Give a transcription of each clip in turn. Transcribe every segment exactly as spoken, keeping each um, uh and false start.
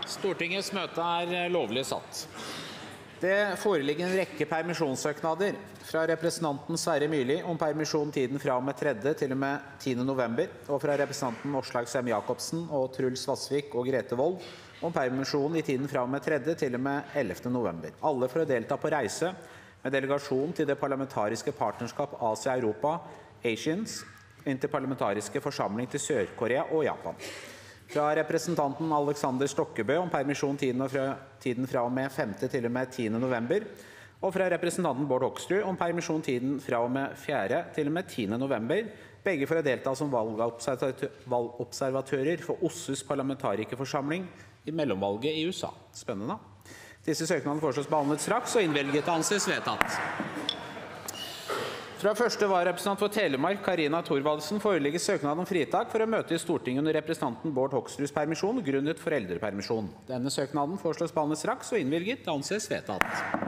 Stortingets møte er lovlig satt. Det foreligger en rekke permisjonssøknader fra representanten Sverre Myrli om permisjon tiden fra og med tredje til og med tiende november, og fra representanten Åslaug Sem-Jacobsen og Truls Vassvik og Grete Wold om permisjon i tiden fra og med tredje til og med ellevte november. Alle for å delta på reise med delegasjon til det parlamentariske partnerskap Asia-Europa, Asians, interparlamentariske forsamling til Sør-Korea og Japan. Fra representanten Alexander Stokkebø om permisjon tiden, og fra, tiden fra og med femte til og med tiende november, og fra representanten Bård Hoksrud om permisjon tiden fra og med fjerde til og med tiende november, begge for å delta som valgobservatører for O S S E's parlamentarikerforsamling i mellomvalget i U S A. Spennende. Disse søknadene foreslås behandlet straks og innvilget anses vedtatt. Fra første vararepresentant for Telemark, Karina Thorvaldsen, foreligger søknad om fritak for å møte i Stortinget under representanten Bård Hoksruds permisjon grunnet foreldrepermisjon. Denne søknaden foreslås behandlet straks og innvilget anses vedtatt.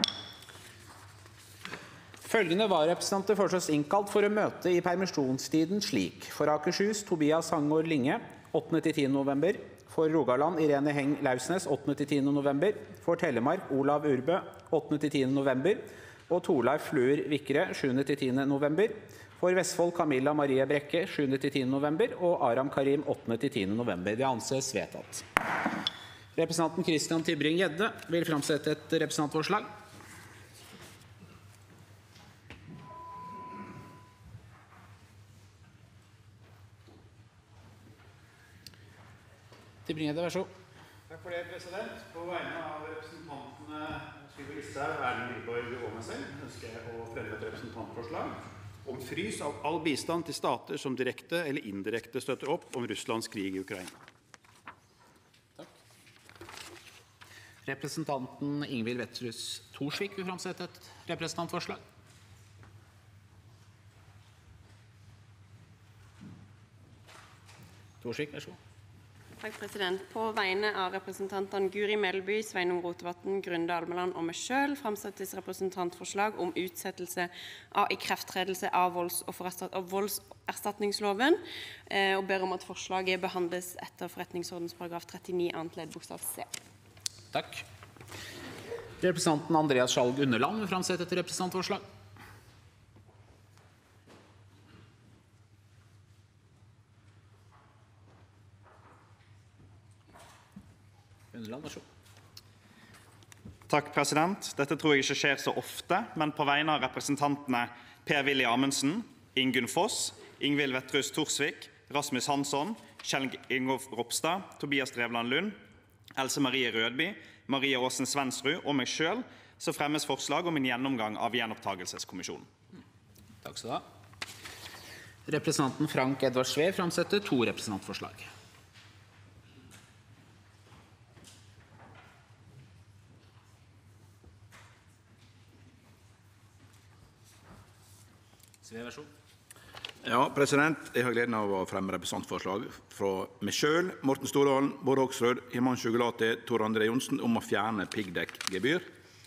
Følgende vararepresentanter foreslås innkalt for å møte i permisjonstiden slik: for Akershus, Tobias Hangård Linge, åttende til tiende november. For Rogaland, Irene Heng Lausnes, åttende til tiende november. For Telemark, Olav Urbø, åttende til tiende november. Og Torleif Fluer Vikre, sjuende til tiende november. For Vestfold, Camilla Marie Brekke, sjuende til tiende november. Og Aram Karim, åttende til tiende november. Det anses vedtatt. Representanten Christian Tybring-Gjedde vil framsette et representantforslag. Tybring-Gjedde, vær så god. Takk for det, president. På vegne av representantene Sylvi Listhaug, Erlend Wiborg og meg selv ønsker jeg å fremme et representantforslag om frys av all bistand til stater som direkte eller indirekte støtter opp om Russlands krig i Ukraina. Takk. Representanten Ingvild Wetrhus Thorsvik vil framsette et representantforslag. Thorsvik, vær så god. Takk, president. På vegne av representantene Guri Melby, Sveinung Rotevatn, Grunde Almeland og meg selv fremsettes representantforslag om utsettelse av ikrafttredelse av volds- og voldserstatningsloven, og ber om at forslaget behandles etter forretningsordens paragraf trettini annet ledd bokstav C. Takk. Representanten Andreas Skjalg Underland vil framsette et representantforslag. Takk, president. Dette tror jeg ikke skjer så ofte, men på vegne av representantene Per-Willy Amundsen, Ingunn Foss, Ingvild Wetrhus Thorsvik, Rasmus Hansson, Kjell Ingolf Ropstad, Tobias Drevland Lund, Else Marie Rødby, Maria Aasen Svensrud og meg selv, så fremmes forslag om en gjennomgang av gjenopptakelseskommisjonen. Takk skal du ha. Representanten Frank Edvard Sve framsetter to representantforslag. Ja, president, jeg har gleden av å fremme representantforslag fra meg selv, Morten Stordalen, Bård Hoksrud, Himanshu Gulati, Tor André Johnsen om å fjerne piggdekkgebyr.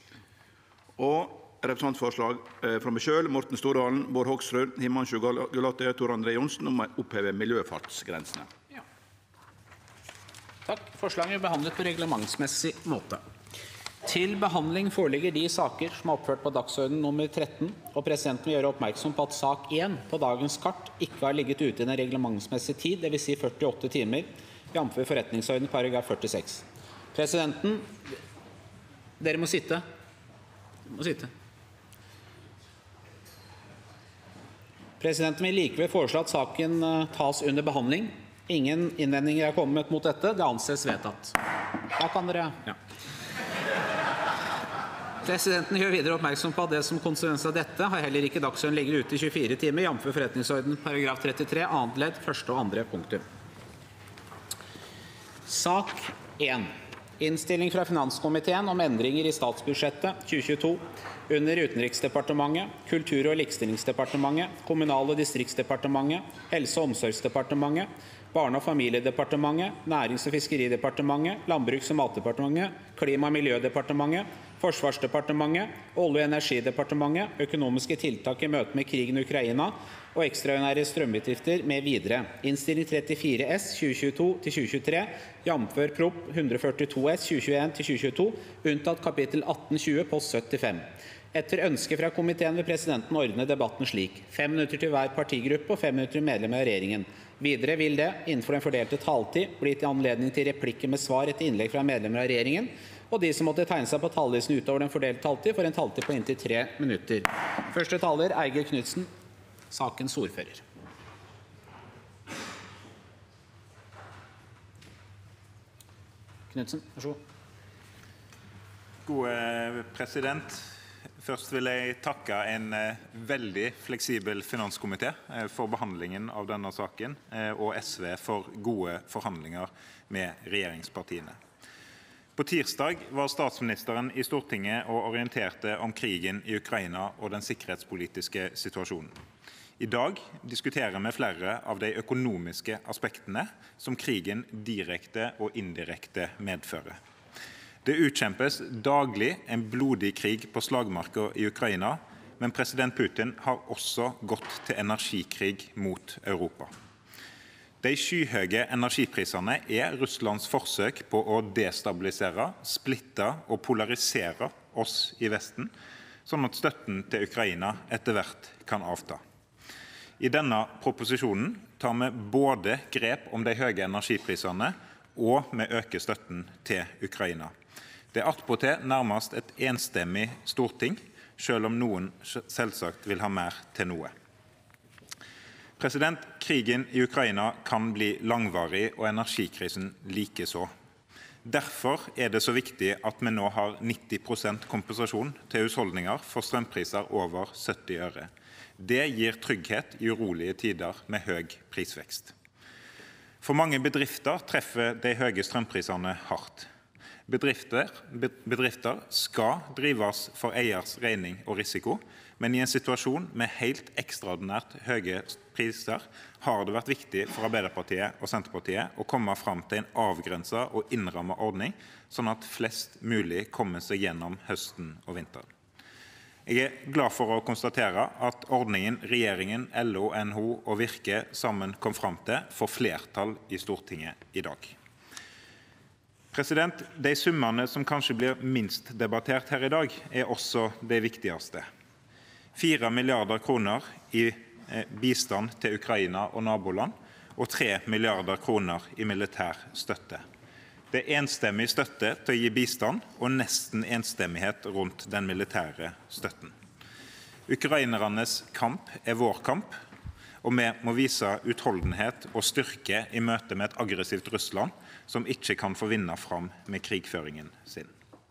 Og representantforslag fra meg selv, Morten Stordalen, Bård Hoksrud, Himanshu Gulati, Tor André Johnsen om å oppheve miljøfartsgrensene. Ja. Takk. Forslaget er behandlet på reglementsmessig måte. Til behandling foreligger de saker som er oppført på dagsorden nummer tretten, og presidenten vil gjøre oppmerksom på at sak én på dagens kart ikke har ligget ute i den reglementsmessige tid, det vil si førtiåtte timer, jf. forretningsorden paragraf førtiseks. Presidenten, dere må sitte. Dere må sitte. Presidenten vil likevel foreslå at saken tas under behandling. Ingen innvendinger er kommet mot dette. Det anses vedtatt. Da kan dere... Ja. Presidenten gjør videre oppmerksom på at det som konsekvens av dette har heller ikke dagsorden ligger ute i tjuefire timer, jf. forretningsorden paragraf trettitre, annet ledd, første og andre punktum. Sak én. Innstilling fra Finanskomiteen om endringer i statsbudsjettet tjue tjueto under Utenriksdepartementet, Kultur- og likestillingsdepartementet, Kommunal- og distriktsdepartementet, Helse- og omsorgsdepartementet, Barne- og familiedepartementet, Nærings- og fiskeridepartementet, Landbruks- og matdepartementet, Klima- og miljødepartementet, Forsvarsdepartementet, Olje- og energidepartementet, økonomiske tiltak i møte med krigen i Ukraina og ekstraordinære strømutgifter med videre. Innstilling trettifire S tjue tjueto til tjue tjuetre, jamfør Prop. hundre førtito S tjue tjueen til tjue tjueto, unntatt kapittel atten tjue post syttifem. Etter ønske fra komiteen vil presidenten ordne debatten slik: fem minutter til hver partigruppe og fem minutter til medlem av regjeringen. Videre vil det, innenfor den fordelte taletid, bli til anledning til replikker med svar etter innlegg fra medlemmer av regjeringen, og de som måtte tegne seg på talerlisten utover den fordelte taletid, får en taletid på inntil tre minutter. Første taler, Eigil Knudsen, sakens ordfører. Knudsen, vær så god. Gode president. Først vil jeg takke en veldig fleksibel finanskomité for behandlingen av denne saken, og S V for gode forhandlinger med regjeringspartiene. På tirsdag var statsministeren i Stortinget og orienterte om krigen i Ukraina og den sikkerhetspolitiske situasjonen. I dag diskuterer vi flere av de økonomiske aspektene som krigen direkte og indirekte medfører. Det utkjempes daglig en blodig krig på slagmarka i Ukraina, men president Putin har også gått til energikrig mot Europa. De skyhøye energiprisene er Russlands forsøk på å destabilisere, splitte og polarisere oss i Vesten, sånn at støtten til Ukraina etter hvert kan avta. I denne proposisjonen tar vi både grep om de høye energiprisene og vi øker støtten til Ukraina. Det er attpåtil nærmest et enstemmig storting, selv om noen selvsagt vil ha mer til noe. President, krigen i Ukraina kan bli langvarig og energikrisen likeså. Derfor er det så viktig at vi nå har nitti prosent kompensasjon til husholdninger for strømpriser over sytti øre. Det gir trygghet i urolige tider med høy prisvekst. For mange bedrifter treffer de høye strømprisene hardt. Bedrifter, bedrifter skal drives for eiers regning og risiko, men i en situasjon med helt ekstraordinært høye priser har det vært viktig for Arbeiderpartiet og Senterpartiet å komme fram til en avgrenset og innrammet ordning, sånn at flest mulig kommer seg gjennom høsten og vinteren. Jeg er glad for å konstatere at ordningen regjeringen, L O, N H O og Virke sammen kom fram til får flertall i Stortinget i dag. President, de summene som kanskje blir minst debattert her i dag, er også det viktigste. Fire milliarder kroner i bistand til Ukraina og naboland, og tre milliarder kroner i militær støtte. Det er enstemmig støtte til å gi bistand, og nesten enstemmighet rundt den militære støtten. Ukrainernes kamp er vår kamp, og vi må vise utholdenhet og styrke i møte med et aggressivt Russland, som ikke kan få vinne fram med krigføringen sin.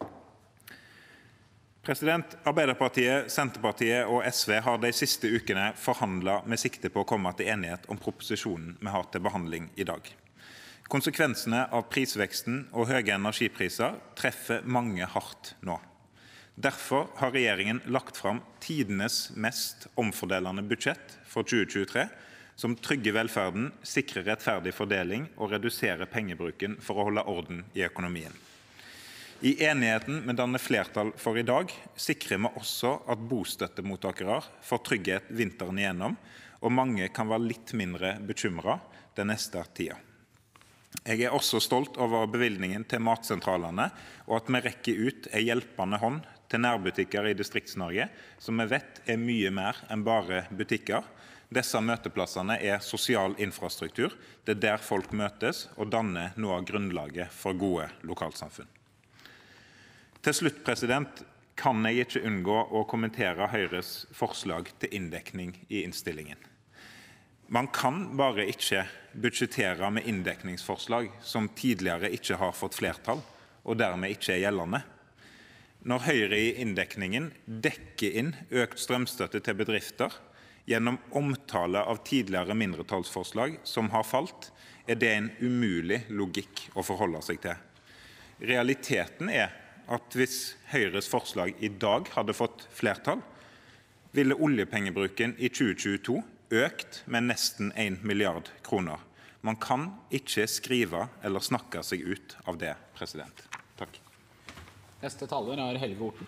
President, Arbeiderpartiet, Senterpartiet og S V har de siste ukene forhandlet med sikte på å komme til enighet om proposisjonen vi har til behandling i dag. Konsekvensene av prisveksten og høye energipriser treffer mange hardt nå. Derfor har regjeringen lagt fram tidenes mest omfordelende budsjett for tjue tjuetre, som trygger velferden, sikrer rettferdig fordeling og reduserer pengebruken for å holde orden i økonomien. I enigheten vi danner flertall for i dag, sikrer vi også at bostøttemottakere får trygghet vinteren igjennom, og mange kan være litt mindre bekymret den neste tida. Jeg er også stolt over bevilgningen til matsentralene, og at vi rekker ut en hjelpende hånd til nærbutikker i Distrikts-Norge, som vi vet er mye mer enn bare butikker. Disse møteplassene er sosial infrastruktur, det er der folk møtes og danner noe av grunnlaget for gode lokalsamfunn. Til slutt, president, kan jeg ikke unngå å kommentere Høyres forslag til inndekning i innstillingen. Man kan bare ikke budsjettere med inndekningsforslag som tidligere ikke har fått flertall, og dermed ikke er gjeldende. Når Høyre i inndekningen dekker inn økt strømstøtte til bedrifter gjennom omtale av tidligere mindretallsforslag som har falt, er det en umulig logikk å forholde seg til. Realiteten er at hvis Høyres forslag i dag hadde fått flertall, ville oljepengebruken i tjue tjueto økt med nesten en milliard kroner. Man kan ikke skrive eller snakke seg ut av det, president. Takk. Neste taler er Helge Orten.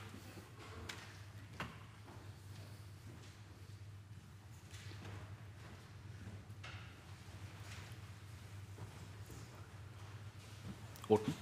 Orten.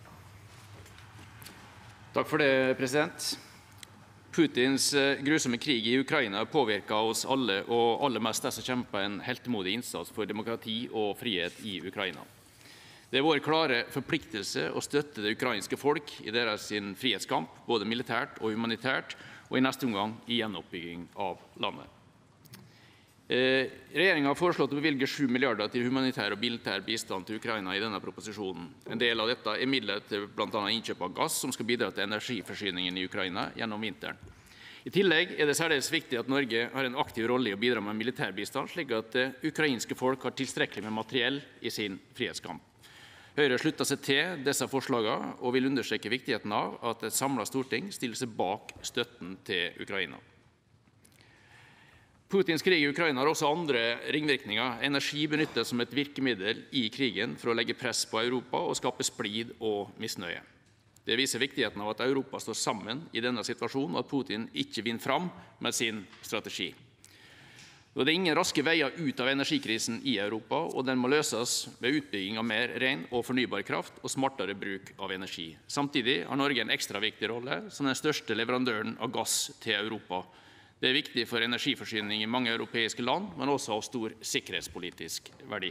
Takk for det, president. Putins grusomme krig i Ukraina påvirker oss alle, og aller mest de som kjemper en heltemodig innsats for demokrati og frihet i Ukraina. Det er vår klare forpliktelse å støtte det ukrainske folk i deres frihetskamp, både militært og humanitært, og i neste omgang i gjenoppbygging av landet. Eh, Regjeringen har foreslått å bevilge sju milliarder til humanitær og militær bistand til Ukraina i denne proposisjonen. En del av dette er midler til blant annet innkjøp av gass, som skal bidra til energiforsyningen i Ukraina gjennom vinteren. I tillegg er det særdeles viktig at Norge har en aktiv rolle i å bidra med militær bistand, slik at det ukrainske folk har tilstrekkelig med materiell i sin frihetskamp. Høyre slutter seg til disse forslagene og vil understreke viktigheten av at et samlet storting stiller seg bak støtten til Ukraina. Putins krig i Ukraina har også andre ringvirkninger. Energi benyttes som et virkemiddel i krigen for å legge press på Europa og skape splid og misnøye. Det viser viktigheten av at Europa står sammen i denne situasjonen, og at Putin ikke vinner fram med sin strategi. Det er ingen raske veier ut av energikrisen i Europa, og den må løses ved utbygging av mer ren og fornybar kraft og smartere bruk av energi. Samtidig har Norge en ekstra viktig rolle som den største leverandøren av gass til Europa. Det er viktig for energiforsyning i mange europeiske land, men også av stor sikkerhetspolitisk verdi.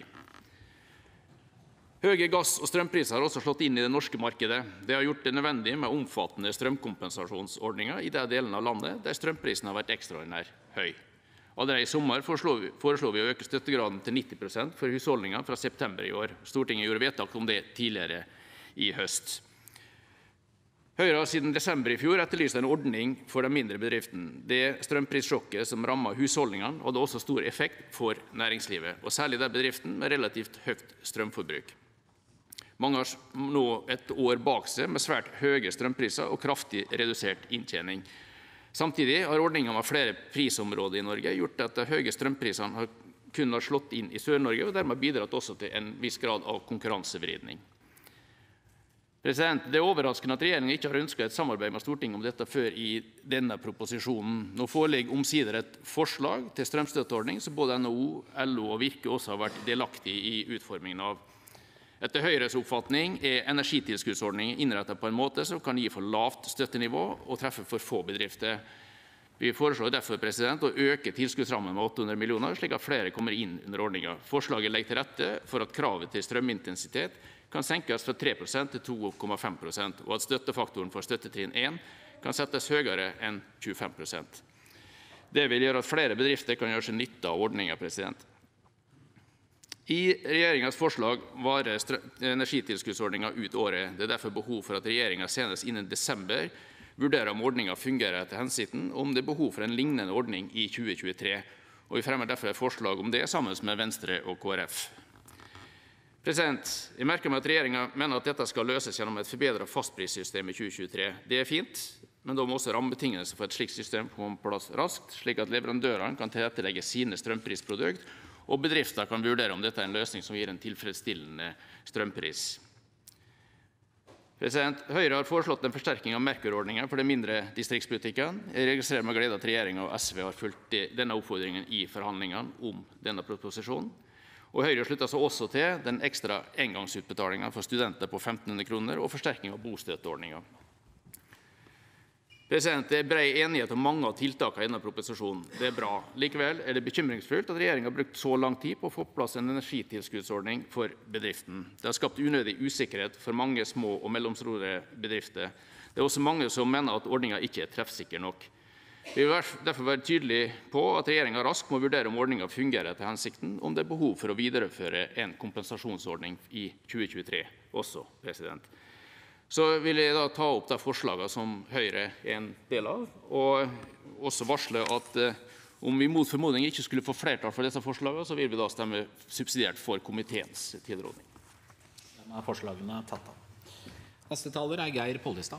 Høye gass- og strømpriser har også slått inn i det norske markedet. Det har gjort det nødvendig med omfattende strømkompensasjonsordninger i de delene av landet der strømprisen har vært ekstraordinær høy. Allerede i sommer foreslo vi å øke støttegraden til nitti prosent for husholdninger fra september i år. Stortinget gjorde vedtak om det tidligere i høst. Høyre har siden desember i fjor etterlyst en ordning for de mindre bedriftene. Det strømprissjokket som rammet husholdningene, hadde også stor effekt for næringslivet, og særlig de bedriftene med relativt høyt strømforbruk. Mange har nå et år bak seg med svært høye strømpriser og kraftig redusert inntjening. Samtidig har ordningen med flere prisområder i Norge gjort at de høye strømprisene har kun har slått inn i Sør-Norge, og dermed bidratt også til en viss grad av konkurransevridning. Det er overraskende at regjeringen ikke har ønsket et samarbeid med Stortinget om dette før i denne proposisjonen. Nå foreligger omsider et forslag til strømstøtteordning som både N H O, L O og Virke også har vært delaktig i utformingen av. Etter Høyres oppfatning er energitilskuddsordningen innrettet på en måte som kan gi for lavt støttenivå og treffe for få bedrifter. Vi foreslår derfor å øke tilskuddsrammen med åtte hundre millioner, slik at flere kommer inn under ordningen. Forslaget legger til rette for at kravet til strømintensitet kan senkes fra tre prosent til to komma fem prosent, og at støttefaktoren for støttetrinn én kan settes høyere enn tjuefem prosent. Det vil gjøre at flere bedrifter kan gjøre seg nytte av ordningen. I regjeringens forslag varer energitilskuddsordningen ut året. Det er derfor behov for at regjeringen senest innen desember vurderer om ordningen fungerer etter hensikten, og om det er behov for en lignende ordning i tjue tjuetre. Og vi fremmer derfor et forslag om det sammen med Venstre og K rf. Jeg merker meg at regjeringen mener at dette skal løses gjennom et forbedret fastprissystem i tjue tjuetre. Det er fint, men da må også rammebetingelsene for et slikt system komme på plass raskt, slik at leverandørene kan tilrettelegge sine strømprisprodukter, og bedrifter kan vurdere om dette er en løsning som gir en tilfredsstillende strømpris. Høyre har foreslått en forsterking av merkerordningen for de mindre distriktsbutikkene. Jeg registrerer med glede at regjeringen og S V har fulgt denne oppfordringen i forhandlingene om denne proposisjonen. Og Høyre slutter seg også til den ekstra engangsutbetalingen for studenter på femten hundre kroner og forsterking av bostøtteordningen. Det er bred enighet om mange av tiltakene i denne proposisjonen. Det er bra. Likevel er det bekymringsfullt at regjeringen har brukt så lang tid på å få på plass en energitilskuddsordning for bedriften. Det har skapt unødig usikkerhet for mange små og mellomstore bedrifter. Det er også mange som mener at ordningen ikke er treffsikker nok. Vi vil derfor være tydelige på at regjeringen raskt må vurdere om ordningen fungerer etter hensikten, om det er behov for å videreføre en kompensasjonsordning i tjue tjuetre også. Så vil jeg da ta opp de forslagene som Høyre er en del av, og også varsle at om vi mot formodning ikke skulle få flertall for disse forslagene, så vil vi da stemme subsidiært for komiteens tilråding. Denne er forslagene tatt av. Neste taler er Geir Pollestad.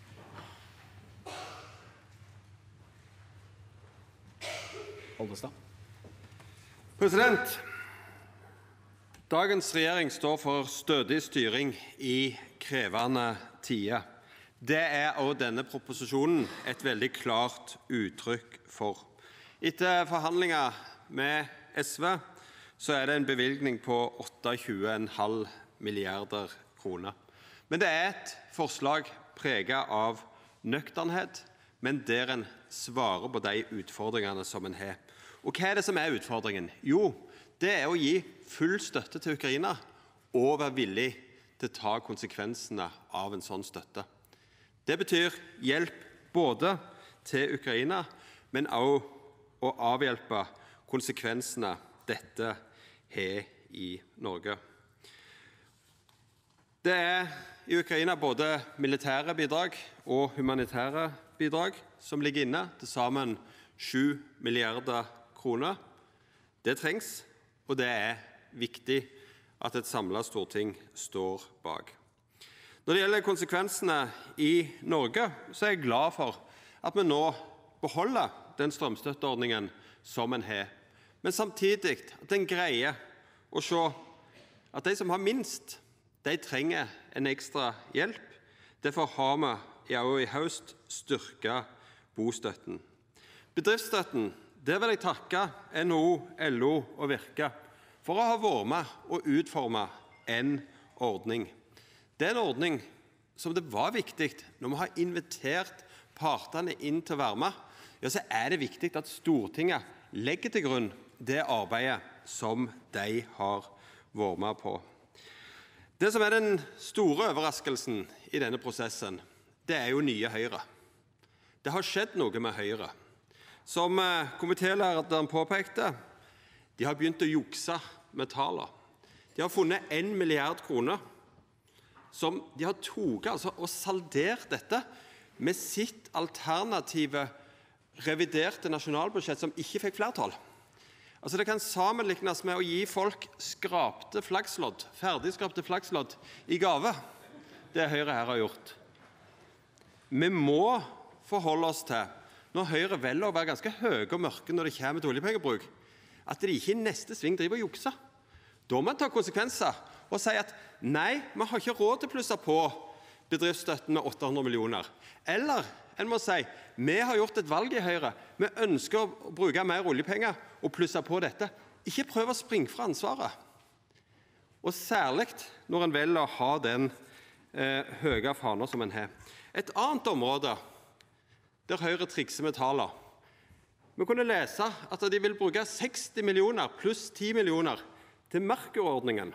Pollestad. President, dagens regjering står for stødig styring i krevende tider. Det er også denne proposisjonen et veldig klart uttrykk for. Etter forhandlinger med S V så er det en bevilgning på tjueåtte komma fem milliarder kroner. Men det er et forslag preget av nøkternhet, men der en svarer på de utfordringene som en har. Og hva er det som er utfordringen? Jo, det er å gi full støtte til Ukraina og være villig til å ta konsekvensene av en sånn støtte. Det betyr hjelp både til Ukraina, men også å avhjelpe konsekvensene dette har i Norge. Det er i Ukraina både militære bidrag og humanitære bidrag som ligger inne, til sammen sju milliarder kroner. Det trengs, og det er viktig at et samlet storting står bak. Når det gjelder konsekvensene i Norge, så er jeg glad for at vi nå beholder den strømstøtteordningen som en har, men samtidig at en greier å se at de som har minst, de trenger en ekstra hjelp. Derfor har vi også i høst styrket bostøtten. Bedriftsstøtten, der vil jeg takke N H O, L O og Virke for å ha vært med og utformet en ordning. Det er en ordning som det var viktig, når vi har invitert partene inn til å være med, ja, så er det viktig at Stortinget legger til grunn det arbeidet som de har vært med på. Det som er den store overraskelsen i denne prosessen, det er jo nye Høyre. Det har skjedd noe med Høyre. Som komitélederen påpekte, de har begynt å jukse med tallene. De har funnet en milliard kroner som de har toget altså, og saldert dette med sitt alternative reviderte nasjonalbudsjett som ikke fikk flertall. Altså, det kan sammenlignes med å gi folk skrapte flakslodd, ferdigskrapte flakslodd i gave. Det Høyre her har gjort. Vi må forholde oss til, når Høyre velger å være ganske høye og mørke når det kommer til oljepengebruk, at de ikke i neste sving driver og jukser. Da må man ta konsekvenser og si at nei, vi har ikke råd til å plusse på bedriftsstøtten med åtte hundre millioner. Eller en må si, vi har gjort et valg i Høyre, vi ønsker å bruke mer oljepenger og plusse på dette. Ikke prøv å springe fra ansvaret. Og særlig når en velger å ha den eh, høye faner som en har. Et annet område der Høyre trikser med tallene. Vi kunne lese at de vil bruke seksti millioner pluss ti millioner til Merkur-ordningen.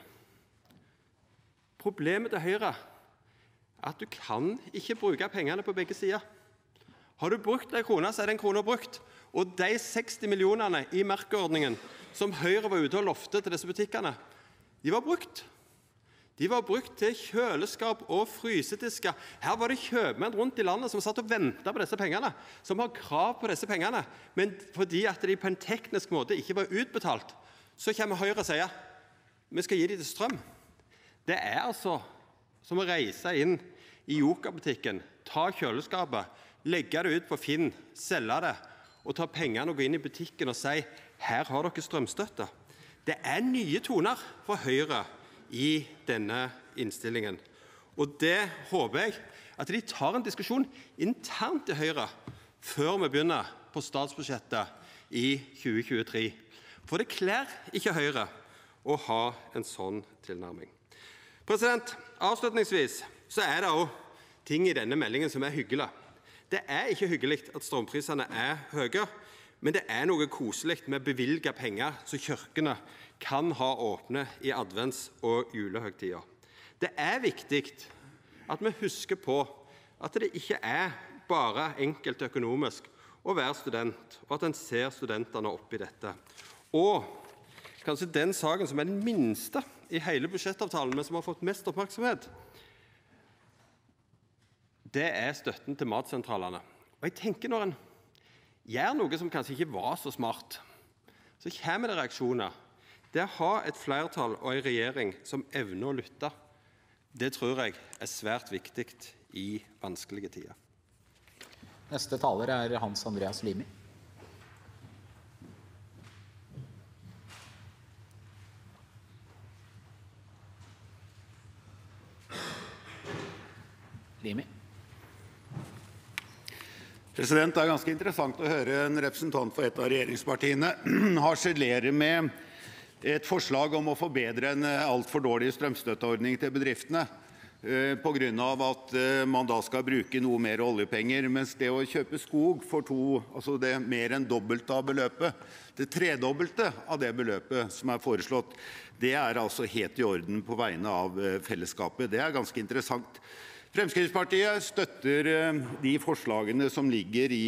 Problemet til Høyre er at du kan ikke bruke pengene på begge sider. Har du brukt en krone, så er den krona brukt. Og de seksti millionene i Merkur-ordningen som Høyre var ute og lovte til disse butikkene, de var brukt. De var brukt til kjøleskap og frysedisker. Her var det kjøpmenn rundt i landet som satt og ventet på disse pengene, som har krav på disse pengene, men fordi at de på en teknisk måte ikke var utbetalt, så kommer Høyre og sier, vi skal gi dem til strøm. Det er altså som å reise inn i Joker-butikken, ta kjøleskapet, legge det ut på Finn, selge det, og ta pengene og gå inn i butikken og si, her har dere strømstøtte. Det er nye toner fra Høyre i denne innstillingen. Og det håper jeg at de tar en diskusjon internt i Høyre før vi begynner på statsbudsjettet i tjue tjuetre. For det klær ikke Høyre å ha en sånn tilnærming. President, avslutningsvis så er det også ting i denne meldingen som er hyggelig. Det er ikke hyggelig at strømprisene er høye, men det er noe koselig med bevilget penger så kirkene kan ha åpne i advents- og julehøgtiden. Det er viktig at vi husker på at det ikke er bare enkelt økonomisk å være student, og at en ser studentene opp i dette. Og kanskje den saken som er den minste i hele budsjettavtalen, men som har fått mest oppmerksomhet, det er støtten til matsentralene. Og jeg tenker når en gjør noe som kanskje ikke var så smart, så kommer det reaksjoner. Det å ha et flertall og en regjering som evner å lytte, det tror jeg er svært viktig i vanskelige tider. Neste taler er Hans Andreas Limi. Limi. President, det er ganske interessant å høre en representant for et av regjeringspartiene harselere med et forslag om å forbedre en altfor dårlig strømstøtteordning til bedriftene på grunn av at man da skal bruke noe mer oljepenger, mens det å kjøpe skog for to, altså det mer enn dobbelt av beløpet, det tredobbelte av det beløpet som er foreslått, det er altså helt i orden på vegne av fellesskapet. Det er ganske interessant. Fremskrittspartiet støtter de forslagene som ligger i,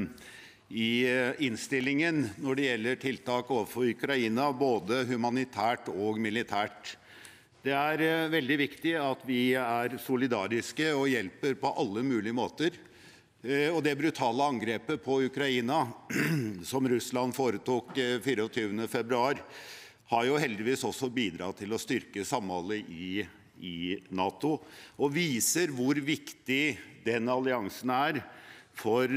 i innstillingen når det gjelder tiltak overfor Ukraina, både humanitært og militært. Det er veldig viktig at vi er solidariske og hjelper på alle mulige måter. Og det brutale angrepet på Ukraina, som Russland foretok fireogtyvende februar, har jo heldigvis også bidratt til å styrke samholdet i, i NATO, og viser hvor viktig den alliansen er for,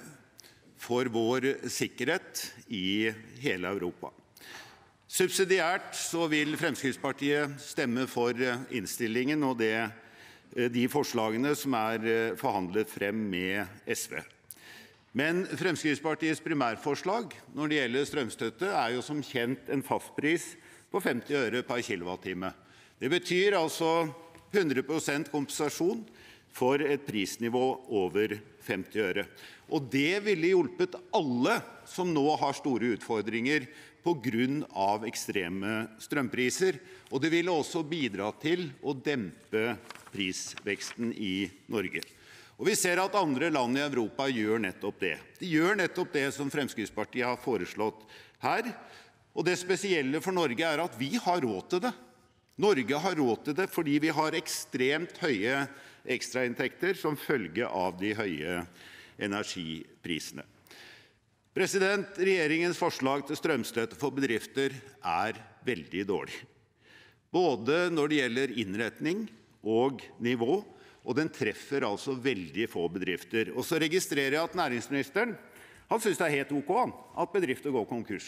for vår sikkerhet i hele Europa. Subsidiært så vil Fremskrittspartiet stemme for innstillingen og det, de forslagene som er forhandlet frem med S V. Men Fremskrittspartiets primærforslag når det gjelder strømstøtte er jo som kjent en fastpris på femti øre per kilowattime. Det betyr altså hundre prosent kompensasjon for et prisnivå over femti øre. Og det ville hjulpet alle som nå har store utfordringer på grunn av ekstreme strømpriser, og det ville også bidra til å dempe prisveksten i Norge. Og vi ser at andre land i Europa gjør nettopp det. De gjør nettopp det som Fremskrittspartiet har foreslått her, og det spesielle for Norge er at vi har råd til det. Norge har råd til det fordi vi har ekstremt høye ekstrainntekter som følge av de høye energiprisene. President, regjeringens forslag til strømstøtte for bedrifter er veldig dårlig. Både når det gjelder innretning og nivå, og den treffer altså veldig få bedrifter. Og så registrerer jeg at næringsministeren, han synes det er helt ok at bedrifter går konkurs,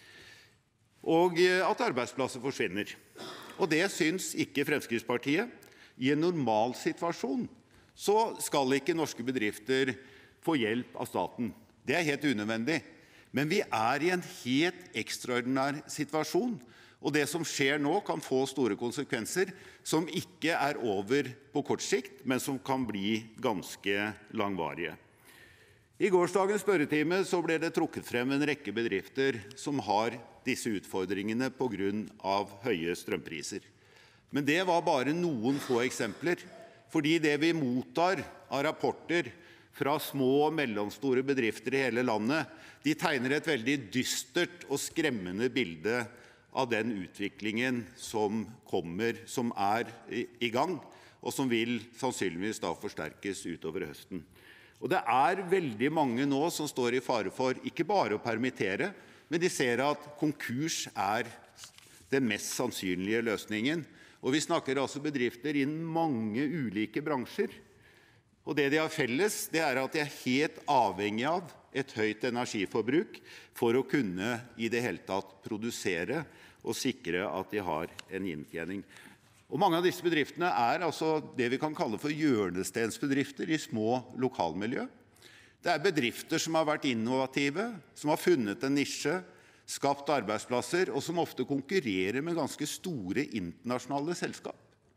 og at arbeidsplasser forsvinner. Og det synes ikke Fremskrittspartiet. I en normal situasjon så skal ikke norske bedrifter få hjelp av staten. Det er helt unødvendig. Men vi er i en helt ekstraordinær situasjon, og det som skjer nå kan få store konsekvenser som ikke er over på kort sikt, men som kan bli ganske langvarige. I gårsdagens spørretime så ble det trukket frem en rekke bedrifter som har disse utfordringene på grunn av høye strømpriser. Men det var bare noen få eksempler, fordi det vi mottar av rapporter fra små og mellomstore bedrifter i hele landet, de tegner et veldig dystert og skremmende bilde av den utviklingen som kommer, som er i gang, og som vil sannsynligvis da forsterkes utover høsten. Og det er veldig mange nå som står i fare for ikke bare å permittere, men de ser at konkurs er den mest sannsynlige løsningen. Og vi snakker altså bedrifter innen mange ulike bransjer. Og det de har felles, det er at de er helt avhengig av et høyt energiforbruk for å kunne i det hele tatt produsere og sikre at de har en inntjening. Og mange av disse bedriftene er altså det vi kan kalle for hjørnestensbedrifter i små lokalmiljø. Det er bedrifter som har vært innovative, som har funnet en nisje, skapt arbeidsplasser, og som ofte konkurrerer med ganske store internasjonale selskap.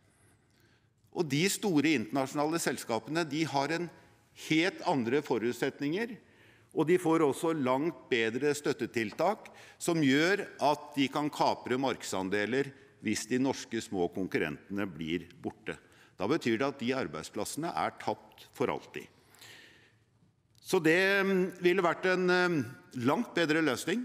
Og de store internasjonale selskapene, de har en helt andre forutsetninger, og de får også langt bedre støttetiltak som gjør at de kan kapre markedsandeler hvis de norske små konkurrentene blir borte. Da betyr det at de arbeidsplassene er tapt for alltid. Så det ville vært en langt bedre løsning.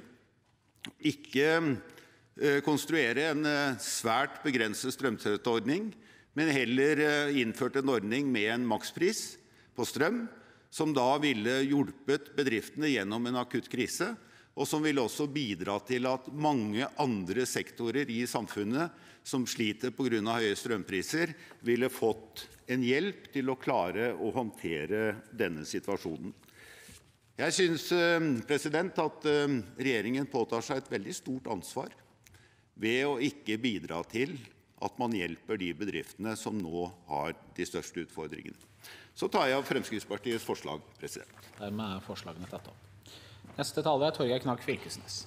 Ikke konstruere en svært begrenset strømstøtteordning, men heller innført en ordning med en makspris på strøm, som da ville hjulpet bedriftene gjennom en akutt krise, og som vil også bidra til at mange andre sektorer i samfunnet som sliter på grunn av høye strømpriser, ville fått en hjelp til å klare å håndtere denne situasjonen. Jeg synes, president, at regjeringen påtar seg et veldig stort ansvar ved å ikke bidra til at man hjelper de bedriftene som nå har de største utfordringene. Så tar jeg av Fremskrittspartiets forslag, president. Dermed er forslagene tatt opp. Neste taler er Torgeir Knag Fylkesnes.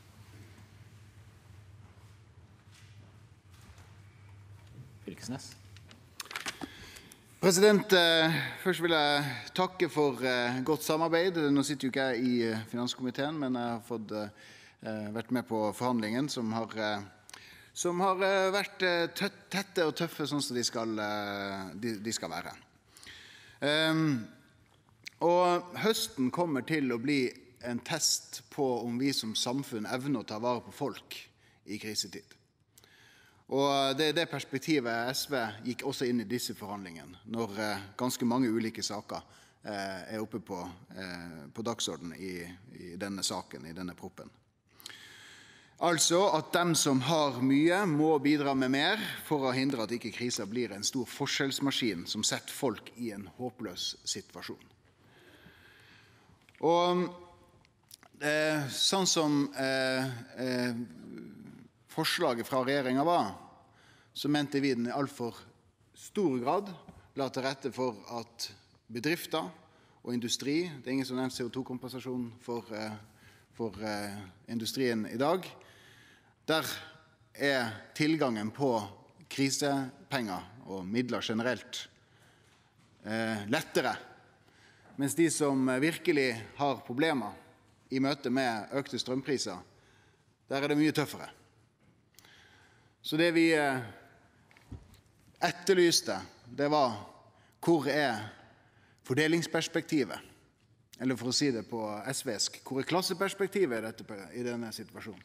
Fylkesnes. President, først vil jeg takke for godt samarbeid. Nå sitter jo ikke jeg i finanskomiteen, men jeg har fått vært med på forhandlingen som har, som har vært tette og tøffe, sånn som de skal, de, de skal være. Um, og høsten kommer til å bli en test på om vi som samfunn evner å ta vare på folk i krisetid. Og det er det perspektivet S V gikk også inn i disse forhandlingene, når eh, ganske mange ulike saker eh, er oppe på, eh, på dagsordenen i, i denne saken, i denne proppen. Altså at dem som har mye må bidra med mer for å hindre at ikke krisen blir en stor forskjellsmaskin som setter folk i en håpløs situasjon. Og eh, sånn som eh, eh, forslaget fra regjeringen var, så mente vi den i alt for stor grad la til rette for at bedrifter og industri, det er ingen som nevnt C O to kompensasjon for, for uh, industrien i dag, der er tilgangen på krisepenger og midler generelt uh, lettere, mens de som virkelig har problemer i møte med økte strømpriser, der er det mye tøffere. Så det vi etterlyste, det var hvor er fordelingsperspektivet? Eller for å si det på S V-sk, hvor er klasseperspektivet i, dette, i denne situasjonen?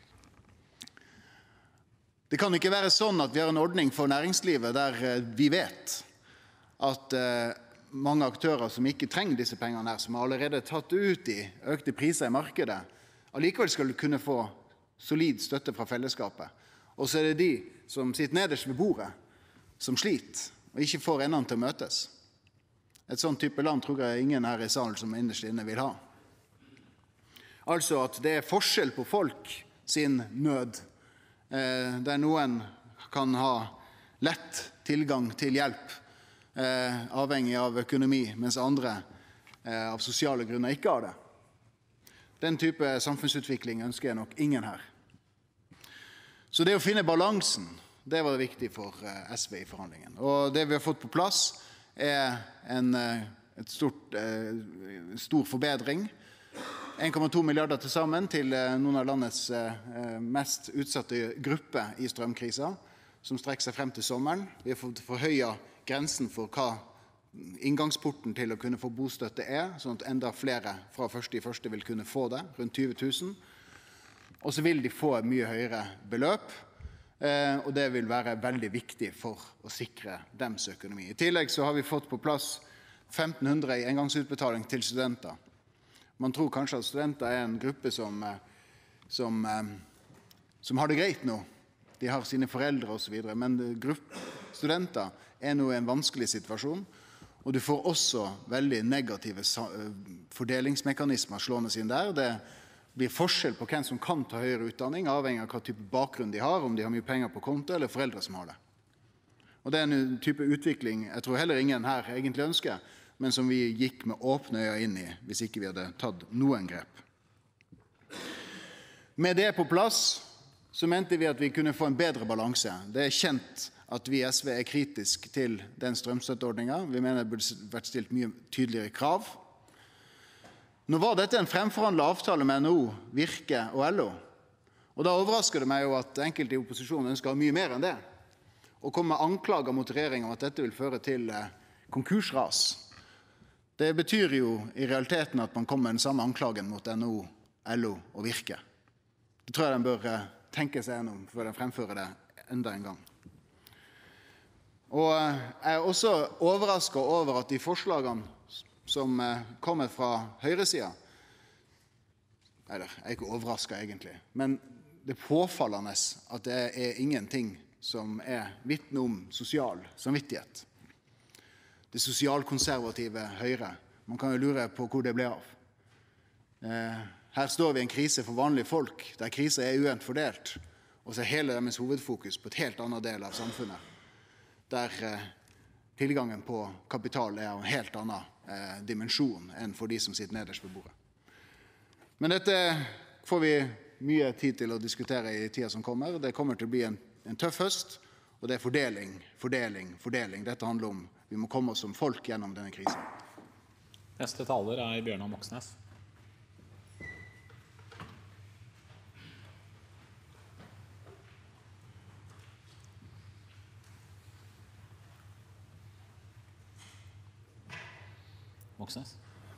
Det kan ikke være sånn at vi har en ordning for næringslivet der vi vet at mange aktører som ikke trenger disse pengene her, som har allerede tatt ut i økte priser i markedet, allikevel skal kunne få solid støtte fra fellesskapet. Og så er det de som sitter nederst ved bordet, som sliter, og ikke får endene til å møtes. Et sånt type land tror jeg ingen her i salen som innerst inne vil ha. Altså at det er forskjell på folk sin nød, eh, der noen kan ha lett tilgang til hjelp, eh, avhengig av økonomi, mens andre eh, av sosiale grunner ikke har det. Den type samfunnsutvikling ønsker jeg nok ingen her. Så det å finne balansen, det var viktig for S V i forhandlingen. Og det vi har fått på plass er en et stort, stor forbedring. en komma to milliarder til sammen til noen av landets mest utsatte grupper i strømkrisa, som strekker seg frem til sommeren. Vi har fått forhøyet grensen for hva inngangsporten til å kunne få bostøtte er, sånn at enda flere fra første i første vil kunne få det, rundt tyve tusen. Og så vil de få et mye høyere beløp, eh, og det vil være veldig viktig for å sikre dems økonomi. I tillegg så har vi fått på plass femten hundre i engangsutbetaling til studenter. Man tror kanskje at studenter er en gruppe som, som, som har det greit nå. De har sine foreldre og så videre, men gruppe, studenter er nå i en vanskelig situasjon, og du får også veldig negative fordelingsmekanismer slående inn der. Det blir forskjell på hvem som kan ta høyere utdanning, avhengig av hva type bakgrunn de har, om de har mye penger på konto, eller foreldre som har det. Og det er en type utvikling jeg tror heller ingen her egentlig ønsker, men som vi gikk med åpne øyne inn i, hvis ikke vi hadde tatt noen grep. Med det på plass, så mente vi at vi kunne få en bedre balanse. Det er kjent at vi i S V er kritisk til den strømstøtteordningen. Vi mener det burde vært stilt mye tydeligere krav. Nå var dette en fremforhandlet avtale med N H O, Virke og L O, og da overrasker det meg jo at enkelte i opposisjonen ønsker mye mer enn det, og kommer med anklager mot regjeringen om at dette vil føre til konkursras. Det betyr jo i realiteten at man kommer med den samme anklagen mot N H O, L O og Virke. Det tror jeg de bør tenke seg gjennom før de fremfører det enda en gang. Og jeg er også overrasket over at de forslagene som kommer fra høyresiden, eller jeg er ikke overrasket egentlig, men det er påfallende at det er ingenting som er vittne om sosial samvittighet. Det sosialkonservative Høyre, man kan jo lure på hvor det ble av. Her står vi i en krise for vanlige folk, der krisen er uent fordelt, og så er hele deres hovedfokus på et helt annet del av samfunnet, der eh, tilgangen på kapital er av en helt annen eh, dimensjon enn for de som sitter nederst ved bordet. Men dette får vi mye tid til å diskutere i tida som kommer. Det kommer til å bli en, en tøff høst, og det er fordeling, fordeling, fordeling. Dette handler om vi må komme oss som folk gjennom denne krisen. Neste taler er Bjørnar Moxnes. Moxnes.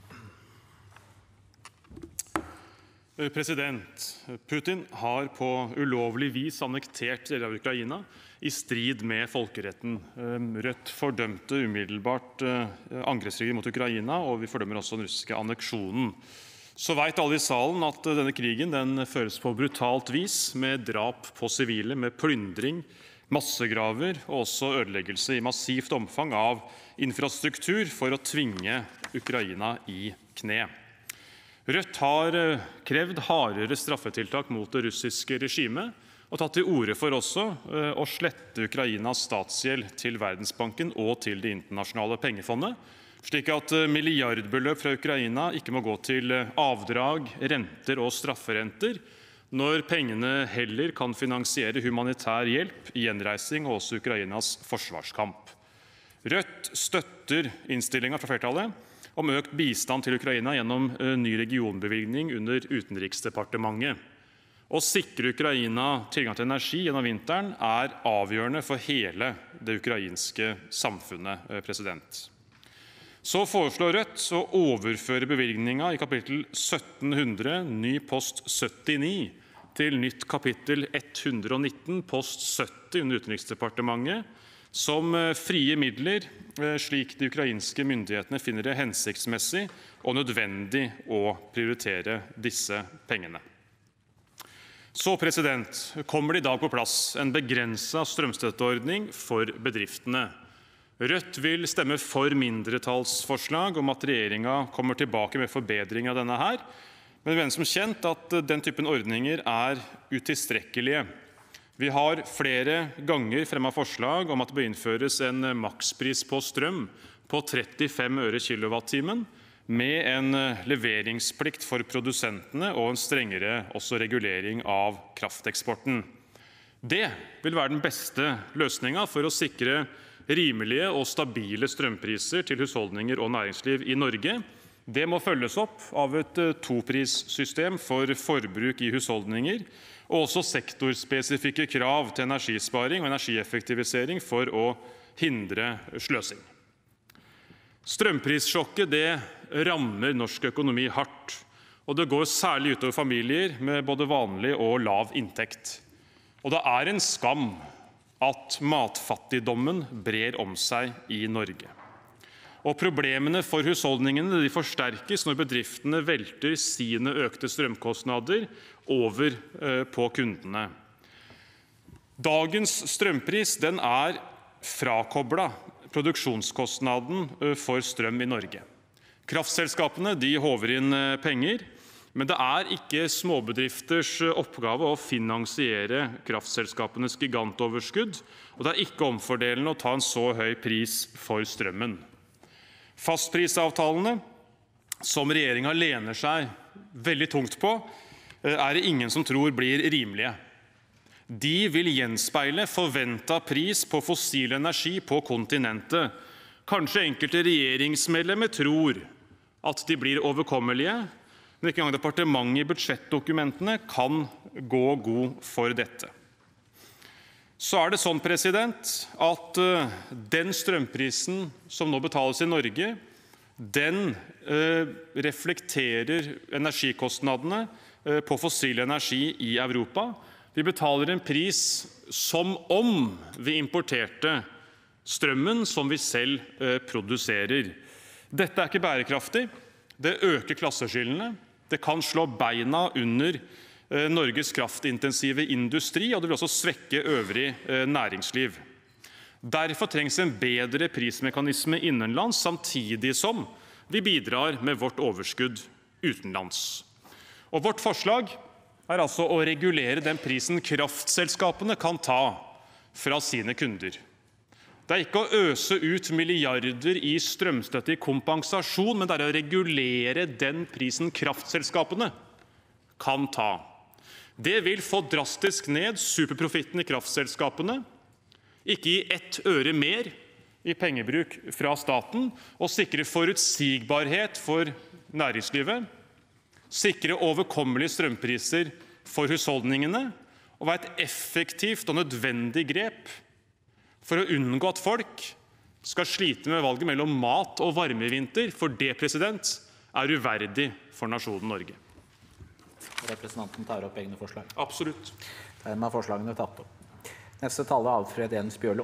President, Putin har på ulovlig vis annektert deler av Ukraina i strid med folkeretten. Rødt fordømte umiddelbart angrepskrigen mot Ukraina, og vi fordømmer også den russiske anneksjonen. Så vet alle i salen at denne krigen den føres på brutalt vis, med drap på sivile, med plyndring, massegraver og også ødeleggelse i massivt omfang av infrastruktur for å tvinge Ukraina i kne. Rødt har krevd hardere straffetiltak mot det russiske regimet og tatt til orde for også å slette Ukrainas statsgjeld til Verdensbanken og til Det internasjonale pengefondet, slik at milliardbeløp fra Ukraina ikke må gå til avdrag, renter og strafferenter, når pengene heller kan finansiere humanitær hjelp, gjenreising og også Ukrainas forsvarskamp. Rødt støtter innstillingen fra flertallet om økt bistand til Ukraina gjennom ny regionbevilgning under Utenriksdepartementet. Å sikre Ukraina tilgang til energi gjennom vinteren er avgjørende for hele det ukrainske samfunnet. President. Så foreslår Rødt å overføre bevilgningen i kapittel sytten hundre, ny post syttini, til nytt kapittel ett hundre og nitten, post sytti under Utenriksdepartementet, som frie midler, slik de ukrainske myndighetene finner det hensiktsmessig og nødvendig å prioritere disse pengene. Så president, kommer det i dag på plass en begrenset strømstøtteordning for bedriftene. Rødt vil stemme for mindretallsforslag om at regjeringen kommer tilbake med forbedring av denne her, men vi mener som kjent at den typen ordninger er utilstrekkelige. Vi har flere ganger fremmet forslag om at det bør innføres en makspris på strøm på trettifem øre kilowattimen, med en leveringsplikt for produsentene og en strengere også regulering av krafteksporten. Det vil være den beste løsningen for å sikre rimelige og stabile strømpriser til husholdninger og næringsliv i Norge. Det må følges opp av et toprissystem for forbruk i husholdninger, og også sektorspesifikke krav til energisparing og energieffektivisering for å hindre sløsing. Strømprissjokket det rammer norsk økonomi hardt, og det går særlig utover familier med både vanlig og lav inntekt. Og det er en skam at matfattigdommen brer om seg i Norge. Og problemene for husholdningene de forsterkes når bedriftene velter sine økte strømkostnader over på kundene. Dagens strømpris den er frakoblet produksjonskostnaden for strøm i Norge. Kraftselskapene de håver inn penger, men det er ikke småbedrifters oppgave å finansiere kraftselskapenes gigantoverskudd, og det er ikke omfordelende å ta en så høy pris for strømmen. Fastprisavtalene, som regjeringen lener seg veldig tungt på, er det ingen som tror blir rimelige. De vil gjenspeile forventet pris på fossil energi på kontinentet. Kanskje enkelte regjeringsmedlemmer tror at de blir overkommelige, men ikke engang departementet i budsjettdokumentene kan gå god for dette. Så er det sånn, president, at den strømprisen som nå betales i Norge, den eh, reflekterer energikostnadene eh, på fossil energi i Europa. Vi betaler en pris som om vi importerte strømmen som vi selv eh, produserer. Dette er ikke bærekraftig. Det øker klasseskillene. Det kan slå beina under eh, Norges kraftintensive industri, og det vil også svekke øvrig eh, næringsliv. Derfor trengs en bedre prismekanisme innenlands, samtidig som vi bidrar med vårt overskudd utenlands. Og vårt forslag er altså å regulere den prisen kraftselskapene kan ta fra sine kunder. Det er ikke å øse ut milliarder i strømstøtte i kompensasjon, men det er å regulere den prisen kraftselskapene kan ta. Det vil få drastisk ned superprofitten i kraftselskapene, ikke gi ett øre mer i pengebruk fra staten, og sikre forutsigbarhet for næringslivet, sikre overkommelige strømpriser for husholdningene, og være et effektivt og nødvendig grep for å unngå at folk skal slite med valget mellom mat og varme i vinter, for det, president, er uverdig for nasjonen Norge. Representanten tar opp egne forslag. Absolutt. Dermed er forslagene tatt opp. Neste taler er Alfred Jens Bjørlo.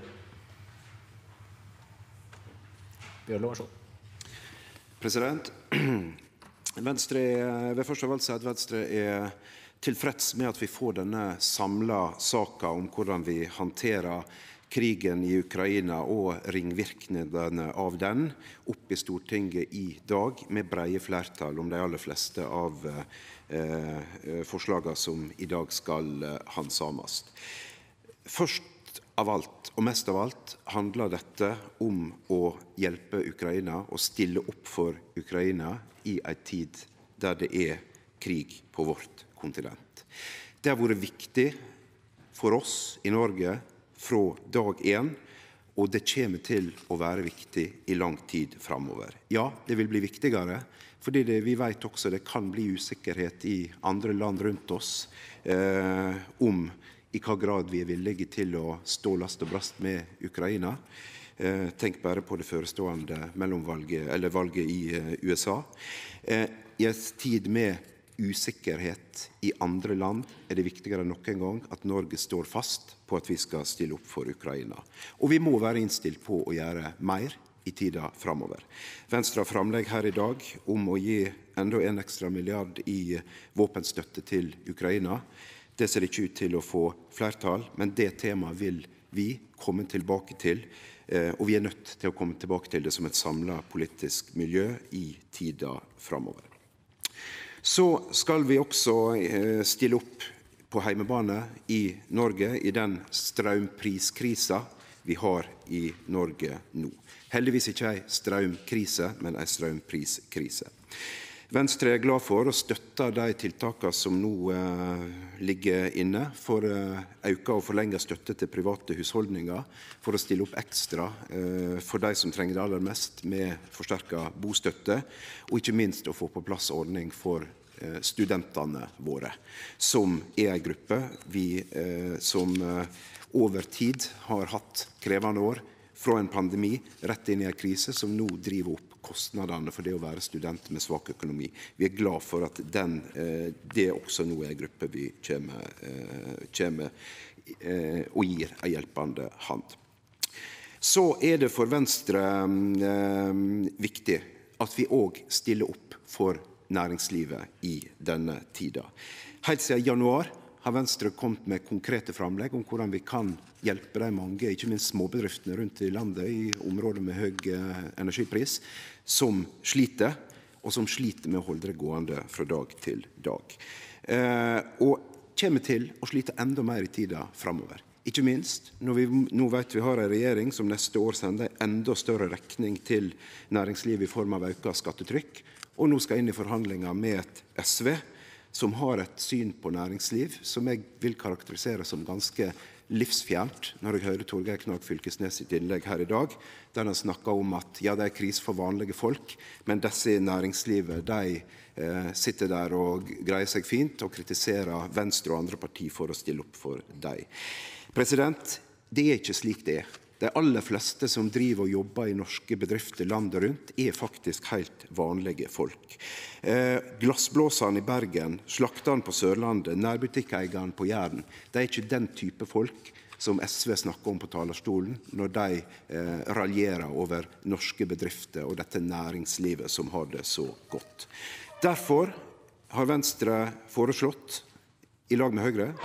Bjørlo, vær så god. President, Venstre er, jeg vil først og fremst si at Venstre er tilfreds med at vi får denne samlet saka om hvordan vi håndterer krigen i Ukraina og ringvirkningene av den opp i Stortinget i dag, med breie flertall om de aller fleste av eh, forslagene som i dag skal handsames. Først av alt, og mest av alt, handler dette om å hjelpe Ukraina og stille opp for Ukraina i en tid der det er krig på vårt kontinent. Det har vært viktig for oss i Norge fra dag én, og det kommer til å være viktig i lang tid framover. Ja, det vil bli viktigere, fordi det, vi vet også det kan bli usikkerhet i andre land rundt oss eh, om i hva grad vi er villige til å stå last og brast med Ukraina. Eh, tenk bare på det forestående mellomvalget, eller valget i eh, U S A. Eh, I en tid med usikkerhet i andre land er det viktigere enn noen gang at Norge står fast på at vi skal stille opp for Ukraina. Og vi må være innstilt på å gjøre mer i tida framover. Venstre har framlegg her i dag om å gi enda en ekstra milliard i våpenstøtte til Ukraina. Det ser ikke ut til å få flertall, men det temaet vil vi komme tilbake til, og vi er nødt til å komme tilbake til det som et samlet politisk miljø i tida framover. Så skal vi også stille opp på heimebane i Norge i den strømpriskrisa vi har i Norge nå. Heldigvis ikke en strømkrise, men en strømpriskrise. Venstre er glad for og støtter de tiltakene som nå eh, ligger inne for eh, økt og forlenget støtte til private husholdninger, for å stille opp ekstra eh, for de som trenger det aller mest med forsterket bostøtte, og ikke minst å få på plass ordning for eh, studentene våre, som er en gruppe vi, eh, som eh, over tid har hatt krevende år, fra en pandemi rett inn i en krise som nå driver opp kostnadene for det å være student med svak økonomi. Vi er glad for at den, det også nå er en gruppe vi kommer, kommer og gir en hjelpende hand. Så er det for Venstre viktig at vi også stiller opp for næringslivet i denne tida. Helt siden januar har Venstre kommet med konkrete framlegg om hvordan vi kan hjelpe de mange, ikke minst småbedriftene rundt i landet i områder med høy energipris, som sliter, og som sliter med å holde det gående fra dag til dag. Eh, og kommer til å slite enda mer i tida framover. Ikke minst når vi nå vet vi har en regjering som neste år sender enda større regning til næringslivet i form av økt skattetrykk, og nå skal inn i forhandlinger med et S V som har et syn på næringsliv som jeg vil karakterisere som ganske livsfjernt, når jeg hører Torgeir Knag Fylkesnes sitt innlegg her i dag, der han snakker om at ja, det er krise for vanlige folk, men disse i næringslivet, de eh, sitter der og greier seg fint og kritiserer Venstre og andre partier for å stille opp for dem. President, det er ikke slik det er. De aller fleste som driver og jobber i norske bedrifter landet rundt, er faktisk helt vanlige folk. Eh, glassblåseren i Bergen, slakteren på Sørlandet, nærbutikkeieren på Jæren, det er ikke den type folk som S V snakker om på talerstolen når de eh, raljerer over norske bedrifter og dette næringslivet som har det så godt. Derfor har Venstre foreslått, i lag med Høyre,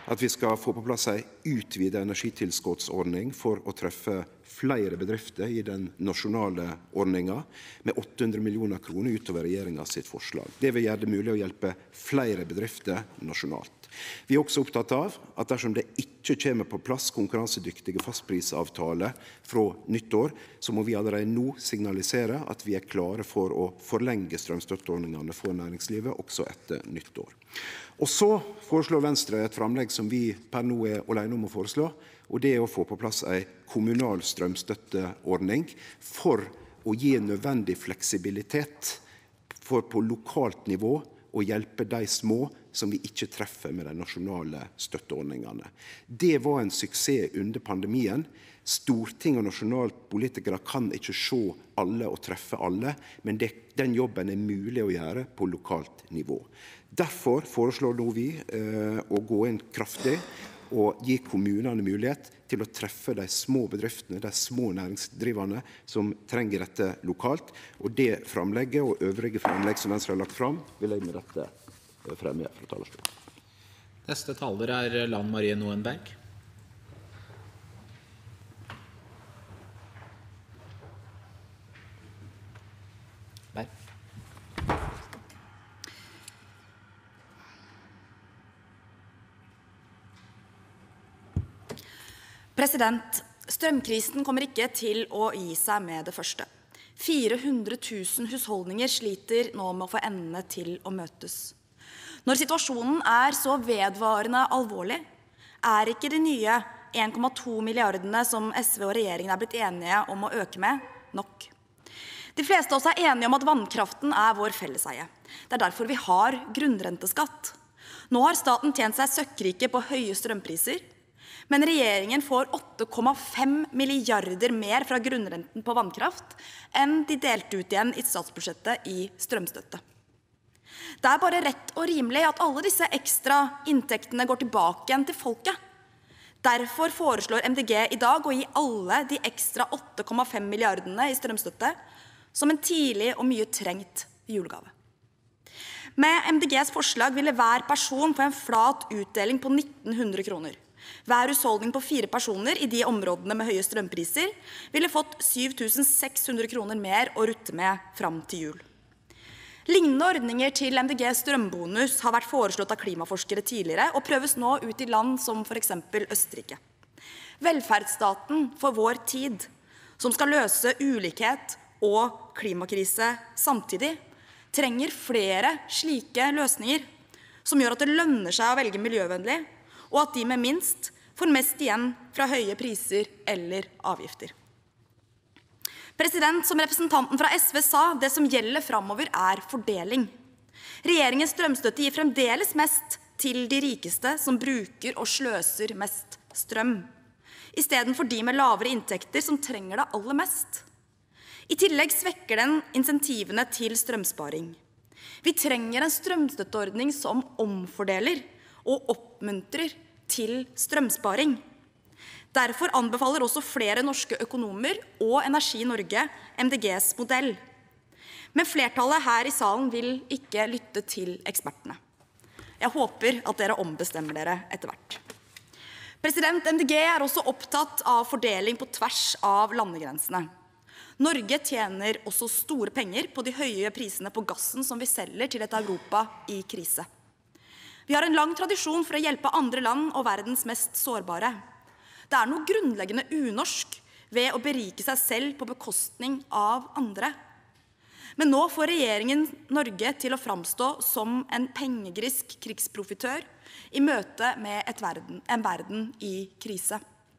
at vi skal få på plass en utvidet energitilskottsordning for å treffe flere bedrifter i den nasjonale ordningen, med åtte hundre millioner kroner utover regjeringens sitt forslag. Det vil gjøre det mulig å hjelpe flere bedrifter nasjonalt. Vi er også opptatt av at dersom det ikke kommer på plass konkurransedyktige fastprisavtaler fra nyttår, så må vi allerede nå signalisere at vi er klare for å forlenge strømstøtteordningene for næringslivet også etter nyttår. Og så foreslår Venstre et framlegg som vi per nå er alene om å foreslå, og det er å få på plass en kommunal strømstøtteordning for å gi nødvendig fleksibilitet for på lokalt nivå å hjelpe de små som vi ikke treffer med de nasjonale støtteordningene. Det var en suksess under pandemien. Storting og nasjonalpolitikere kan ikke se alle og treffe alle, men det, den jobben er mulig å gjøre på lokalt nivå. Derfor foreslår nå vi eh, å gå inn kraftig og gi kommunene mulighet til å treffe de små bedriftene, de små næringsdrivende som trenger dette lokalt. Og det framlegget og øvrige framlegg som Venstre har lagt fram, vil jeg med dette fremme fra talerstolen. Neste taler er Lan Marie Noenberg. Berg. President, strømkrisen kommer ikke til å gi seg med det første. fire hundre tusen husholdninger sliter nå med å få endene til å møtes. Når situasjonen er så vedvarende alvorlig, er ikke de nye en komma to milliardene som S V og regjeringen er blitt enige om å øke med, nok. De fleste av oss er enige om at vannkraften er vår felleseie. Det er derfor vi har grunnrenteskatt. Nå har staten tjent seg søkkrike på høye strømpriser, men regjeringen får åtte komma fem milliarder mer fra grunnrenten på vannkraft enn de delte ut igjen i statsbudsjettet i strømstøtte. Det er bare rett og rimelig at alle disse ekstra inntektene går tilbake igjen til folket. Derfor foreslår M D G i dag å gi alle de ekstra åtte komma fem milliardene i strømstøtte som en tidlig og mye trengt julegave. Med M D Gs forslag ville hver person få en flat utdeling på nitten hundre kroner. Hver husholdning på fire personer i de områdene med høye strømpriser ville fått syv tusen seks hundre kroner mer å rutte med fram til jul. Lignende ordninger til M D G strømbonus har vært foreslått av klimaforskere tidligere og prøves nå ut i land som for eksempel Østerrike. Velferdsstaten for vår tid, som skal løse ulikhet og klimakrise samtidig, trenger flere slike løsninger som gjør at det lønner seg å velge miljøvennlig, og at de med minst får mest igjen fra høye priser eller avgifter. President, som representanten fra S V sa, det som gjelder fremover er fordeling. Regjeringens strømstøtte gir fremdeles mest til de rikeste som bruker og sløser mest strøm, i stedet for de med lavere inntekter som trenger det aller mest. I tillegg svekker den insentivene til strømsparing. Vi trenger en strømstøtteordning som omfordeler og oppmuntrer til strømsparing. Derfor anbefaler også flere norske økonomer og Energi Norge M D Gs modell. Men flertallet her i salen vil ikke lytte til ekspertene. Jeg håper at dere ombestemmer dere etter hvert. President, M D G er også opptatt av fordeling på tvers av landegrensene. Norge tjener også store penger på de høye prisene på gassen som vi selger til et Europa i krise. Vi har en lang tradisjon for å hjelpe andre land og verdens mest sårbare. Det er noe grunnleggende unorsk ved å berike seg selv på bekostning av andre. Men nå får regjeringen Norge til å framstå som en pengegrisk krigsprofitør i møte med et verden, en verden i krise.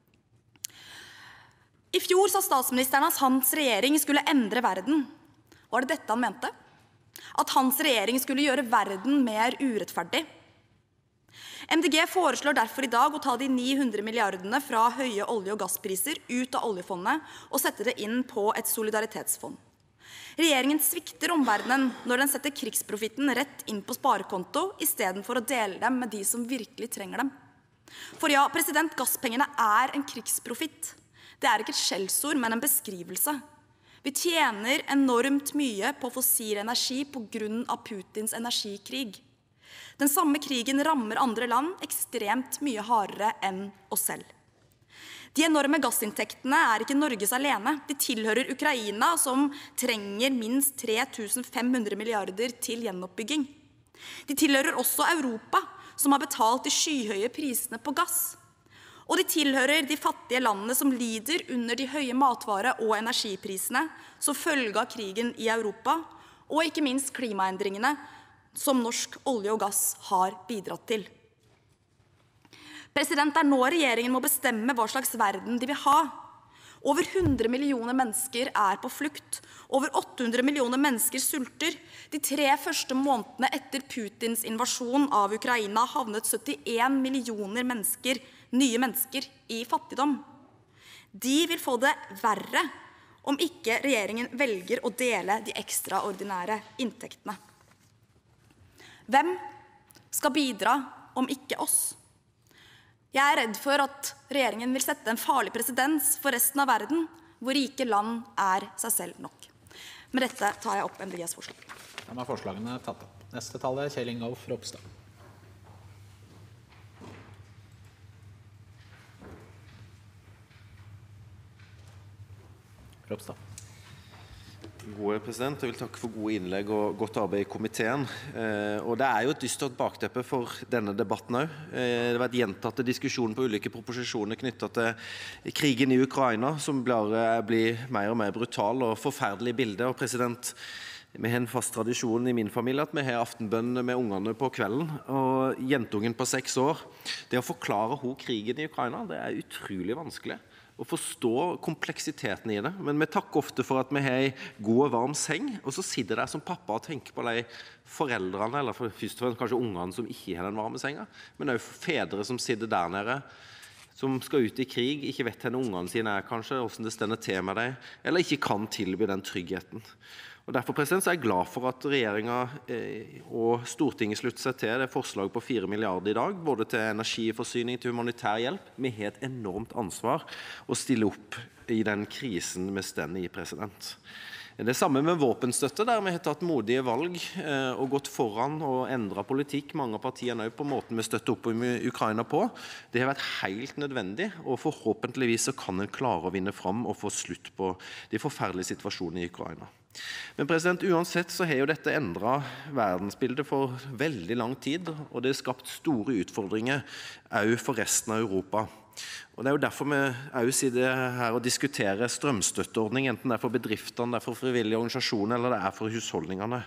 I fjor sa statsministeren at hans regjering skulle endre verden. Var det dette han mente? At hans regjering skulle gjøre verden mer urettferdig? M D G foreslår derfor i dag å ta de ni hundre milliardene fra høye olje- og gasspriser ut av oljefondet og sette det inn på et solidaritetsfond. Regjeringen svikter omverdenen når den setter krigsprofitten rett inn på sparekonto i stedet for å dele dem med de som virkelig trenger dem. For ja, president, gasspengene er en krigsprofitt. Det er ikke et skjellsord, men en beskrivelse. Vi tjener enormt mye på fossil energi på grunn av Putins energikrig. Den samme krigen rammer andre land ekstremt mye hardere enn oss selv. De enorme gassinntektene er ikke Norges alene. De tilhører Ukraina, som trenger minst tre tusen fem hundre milliarder til gjenoppbygging. De tilhører også Europa, som har betalt de skyhøye prisene på gass. Og de tilhører de fattige landene som lider under de høye matvare- og energiprisene som følge av krigen i Europa, og ikke minst klimaendringene som norsk olje og gass har bidratt til. President, det er nå regjeringen må bestemme hva slags verden de vil ha. Over hundre millioner mennesker er på flukt. Over åtte hundre millioner mennesker sulter. De tre første månedene etter Putins invasjon av Ukraina havnet syttien millioner mennesker, nye mennesker i fattigdom. De vil få det verre om ikke regjeringen velger å dele de ekstraordinære inntektene. Hvem skal bidra om ikke oss? Jeg er redd for at regjeringen vil sette en farlig presedens for resten av verden, hvor rike land er seg selv nok. Med dette tar jeg opp M D G's forslag. Da er forslagene tatt opp. Neste taler er Kjell Ingolf Ropstad. Ropstad. Gode president, jeg vil takke for gode innlegg og godt arbeid i komiteen. Eh, og det er jo et dystert bakteppe for denne debatten også. Eh, det har vært gjentatte diskusjoner på ulike proposisjoner knyttet til krigen i Ukraina, som blir, blir mer og mer brutal og forferdelig bilde. Og president, vi har en fast tradisjon i min familie at vi har aftenbønn med ungene på kvelden. Og jentungen på seks år, det å forklare hun krigen i Ukraina, det er utrolig vanskelig å forstå kompleksiteten i det, men vi takker ofte for at vi har en god og varm seng, og så sitter der som pappa og tenker på de foreldrene, eller for, først og fremst kanskje ungene som ikke har den varme senga, men også fedre som sitter der nede, som skal ut i krig, ikke vet henne ungene sine er kanskje, hvordan det stender til med dem, eller ikke kan tilby den tryggheten. Og Derfor president, så er jeg glad for at regjeringen eh, og Stortinget slutter seg til det forslag på fire milliarder i dag, både til energiforsyning, til humanitær hjelp. Vi har et enormt ansvar å stille opp i den krisen vi stender i, president. Det samme med våpenstøtte, der vi har tatt modige valg eh, og gått foran og endret politikk. Mange av partiene også på måten vi støtter opp om Ukraina på. Det har vært helt nødvendig, og forhåpentligvis så kan en klare å vinne fram og få slutt på de forferdelige situasjonene i Ukraina. Men president, uansett så har jo dette endret verdensbildet for veldig lang tid, og det har skapt store utfordringer også for resten av Europa. Og Det er jo derfor vi også sitter her og diskuterer strømstøtteordning, enten det er for bedriftene, det er for frivillige organisasjoner eller det er for husholdningene.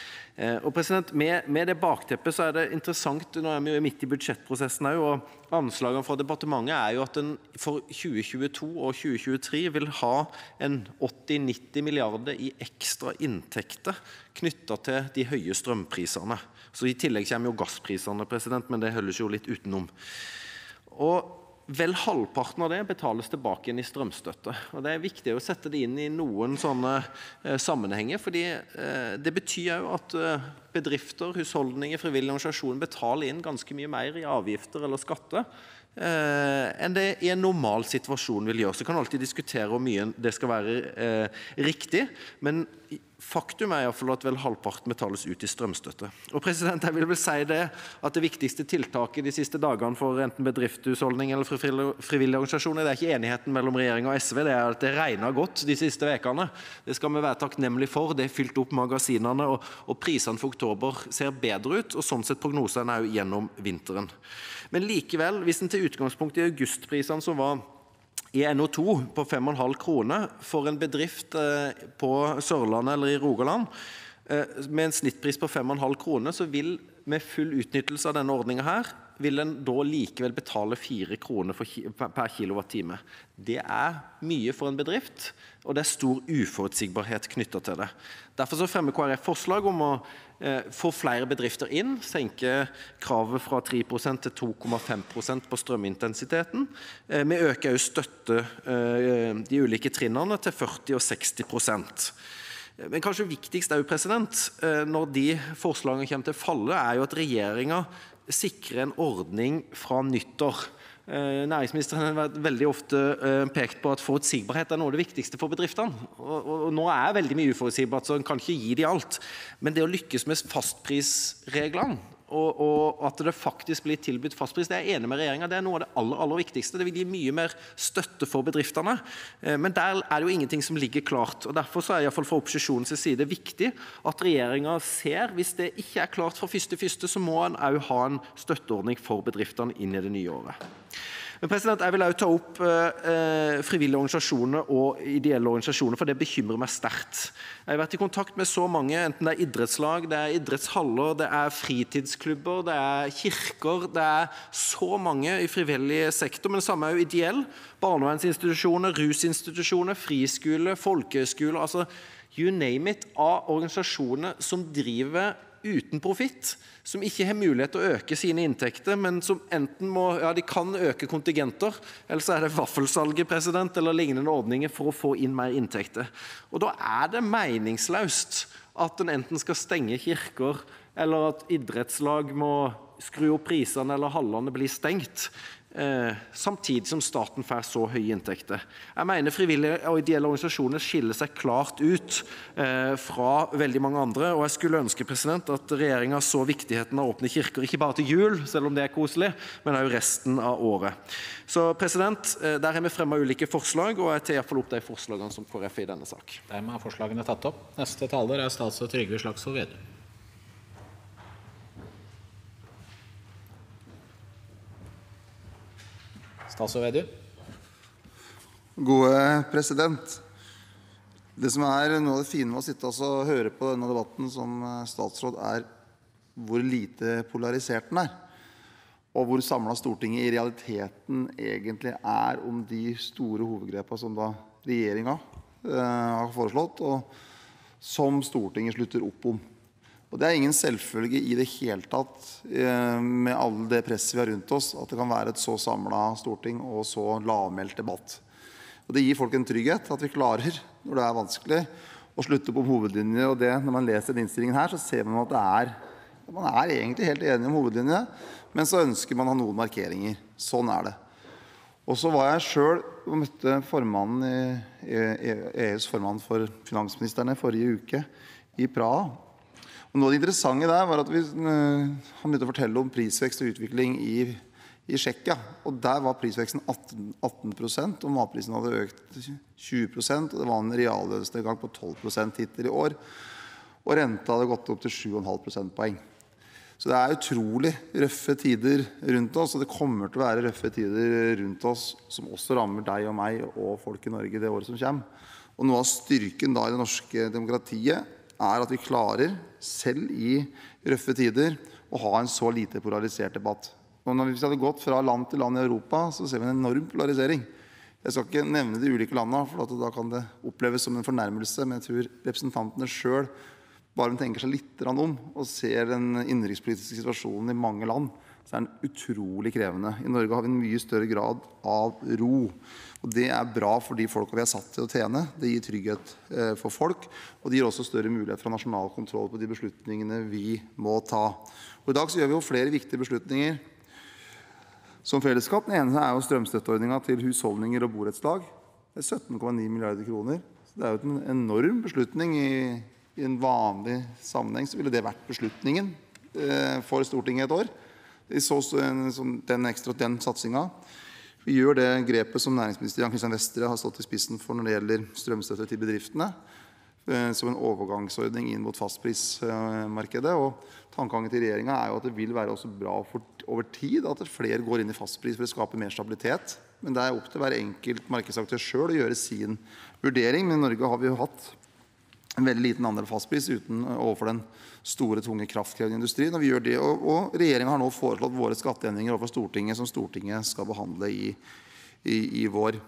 Og president, med, med det bakteppet så er det interessant, nå er vi jo midt i budsjettprosessen også, og anslagene fra departementet er jo at en for tjue tjueto og tjue tjuetre vil ha en åtti til nitti milliarder i ekstra inntekter knyttet til de høye strømprisene. Så i tillegg kommer jo gassprisene, president, men det holdes jo litt utenom. Og vel halvparten av det betales tilbake inn i strømstøtte. Og det er viktig å sette det inn i noen sånne eh, sammenhenger, fordi eh, det betyr jo at eh, bedrifter, husholdninger, frivillige organisasjoner betaler inn ganske mye mer i avgifter eller skatter eh, enn det i en normal situasjon vil gjøre. Så kan man alltid diskutere hvor mye det skal være eh, riktig, men faktum er i hvert fall at vel halvparten betales ut i strømstøtte. Og president, jeg vil vel si det at det viktigste tiltaket de siste dagene for enten bedriftshusholdning eller frivillige organisasjoner, det er ikke enigheten mellom regjering og S V, det er at det regner godt de siste vekene. Det skal vi være takknemlige for, det er fylt opp magasinene, og, og prisene for oktober ser bedre ut, og sånn sett prognosene er jo gjennom vinteren. Men likevel, hvis en til utgangspunkt i augustprisene som var i N O to på fem og en halv krone for en bedrift på Sørlandet eller i Rogaland, med en snittpris på fem og en halv krone, så vil med full utnyttelse av denne ordningen her, vil en da likevel betale fire kroner for, per kilowattime. Det er mye for en bedrift, og det er stor uforutsigbarhet knyttet til det. Derfor så fremmer K R F forslag om å eh, få flere bedrifter inn, senke kravet fra tre prosent til to komma fem prosent på strømintensiteten. Eh, vi øker også støtte eh, de ulike trinnene til førti og seksti prosent. Men kanskje viktigst er jo, president, når de forslagene kommer til å falle, er jo at regjeringen sikrer en ordning fra nyttår. Næringsministeren har veldig ofte pekt på at forutsigbarhet er noe av det viktigste for bedriftene. Og, og, og nå er veldig mye uforutsigbart, så en kan ikke gi de alt. Men det å lykkes med fastprisreglene, og, og at det faktisk blir tilbudt fastpris. Det er jeg enig med regjeringen. Det er noe av det aller, aller viktigste. Det vil gi mye mer støtte for bedriftene. Men der er det jo ingenting som ligger klart. Og derfor så er det i hvert fall fra opposisjonens side viktig at regjeringen ser, hvis det ikke er klart fra første første, så må en også ha en støtteordning for bedriftene inn i det nye året. Men president, jeg vil også ta opp eh, frivillige organisasjoner og ideelle organisasjoner, for det bekymrer meg sterkt. Jeg har vært i kontakt med så mange, enten det er idrettslag, det er idrettshaller, det er fritidsklubber, det er kirker, det er så mange i frivillig sektor, men det samme er jo ideell. Barnevernsinstitusjoner, rusinstitusjoner, friskole, folkehøyskole, altså you name it, av organisasjoner som driver uten profitt, som ikke har mulighet til å øke sine inntekter, men som enten må, ja, de kan øke kontingenter, eller så er det vaffelsalget, president, eller lignende ordninger for å få inn mer inntekter. Og da er det meningsløst at en enten skal stenge kirker, eller at idrettslag må skru opp prisene, eller hallene blir stengt, eh, samtidig som staten får så høye inntekter. Jeg mener frivillige og ideelle organisasjoner skiller seg klart ut eh, fra veldig mange andre, og jeg skulle ønske, president, at regjeringen så viktigheten av åpne kirker, ikke bare til jul, selv om det er koselig, men også resten av året. Så president, eh, der har vi fremmet ulike forslag, og jeg tar i hvert fall opp de forslagene som K R F er i denne sak. Dermed er forslagene tatt opp. Neste taler er statsråd Trygve Slagsvold Vedum. Statsråd Vedum. Gode president. Det som er noe av det fine med å sitte og høre på denne debatten som statsråd er hvor lite polarisert den er, og hvor samlet Stortinget i realiteten egentlig er om de store hovedgrepene som da regjeringen eh, har foreslått, og som Stortinget slutter opp om. Og det er ingen selvfølge i det hele tatt eh, med alle det presset vi har rundt oss, at det kan være et så samlet storting og så lavmælt debatt. Og det gir folk en trygghet at vi klarer, når det er vanskelig, å slutte opp om hovedlinjer. Og det, når man leser den innstillingen her, så ser man at det er, man er egentlig helt enig om hovedlinjene, men så ønsker man å ha noen markeringer. Sånn er det. Og så var jeg selv og møtte formannen i E U's formann for finansministerne forrige uke i Praha. Og noe av det interessante der var at vi, uh, han begynte å fortelle om prisvekst og utvikling i, i Tsjekkia. Og der var prisveksten atten prosent, og matprisen hadde økt tjue prosent, og det var en reallønnsnedgang på tolv prosent hittil i år. Og renta hadde gått opp til sju komma fem prosentpoeng. Så det er utrolig røffe tider rundt oss, og det kommer til å være røffe tider rundt oss, som også rammer deg og meg og folk i Norge det året som kommer. Og noe av styrken da i det norske demokratiet er at vi klarer, selv i røffe tider, å ha en så lite polarisert debatt. Og når vi hadde gått fra land til land i Europa, så ser vi en enorm polarisering. Jeg skal ikke nevne de ulike landene, for da kan det oppleves som en fornærmelse, men jeg tror representantene selv bare tenker seg litt om og ser den innenrikspolitiske situasjonen i mange land, så er den utrolig krevende. I Norge har vi en mye større grad av ro, og det er bra for de folka vi er satt til å tjene. Det gir trygghet for folk, og det gir også større mulighet for nasjonal kontroll på de beslutningene vi må ta. Og i dag så gjør vi jo flere viktige beslutninger som fellesskap. Den ene er jo strømstøtteordningen til husholdninger og borettslag. Det er sytten komma ni milliarder kroner. Så det er jo en enorm beslutning. I, i en vanlig sammenheng så ville det vært beslutningen eh, for Stortinget et år. Vi så den ekstra den satsingen. Vi gjør det grepet som næringsminister Jan Christian Vestre har stått i spissen for når det gjelder strømstøtte til bedriftene, eh, som en overgangsordning inn mot fastprismarkedet. Og tankegangen til regjeringen er jo at det vil være også bra for, over tid at flere går inn i fastpris for å skape mer stabilitet. Men det er opp til hver enkelt markedsaktør selv å gjøre sin vurdering. Men i Norge har vi jo hatt en veldig liten andel fastpris uten overfor den store, tunge kraftkrevende industrien. Og vi gjør det, og, og regjeringen har nå foreslått våre skatteendringer overfor Stortinget, som Stortinget skal behandle i, i, i vår.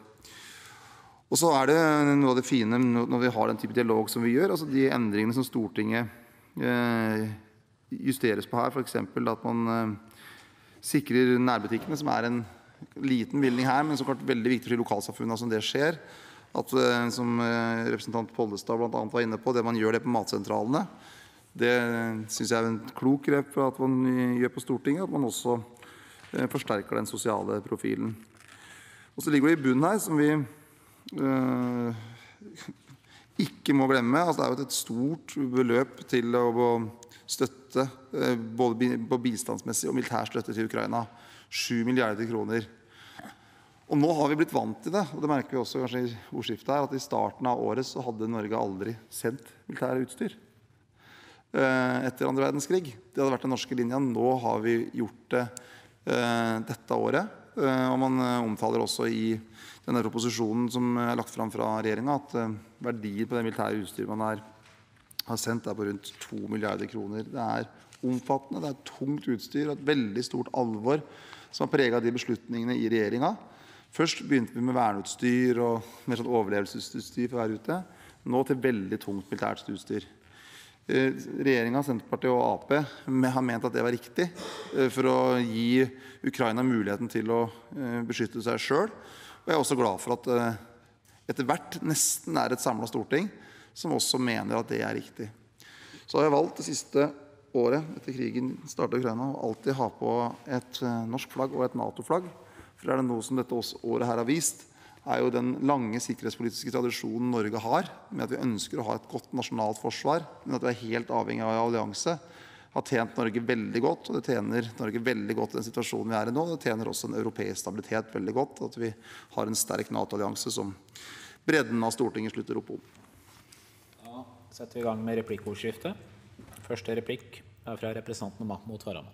Og så er det noe av det fine når vi har den type dialog som vi gjør, altså de endringene som Stortinget eh, justeres på her, for eksempel at man eh, sikrer nærbutikkene, som er en liten bevilgning her, men så klart veldig viktig for lokalsamfunnet som det skjer. At, som representant Pollestad blant annet var inne på, det man gjør det på matsentralene, det synes jeg er en klok grep at man gjør på Stortinget, at man også forsterker den sosiale profilen. Og så ligger det i bunnen her, som vi øh, ikke må glemme at det er jo et stort beløp til å støtte både på bistandsmessig og militær støtte til Ukraina. sju milliarder kroner. Og nå har vi blitt vant til det, og det merker vi også kanskje i ordskiftet her, at i starten av året så hadde Norge aldri sendt militære utstyr etter andre verdenskrig. Det hadde vært den norske linjen. Nå har vi gjort det dette året, og man omtaler også i denne proposisjonen som er lagt fram fra regjeringen at verdien på det militære utstyr man er, har sendt er på rundt to milliarder kroner. Det er omfattende, det er tungt utstyr og et veldig stort alvor som har preget de beslutningene i regjeringen. Først begynte vi med verneutstyr og mer sånn overlevelsesutstyr for å være ute. Nå til veldig tungt militært utstyr. Regjeringen, Senterpartiet og A P har ment at det var riktig for å gi Ukraina muligheten til å beskytte seg selv. Og jeg er også glad for at etter hvert nesten er et samlet storting som også mener at det er riktig. Så har jeg valgt det siste året etter krigen startet i Ukraina å alltid ha på et norsk flagg og et NATO-flagg. For er det noe som dette året her har vist, er jo den lange sikkerhetspolitiske tradisjonen Norge har, med at vi ønsker å ha et godt nasjonalt forsvar, men at vi er helt avhengig av allianse, har tjent Norge veldig godt, og det tjener Norge veldig godt i den situasjonen vi er i nå. Det tjener også en europeisk stabilitet veldig godt, at vi har en sterk NATO-allianse som bredden av Stortinget slutter opp om. Da setter vi i gang med replikkordskiftet. Første replikk er fra representanten Mahmoud Farahmand.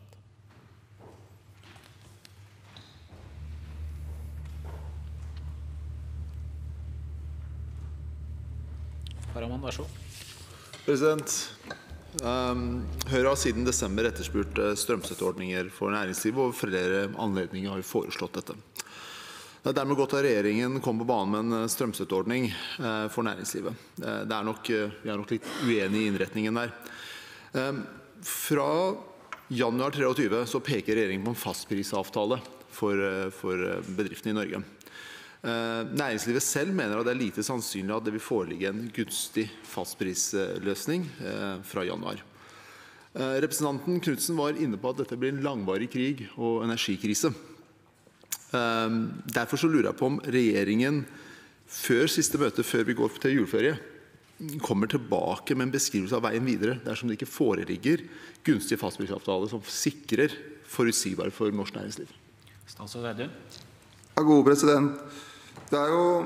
Farahmand, vær så god. President, um, Høyre har siden desember etterspurt strømstøtteordninger for næringslivet, og flere anledninger har vi foreslått dette. Det er dermed godt at regjeringen kom på banen med en strømstøtteordning uh, for næringslivet. Uh, det er nok, uh, vi er nok litt uenige i innretningen der. Um, fra januar tjuetre så peker regjeringen på en fastprisavtale for, uh, for bedriftene i Norge. Næringslivet selv mener at det er lite sannsynlig at det vil foreligge en gunstig fastprisløsning fra januar. Representanten Knudsen var inne på at dette blir en langvarig krig og energikrise. Derfor så lurer jeg på om regjeringen før siste møte, før vi går til juleferie, kommer tilbake med en beskrivelse av veien videre, dersom det ikke foreligger gunstige fastprisavtaler som sikrer forutsigbarhet for norsk næringsliv. Statsråd Vedum. Ja, god president. Det er jo,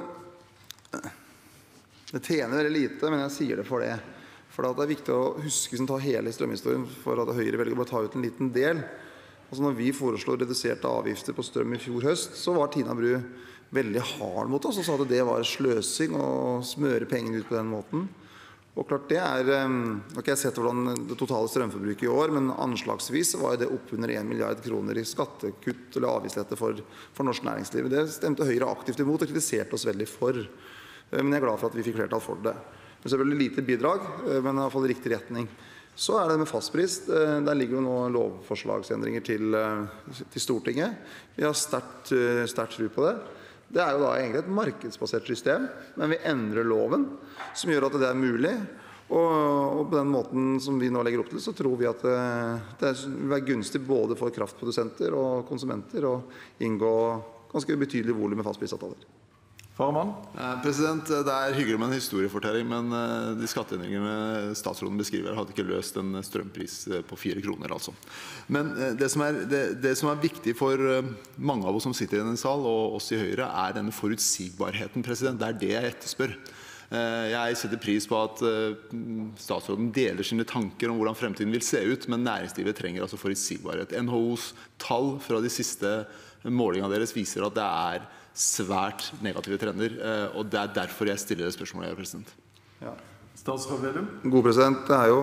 det tjener veldig lite, men jeg sier det for det. For det er viktig å huske som tar hele strømhistorien for at Høyre velger å bare ta ut en liten del. Altså når vi foreslår reduserte avgifter på strøm i fjor høst, så var Tina Bru veldig hard mot oss og sa at det var sløsing å smøre pengene ut på den måten. Og klart det er, nå har ikke jeg sett hvordan det totale strømforbruket i år, men anslagsvis var det opp under en milliard kroner i skattekutt eller avgiftslette for, for norsk næringsliv. Det stemte Høyre aktivt imot og kritiserte oss veldig for. Men jeg er glad for at vi fikk flertall for det. Det er selvfølgelig lite bidrag, men i hvert fall i riktig retning. Så er det med fastpris. Der ligger jo nå lovforslagsendringer til, til Stortinget. Vi har sterkt, sterkt tro på det. Det er jo da egentlig et markedsbasert system, men vi endrer loven, som gjør at det er mulig. Og, og på den måten som vi nå legger opp til, så tror vi at det, det vil være gunstig både for kraftprodusenter og konsumenter å inngå ganske betydelig volum med fastprisavtaler. Farahmand? Eh, president, det er hyggelig med en historiefortelling, men eh, de skatteendringene statsråden beskriver hadde ikke løst en strømpris på fire kroner, altså. Men eh, det, som er, det, det som er viktig for eh, mange av oss som sitter i denne sal, og oss i Høyre, er denne forutsigbarheten, president. Det er det jeg etterspør. Eh, jeg setter pris på at eh, statsråden deler sine tanker om hvordan fremtiden vil se ut, men næringslivet trenger altså forutsigbarhet. N H O's tall fra de siste målingene deres viser at det er svært negative trender, og det er derfor jeg stiller det spørsmålet, president. Ja. Statsråd Vedum? God president, det er jo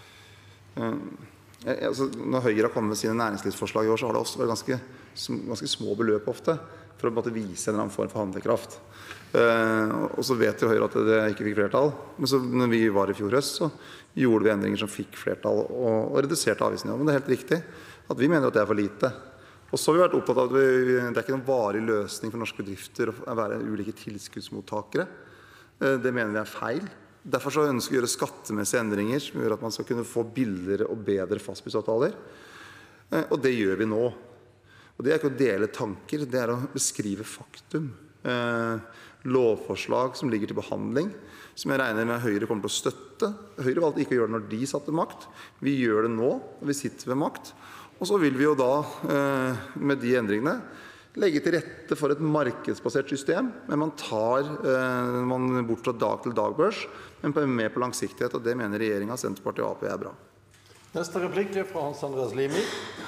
eh, altså, når Høyre har kommet med sine næringslivsforslag i år, så har det også vært ganske, ganske små beløp ofte, for å måtte vise en eller annen form for handlekraft. Eh, og så vet jo Høyre at det ikke fikk flertall, men så når vi var i fjor høst, så gjorde vi endringer som fikk flertall og, og reduserte avgiftsnivået. Men det er helt riktig at vi mener at det er for lite. Og så har vi vært opptatt av at vi, det er ikke noen varig løsning for norske bedrifter å være ulike tilskuddsmottakere. Det mener vi er feil. Derfor så ønsker vi å gjøre skattemessige endringer som gjør at man skal kunne få billigere og bedre fastprisavtaler. Og det gjør vi nå. Og det er ikke å dele tanker, det er å beskrive faktum. lovforslag som ligger til behandling, som jeg regner med Høyre kommer til å støtte. Høyre valgte ikke å gjøre det når de satt ved makt. Vi gjør det nå når vi sitter ved makt. Og så vil vi jo da, med de endringene, legge til rette for et markedsbasert system, men man tar man bort fra dag til dag-børs, men med på langsiktighet, og det mener regjeringen, Senterpartiet og A P er bra. Neste replikk er fra Hans Andreas Limi.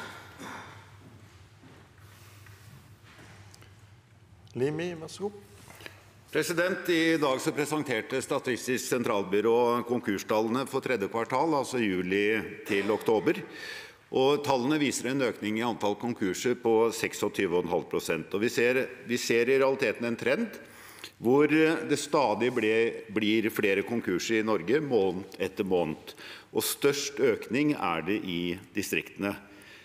Limi, vær så god. President, I dag så presenterte Statistisk sentralbyrå konkurstallene for tredje kvartal, altså juli til oktober. Og tallene viser en økning I antall konkurser på tjueseks komma fem prosent. Og vi ser, vi ser I realiteten en trend hvor det stadig ble, blir flere konkurser I Norge måned etter måned. Og størst økning er det I distriktene.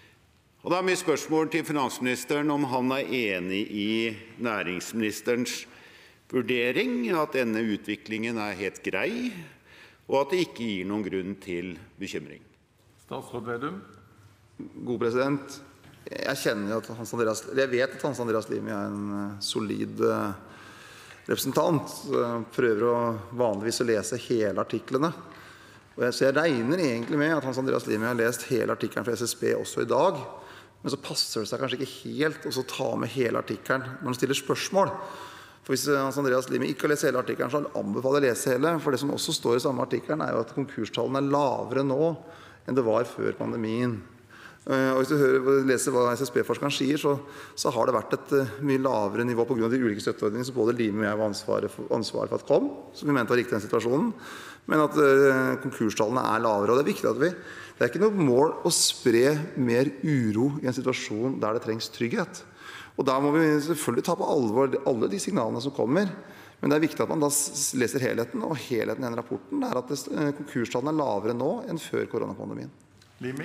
Og da er mitt spørsmål til finansministeren om han er enig I næringsministerens vurdering at denne utviklingen er helt grei, og at det ikke gir noen grunn til bekymring. Statsråd Vedum. God president. Jeg kjenner at Hans Andreas, jeg vet at Hans Andreas Limi er en solid representant. Jeg prøver å vanligvis å lese hele artiklene. Og jeg, så jeg regner egentlig med at Hans Andreas Limi har lest hele artikkelen fra S S B også I dag. Men så passer det seg kanskje ikke helt å ta med hele artikkelen når han stiller spørsmål. For hvis Hans Andreas Limi ikke har lest hele artikkelen, så anbefaler jeg å lese hele. For det som også står I samme artikkelen er jo at konkurstallene er lavere nå enn det var før pandemien. Og hvis du hører, leser hva S S B-forskeren sier, så, så har det vært et uh, mye lavere nivå på grunn av de ulike støtteordningene som både Limi og jeg var ansvaret for, ansvaret for at kom, som vi mente var riktig I den situasjonen, men at uh, konkurstallene er lavere. Og det er viktig at vi, det er ikke noe mål å spre mer uro I en situasjon der det trengs trygghet. Og da må vi selvfølgelig ta på alvor alle de signalene som kommer, men det er viktig at man da leser helheten, og helheten I den rapporten er at konkurstallene er lavere nå enn før koronapandemien. Limi.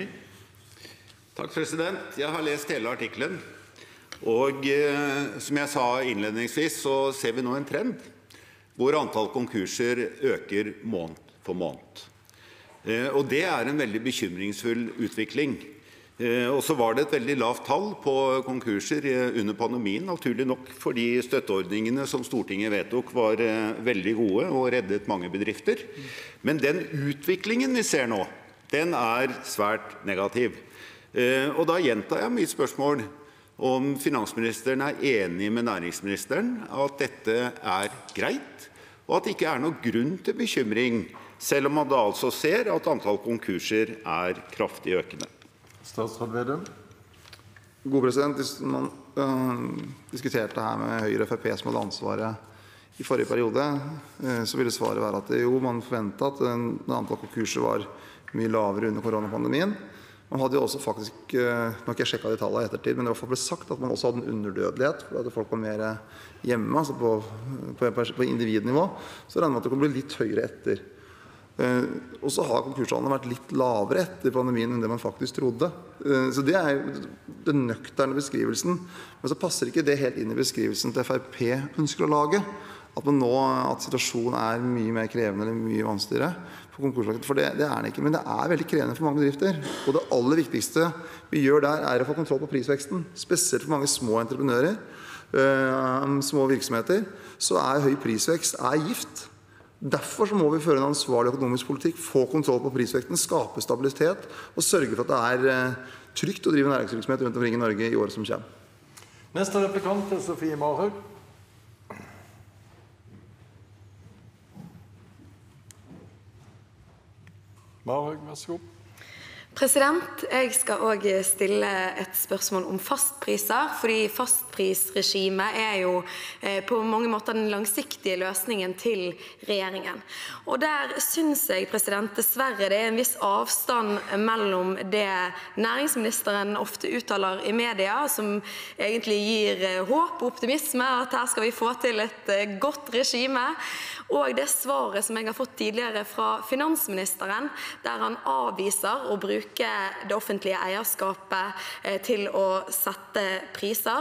Takk, president. Jeg har lest hele artikkelen, og eh, som jeg sa innledningsvis, så ser vi nå en trend hvor antall konkurser øker måned for måned. Eh, og det er en veldig bekymringsfull utvikling. Eh, og så var det et veldig lavt tall på konkurser eh, under pandemien, naturlig nok fordi støtteordningene som Stortinget vedtok var eh, veldig gode og reddet mange bedrifter. Men den utviklingen vi ser nå, den er svært negativ. Eh, og da gjentar jeg mitt spørsmål om finansministeren er enig med næringsministeren at dette er greit, og at det ikke er noen grunn til bekymring, selv om man da altså ser at antall konkurser er kraftig økende. Statsråd Vedum. God president, hvis man øh, diskuterte her med Høyre og F P som hadde ansvaret I forrige periode, øh, så ville svaret være at jo, man forventet at øh, antall konkurser var mye lavere under koronapandemien. Man hadde jo også faktisk, nå har ikke jeg sjekket de tallene I ettertid, men det ble sagt at man også hadde en underdødelighet, for at folk var mer hjemme, altså på, på, på individnivå. Så regner man at det kommer bli litt høyere etter. Eh, og så har konkursene vært litt lavere etter pandemien enn det man faktisk trodde. Eh, så det er den nøkterne beskrivelsen. Men så passer ikke det helt inn I beskrivelsen til F R P ønsker å lage. At, man nå, at situasjonen er mye mer krevende eller mye vanskeligere på konkursmarkedet, for det, det er den ikke. Men det er veldig krevende for mange bedrifter. Og det aller viktigste vi gjør der er å få kontroll på prisveksten. Spesielt for mange små entreprenører, øh, små virksomheter, så er høy prisvekst er gift. Derfor så må vi føre en ansvarlig økonomisk politikk, få kontroll på prisveksten, skape stabilitet og sørge for at det er øh, trygt å drive næringsvirksomhet rundt omkring I Norge I året som kommer. Neste replikant er Sofie Marhaug. Marhaug, vær så god. President, jeg skal også stille et spørsmål om fastpriser, fordi fastprisregimet er jo eh, på mange måter den langsiktige løsningen til regjeringen. Og der synes jeg, president, dessverre det er en viss avstand mellom det næringsministeren ofte uttaler I media, som egentlig gir eh, håp og optimisme, at her skal vi få til et eh, godt regime, og det svaret som jeg har fått tidligere fra finansministeren, der han avviser å bruke det offentlige eierskapet til å sette priser, og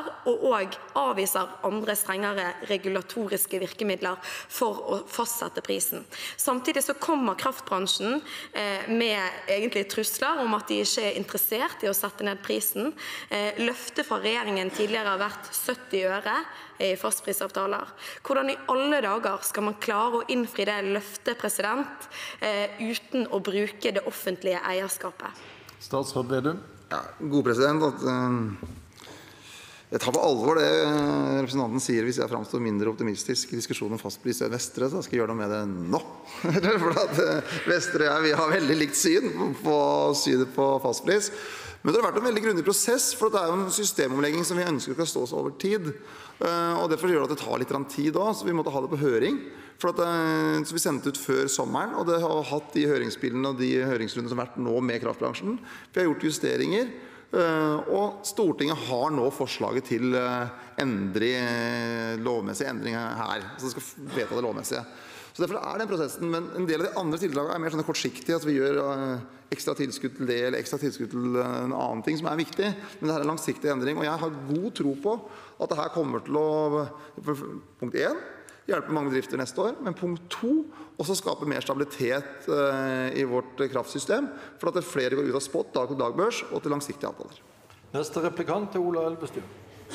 og avviser andre strengere regulatoriske virkemidler for å fastsette prisen. Samtidig så kommer kraftbransjen med egentlig trusler om at de ikke er interessert i å sette ned prisen. Løftet fra regjeringen tidligere har vært sytti øre i fastprisavtaler. Hvordan i alle dager skal man klare å innfri det løftet, president, uten å bruke det offentlige eierskapet? Statsråd Vedum. Ja, god president, at, uh, jeg tar på alvor det representanten sier hvis jeg fremstår mindre optimistisk i diskusjonen om fastpris i Vestre, så skal jeg gjøre noe med det nå. For at uh, Vestre og jeg, vi har veldig likt syn på synet på fastpris. Men det har vært en veldig grundig prosess, for det er jo en systemomlegging som vi ønsker skal stå seg over tid. Og derfor gjør det at det tar litt tid også, så vi måtte ha det på høring. For at, så vi sendte ut før sommeren, og det har hatt de høringsspillene og de høringsrundene som har vært nå med kraftbransjen. Vi har gjort justeringer, og Stortinget har nå forslaget til endring, lovmessig endring her. Så det skal vedta det lovmessige. Så derfor er den prosessen, men en del av de andre tiltakene er mer sånne kortsiktige, at vi gjør ekstra tilskudd til det, eller ekstra tilskudd til en annen ting som er viktig, men det her er en langsiktig endring, og jeg har god tro på at det her kommer til å, punkt én, hjelpe mange bedrifter neste år, men punkt to, også skape mer stabilitet i vårt kraftsystem, for at flere går ut av spot, dag- og dagbørs, og til langsiktige avtaler. Neste replikant er Ola Elvestuen.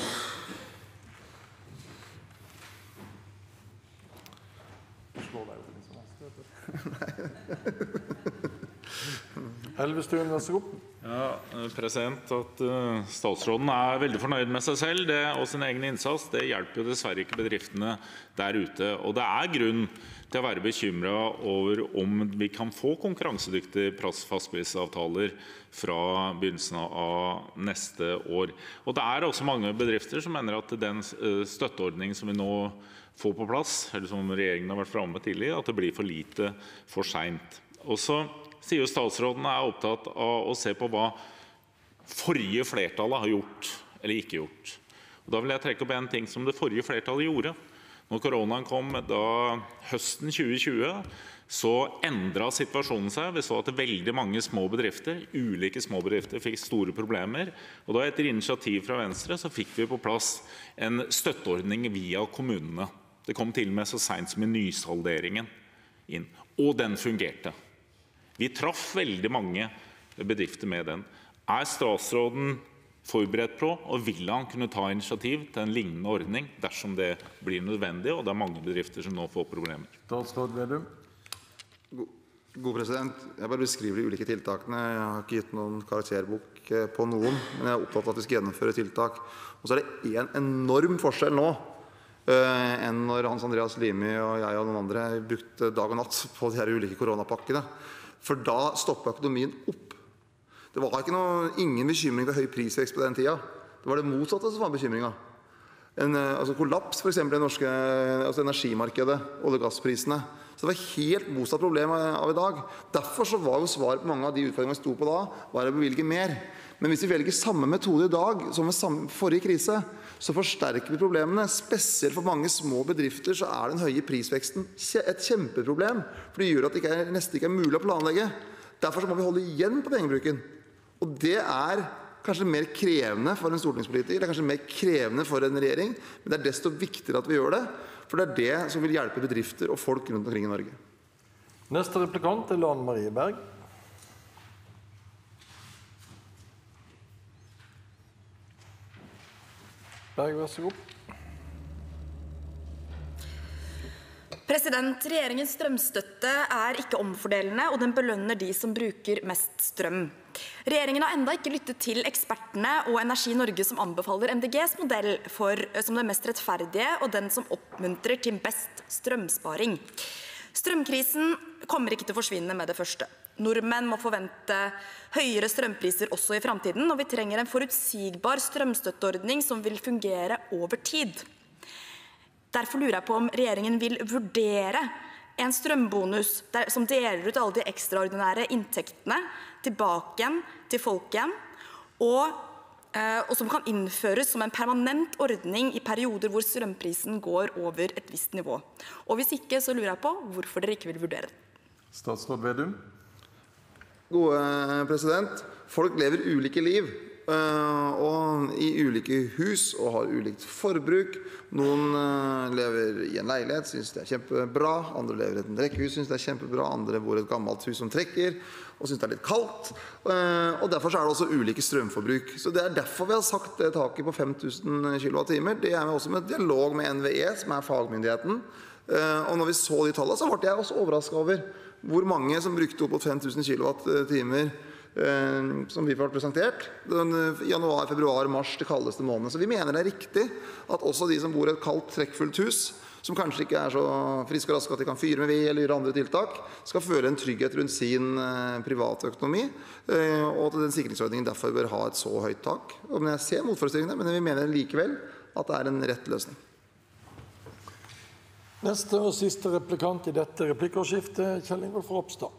Elvestuen, vær så god. Ja, president, at uh, statsråden er veldig fornøyd med seg selv det, og sin egen innsats, det hjelper jo dessverre ikke bedriftene der ute. Og det er grunn til å være bekymret over om vi kan få konkurransedyktige fastprisavtaler fra begynnelsen av neste år. Og det er også mange bedrifter som mener at den støtteordningen som vi nå får på plass, eller som regjeringen har vært fremme med tidlig, at det blir for lite for sent. Og så sier jo statsråden er opptatt av å se på hva forrige flertallet har gjort eller ikke gjort. Og da vil jeg trekke opp en ting som det forrige flertallet gjorde. Når koronaen kom da høsten tjue tjue, så endret situasjonen seg. Vi så at veldig mange små bedrifter, ulike små bedrifter, fikk store problemer. Og da etter initiativ fra Venstre så fikk vi på plass en støtteordning via kommunene. Det kom til og med så sent som i nysalderingen inn, og den fungerte. Vi traff veldig mange bedrifter med den. Er statsråden forberedt på, og vil han kunne ta initiativ til en lignende ordning dersom det blir nødvendig, og det er mange bedrifter som nå får problemer? Statsråd Vedum. God, god president. Jeg bare beskriver de ulike tiltakene. Jeg har ikke gitt noen karakterbok på noen, men jeg er opptatt av at vi skal gjennomføre tiltak. Og så er det en enorm forskjell nå uh, enn når Hans Andreas Limi og jeg og noen andre brukte dag og natt på de her ulike koronapakkene. For da stoppet økonomien opp. Det var ikke noe, ingen bekymring for høy prisvekst på den tida. Det var det motsatte som var bekymringen. En altså kollaps for eksempel i det norske altså energimarkedet, olje- og gassprisene. Så det var helt motsatt problem av i dag. Derfor så var jo svaret på mange av de utfordringene vi stod på da, var å bevilge mer. Men hvis vi velger samme metode i dag som ved forrige krise, så forsterker vi problemene. Spesielt for mange små bedrifter så er den høye prisveksten et kjempeproblem, for det gjør at det ikke er, nesten ikke er mulig å planlegge. Derfor så må vi holde igjen på pengebruken. Og det er kanskje mer krevende for en stortingspolitiker, det er kanskje mer krevende for en regjering, men det er desto viktigere at vi gjør det, for det er det som vil hjelpe bedrifter og folk rundt omkring i Norge. Neste replikant er Lan Marie Berg. Berg, vær så god. President, regjeringens strømstøtte er ikke omfordelende, og den belønner de som bruker mest strøm. Regjeringen har enda ikke lyttet til ekspertene og Energi Norge som anbefaler M D G's modell for, som den mest rettferdige og den som oppmuntrer til best strømsparing. Strømkrisen kommer ikke til å forsvinne med det første. Nordmenn må forvente høyere strømpriser også i fremtiden, og vi trenger en forutsigbar strømstøtteordning som vil fungere over tid. Derfor lurer jeg på om regjeringen vil vurdere en strømbonus der, som deler ut alle de ekstraordinære inntektene tilbake til folk igjen, og, eh, og som kan innføres som en permanent ordning i perioder hvor strømprisen går over et visst nivå. Og hvis ikke, så lurer jeg på hvorfor dere ikke vil vurdere det. Statsråd Vedum. Gode president. Folk lever ulike liv, og i ulike hus og har ulikt forbruk. Noen lever i en leilighet, synes det er kjempebra. Andre lever i et rekkehus, synes det er kjempebra. Andre bor i et gammelt hus som trekker og synes det er litt kaldt. Og derfor er det også ulike strømforbruk. Så det er derfor vi har sagt det taket på fem tusen kilowattimer. Det er også med dialog med N V E, som er fagmyndigheten. Og når vi så de tallene, så ble jeg også overrasket over hvor mange som brukte opp på fem tusen kilowattimer som vi har presentert. Januar, februar, mars, det kaldeste måneden. Så vi mener det er riktig at også de som bor i et kaldt, trekkfullt hus, som kanskje ikke er så friske og raske at de kan fyre med ved eller gjøre andre tiltak, skal føle en trygghet rundt sin private økonomi, og at den sikringsordningen derfor bør ha et så høyt tak. Og jeg ser motforestillingene, men vi mener likevel at det er en rett løsning. Neste og siste replikant i dette replikkordskiftet, Kjell Ingolf Ropstad.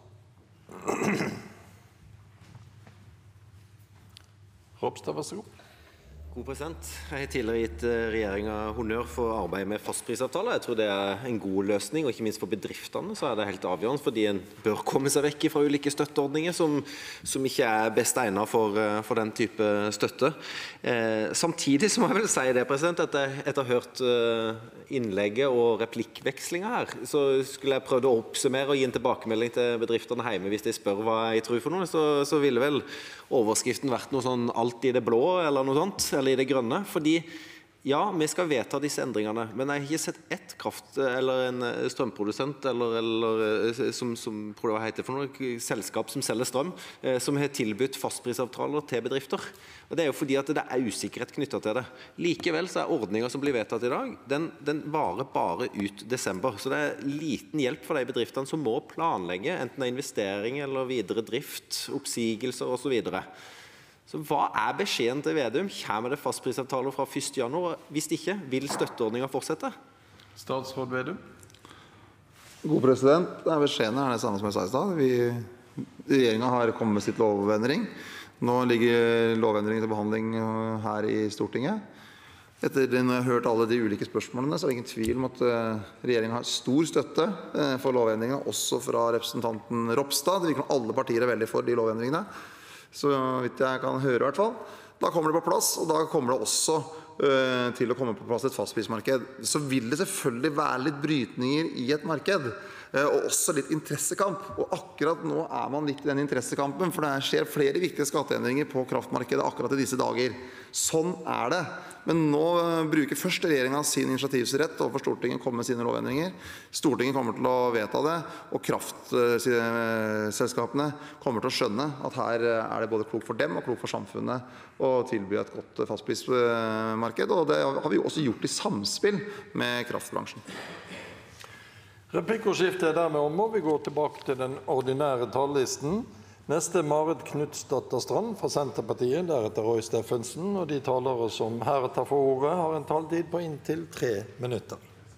Ropstad, vær så god. God president. Jeg har tidligere gitt regjeringen honnør for arbeidet med fastprisavtaler. Jeg tror det er en god løsning, og ikke minst for bedriftene så er det helt avgjørende, fordi en bør komme seg vekk fra ulike støtteordninger som, som ikke er best egnet for, for den type støtte. Eh, samtidig så må jeg vel si det, president, at jeg, etter å ha hørt innlegget og replikkvekslinga her, så skulle jeg prøvd å oppsummere og gi en tilbakemelding til bedriftene hjemme hvis de spør hva jeg tror for noe, så, så ville vel overskriften vært noe sånn alt i det blå eller noe sånt, eller i det grønne, fordi ja, vi skal vedta disse endringene, men jeg har ikke sett ett kraft, eller en strømprodusent, eller, eller som, som hva heter for noe, selskap som selger strøm, som har tilbudt fastprisavtaler til bedrifter. Og det er jo fordi at det er usikkerhet knyttet til det. Likevel så er ordningen som blir vedtatt i dag, den, den varer bare ut desember. Så det er liten hjelp for de bedriftene som må planlegge, enten det er investering eller videre drift, oppsigelser og så videre. Så hva er beskjeden til Vedum? Kommer det fastprisavtaler fra første januar? Hvis ikke, vil støtteordningen fortsette? Statsråd Vedum. God president, det er beskjeden er det samme som jeg sa i stad. Vi, regjeringen har kommet med sitt lovendring. Nå ligger lovendringen til behandling her i Stortinget. Etter at jeg har hørt alle de ulike spørsmålene, så er det ingen tvil om at regjeringen har stor støtte for lovendringene, også fra representanten Ropstad. Det virker som alle partier er veldig for de lovendringene. Så vidt jeg kan høre i hvert fall. Da kommer det på plass, og da kommer det også uh, til å komme på plass et fastprismarked. Så vil det selvfølgelig være litt brytninger i et marked, uh, og også litt interessekamp. Og akkurat nå er man litt i den interessekampen, for det skjer flere viktige skatteendringer på kraftmarkedet akkurat i disse dager. Sånn er det. Men nå bruker først regjeringen sin initiativsrett overfor Stortinget å komme med sine lovendringer. Stortinget kommer til å vedta det, og kraftselskapene kommer til å skjønne at her er det både klokt for dem og klokt for samfunnet å tilby et godt fastprismarked, og det har vi også gjort i samspill med kraftbransjen. Replikkordskiftet er dermed omme, og vi går tilbake til den ordinære tallisten. Neste er Marit Knutsdatter Strand fra Senterpartiet, deretter Roy Steffensen, og de talere som heretter får ordet har en taletid på inntil tre minutter.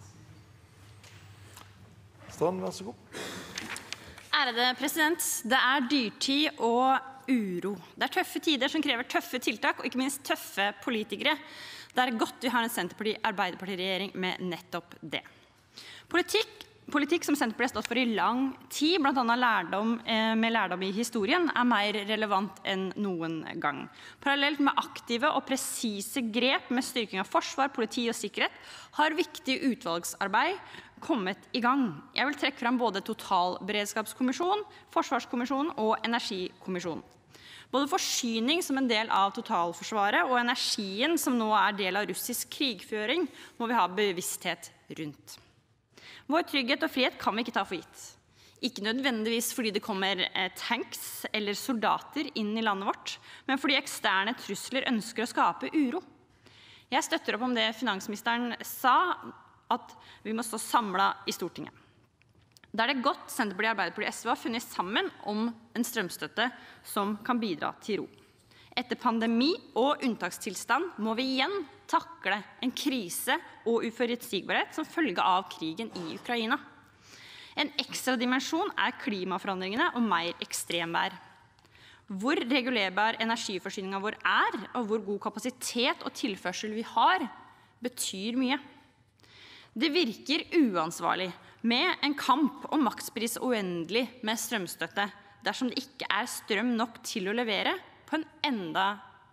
Strand, vær så god. Ærede president, det er dyrtid og uro. Det er tøffe tider som krever tøffe tiltak, og ikke minst tøffe politikere. Det er godt vi har en Senterparti-Arbeiderparti-regjering med nettopp det. Politikk Politikk som Senterpartiet har stått for i lang tid, blant annet lærdom, eh, med lærdom i historien, er mer relevant enn noen gang. Parallelt med aktive og presise grep med styrking av forsvar, politi og sikkerhet, har viktig utvalgsarbeid kommet i gang. Jeg vil trekke frem både Totalberedskapskommisjonen, Forsvarskommisjonen og Energikommisjonen. Både forsyning som en del av totalforsvaret og energien som nå er del av russisk krigføring, må vi ha bevissthet rundt. Vår trygghet og frihet kan vi ikke ta for gitt. Ikke nødvendigvis fordi det kommer tanks eller soldater inn i landet vårt, men fordi eksterne trusler ønsker å skape uro. Jeg støtter opp om det finansministeren sa, at vi må stå samlet i Stortinget. Da er det godt Senterpartiet, Arbeiderpartiet og S V har funnet sammen om en strømstøtte som kan bidra til ro. Etter pandemi og unntakstilstand må vi igjen takle en krise og uforutsigbarhet som følge av krigen i Ukraina. En ekstra dimensjon er klimaforandringene og mer ekstremvær. Hvor regulerbar energiforsyningen vår er, og hvor god kapasitet og tilførsel vi har, betyr mye. Det virker uansvarlig med en kamp om makspris uendelig med strømstøtte, dersom det ikke er strøm nok til å levere på en enda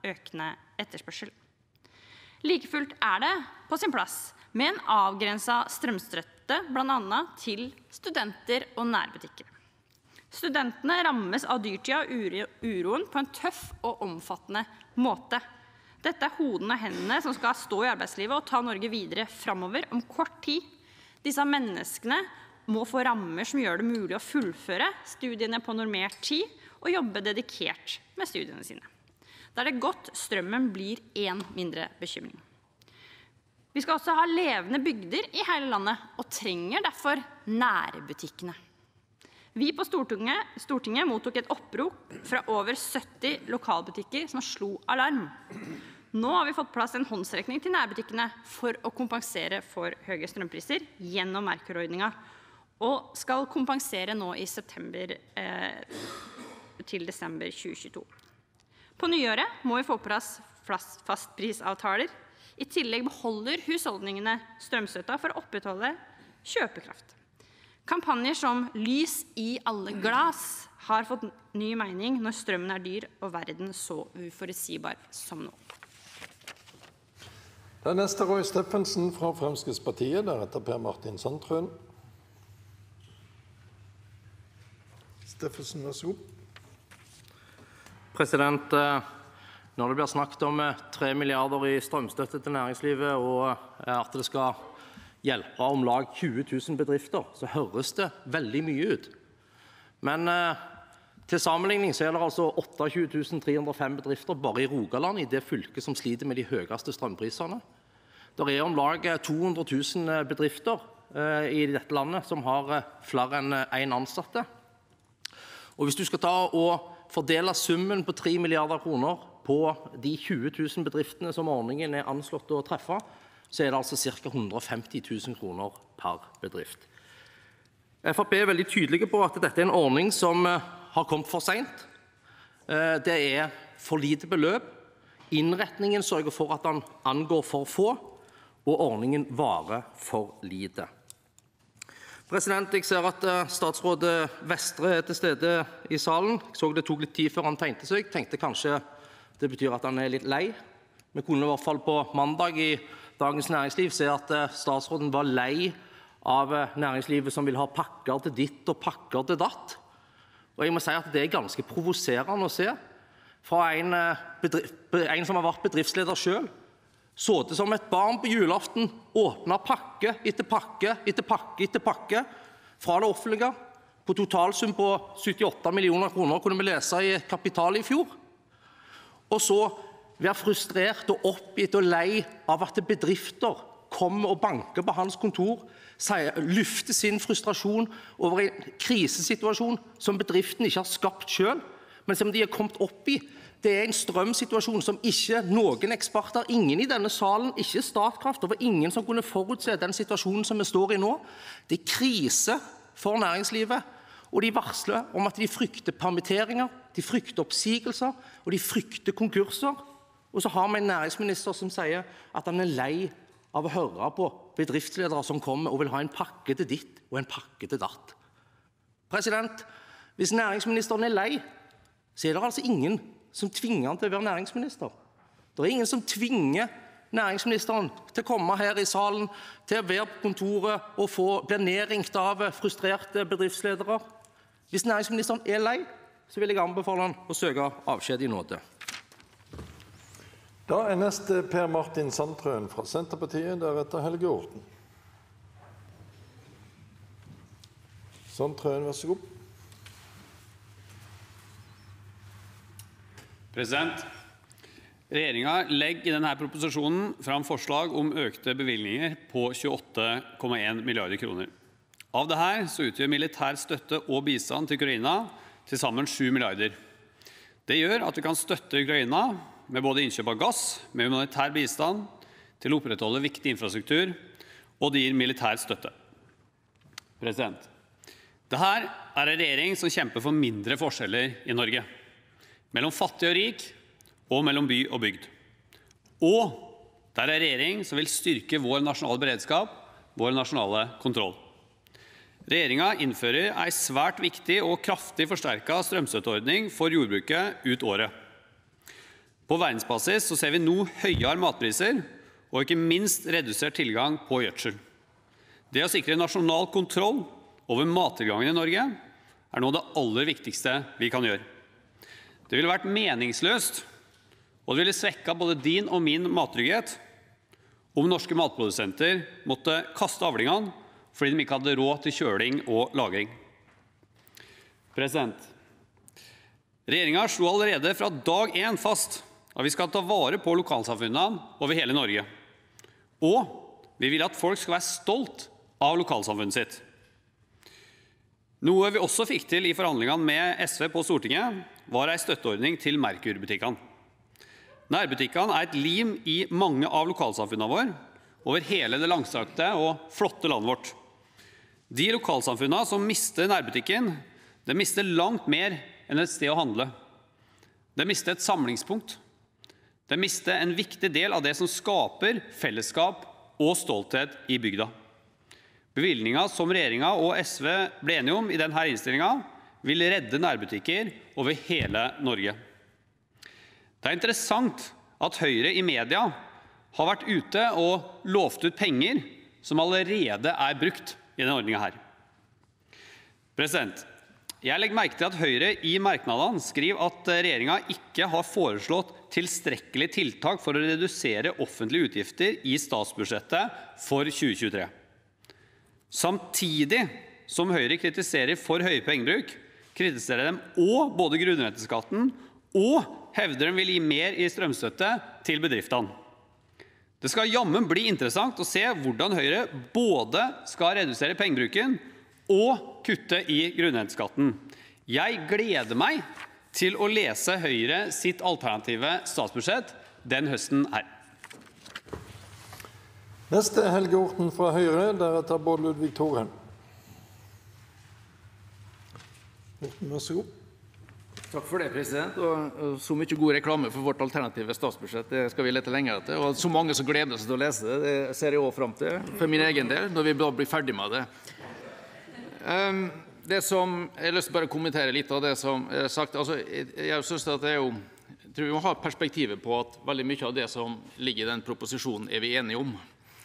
økende etterspørsel. Like fullt er det på sin plass med en avgrenset strømstøtte blant annet til studenter og nærbutikker. Studentene rammes av dyrtida og uroen på en tøff og omfattende måte. Dette er hodene og hendene som skal stå i arbeidslivet og ta Norge videre fremover om kort tid. Disse menneskene må få rammer som gjør det mulig å fullføre studiene på normert tid og jobbe dedikert med studiene sine. Da er det godt strømmen blir en mindre bekymring. Vi skal også ha levende bygder i hele landet og trenger derfor nærbutikkene. Vi på Stortinget, Stortinget mottok et opprop fra over sytti lokalbutikker som slo alarm. Nå har vi fått plass en håndsrekning til nærbutikkene for å kompensere for høye strømpriser gjennom merkerordningen, og skal kompensere nå i september eh, til desember tjue tjueto. På nyåret må vi få på plass fastprisavtaler. I tillegg beholder husholdningene strømstøtta for å opprettholde kjøpekraft. Kampanjer som «Lys i alle glas» har fått ny mening når strømmen er dyr og verden så uforutsigbar som nå. Det er neste Roy Steffensen fra Fremskrittspartiet, deretter Per Martin Sandtrøen. Steffensen, vær så god. President, når det blir snakket om tre milliarder i strømstøtte til næringslivet og at det skal hjelpe om lag tjue tusen bedrifter, så høres det veldig mye ut. Men eh, til sammenligning så er det altså tjueåtte tusen tre hundre og fem bedrifter bare i Rogaland, i det fylket som sliter med de høyeste strømprisene. Det er om lag to hundre tusen bedrifter eh, i dette landet som har eh, flere enn en ansatte. Og hvis du skal ta og fordele summen på tre milliarder kroner på de tjue tusen bedriftene som ordningen er anslått å treffe, så er det altså ca. hundre og femti tusen kroner per bedrift. Frp er veldig tydelige på at dette er en ordning som har kommet for sent. Det er for lite beløp. Innretningen sørger for at den angår for få, og ordningen varer for lite. President, jeg ser at statsråd Vestre er til stede i salen. Jeg så det tok litt tid før han tegnte seg. Jeg tenkte kanskje det betyr at han er litt lei. Vi kunne i hvert fall på mandag i Dagens Næringsliv se at statsråden var lei av næringslivet som vil ha pakker til ditt og pakker til datt. Og jeg må si at det er ganske provoserende å se fra en, en som har vært bedriftsleder selv, så det som et barn på julaften, åpnet pakke etter pakke etter pakke etter pakke fra det offentlige på totalsum på syttiåtte millioner kroner, kunne vi lese i Kapital i fjor. Og så være frustrert og oppgitt og lei av at bedrifter kommer og banker på hans kontor, sier, lufter sin frustrasjon over en krisesituasjon som bedriften ikke har skapt selv, men som de har kommet opp i. Det er en strømsituasjon som ikke noen eksperter, ingen i denne salen, ikke Statkraft, og ingen som kunne forutse den situasjonen som vi står i nå. Det er krise for næringslivet, og de varsler om at de frykter permitteringer, de frykter oppsigelser, og de frykter konkurser. Og så har vi en næringsminister som sier at han er lei av å høre på bedriftsledere som kommer og vil ha en pakke til ditt og en pakke til datt. President, hvis næringsministeren er lei, så er det altså ingen som tvinger han til å være næringsminister. Det er ingen som tvinger næringsministeren til å komme her i salen, til å være på kontoret og få, bli nedringt av frustrerte bedriftsledere. Hvis næringsministeren er lei, så vil jeg anbefale han å søke avskjed i nåde. Da er neste Per Martin Sandtrøen fra Senterpartiet, deretter Helge Orten. Sandtrøen, vær så god. President, regjeringen legger i denne proposisjonen fram forslag om økte bevilgninger på tjueåtte komma en milliarder kroner. Av dette så utgjør militær støtte og bistand til Ukraina til sammen sju milliarder. Det gjør at vi kan støtte Ukraina med både innkjøp av gass, med humanitær bistand, til å opprettholde viktig infrastruktur, og det gir militær støtte. President, dette er en regjering som kjemper for mindre forskjeller i Norge, mellom fattig og rik, og mellom by og bygd. Og det er en regjering som vil styrke vår nasjonale beredskap, vår nasjonale kontroll. Regjeringen innfører en svært viktig og kraftig forsterket strømstøtteordning for jordbruket ut året. På verdensbasis så ser vi nå høyere matpriser og ikke minst redusert tilgang på gjødsel. Det å sikre nasjonal kontroll over mattilgangen i Norge er noe av det aller viktigste vi kan gjøre. Det ville vært meningsløst, og det ville svekket både din og min mattrygghet om norske matprodusenter måtte kaste avlingene fordi de ikke hadde råd til kjøling og lagring. President, regjeringen slo allerede fra dag én fast at vi skal ta vare på lokalsamfunnene over hele Norge. Og vi vil at folk skal være stolt av lokalsamfunnet sitt. Noe vi også fikk til i forhandlingene med S V på Stortinget, var en støtteordning til Merkur-butikkene. Nærbutikkene er et lim i mange av lokalsamfunnene våre, over hele det langstrakte og flotte landet vårt. De lokalsamfunnene som mister nærbutikken, de mister langt mer enn et sted å handle. De mister et samlingspunkt. De mister en viktig del av det som skaper fellesskap og stolthet i bygda. Bevilgningen som regjeringen og S V ble enige om i denne innstillingen, vil redde nærbutikker over hele Norge. Det er interessant at Høyre i media har vært ute og lovt ut penger som allerede er brukt i denne ordningen her. President, jeg legger merke til at Høyre i merknadene skriver at regjeringen ikke har foreslått tilstrekkelige tiltak for å redusere offentlige utgifter i statsbudsjettet for tjue tjuetre. Samtidig som Høyre kritiserer for høy pengebruk, kritiserer de også både grunnrenteskatten og hevder de vil gi mer i strømstøtte til bedriftene. Det skal jammen bli interessant å se hvordan Høyre både skal redusere pengebruken og kutte i grunnrenteskatten. Jeg gleder meg til å lese Høyre sitt alternative statsbudsjett den høsten her. Neste er Helge Orten fra Høyre, deretter Bård Ludvig Thorheim. Orten, vær så god. Takk for det, president. Og så mye god reklame for vårt alternative statsbudsjett, det skal vi lete lenger etter. Og så mange som gleder seg til å lese det, det ser jeg også frem til, for min egen del, når vi da blir ferdig med det. Um, det som, jeg har lyst til bare å kommentere litt av det som er sagt. Altså, jeg, jeg synes at det er jo, jeg tror vi må ha perspektivet på at veldig mye av det som ligger i den proposisjonen er vi enige om.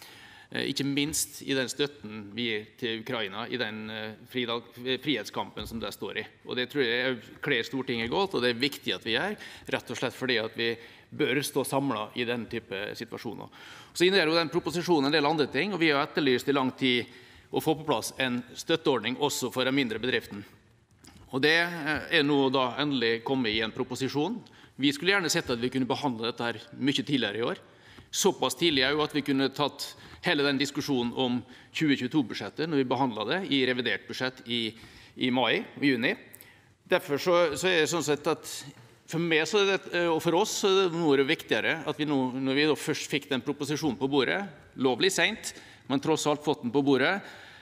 Ikke minst i den støtten vi gir til Ukraina, i den frihetskampen som det står i. Og det tror jeg kler Stortinget godt, og det er viktig at vi gjør, rett og slett fordi at vi bør stå samlet i den type situasjoner. Så inneholder jo den proposisjonen en del andre ting, og vi har etterlyst i lang tid å få på plass en støtteordning også for den mindre bedriften. Og det er nå da endelig kommet i en proposisjon. Vi skulle gjerne sett at vi kunne behandle dette her mye tidligere i år. Såpass tidlig er jo at vi kunne tatt hele den diskusjonen om tjue tjueto-budsjettet når vi behandlet det i revidert budsjett i, i mai og juni. Derfor så, så er det sånn sett at for meg så er det, og for oss så er det noe viktigere at vi nå, når vi da først fikk den proposisjonen på bordet, lovlig sent, men tross alt fått den på bordet,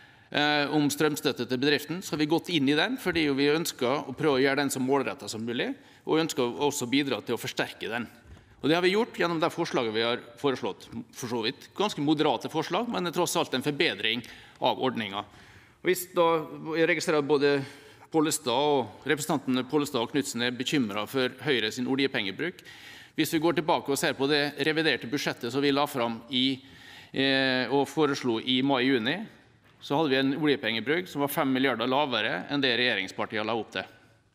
eh, om strømstøtte til bedriften, så har vi gått inn i den fordi vi ønsker å prøve å gjøre den så målrettet som mulig, og ønsker også bidra til å forsterke den. Og det har vi gjort gjennom det forslaget vi har foreslått, for så vidt. Ganske moderate forslag, men det er tross alt en forbedring av ordningen. Og hvis da, jeg registrerer at både Pollestad og representantene Pollestad og Knudsen er bekymret for Høyre sin oljepengebruk. Hvis vi går tilbake og ser på det reviderte budsjettet som vi la fram i, eh, og foreslo i mai-juni, så hadde vi en oljepengebruk som var fem milliarder lavere enn det regjeringspartiet la opp til.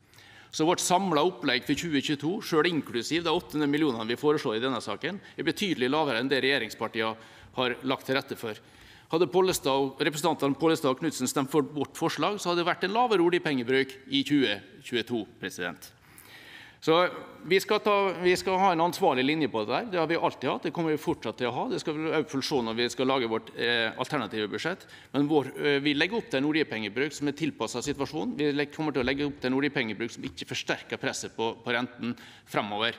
Så vårt samlet opplegg for tjue tjueto, selv inklusiv de åtte hundre millionene vi foreslår i denne saken, er betydelig lavere enn det regjeringspartiene har lagt til rette for. Hadde Pollestad, representantene Pollestad og Knudsen stemt for vårt forslag, så hadde det vært en lavere oljepengebruk i tjue tjueto, president. Så vi skal, ta, vi skal ha en ansvarlig linje på det der. Det har vi alltid hatt, det kommer vi fortsatt til å ha. Det skal vi også se når vi skal lage vårt eh, alternative budsjett. Men vår, eh, vi legger opp til en oljepengebruk som er tilpasset situasjonen. Vi kommer til å legge opp til en oljepengebruk som ikke forsterker presset på, på renten fremover.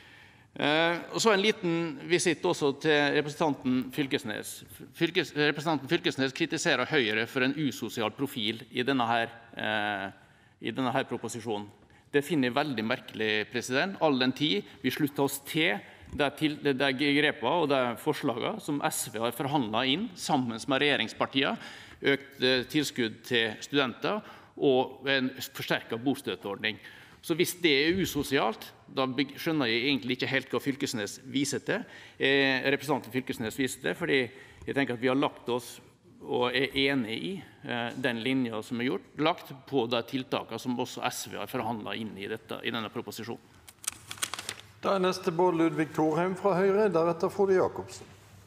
Eh, og så en liten visitt også til representanten Fylkesnes. Fylkes, representanten Fylkesnes kritiserer Høyre for en usosial profil i denne her, eh, i denne her proposisjonen. Det finner jeg veldig merkelig, president, all den tid vi slutter oss til de, til, de grepene og de forslagene som S V har forhandlet inn sammen med regjeringspartiene, økt tilskudd til studenter og en forsterket bostøtteordning. Så hvis det er usosialt, da skjønner jeg egentlig ikke helt hva Fylkesnes viser til. Eh, representanten Fylkesnes viser til, fordi jeg tenker at vi har lagt oss og er enig i eh, den linja som er gjort, lagt på de tiltakene som også S V har forhandlet inn i, dette, i denne proposisjonen. Da er neste Bård Ludvig Thorheim fra Høyre, deretter Frode Jacobsen.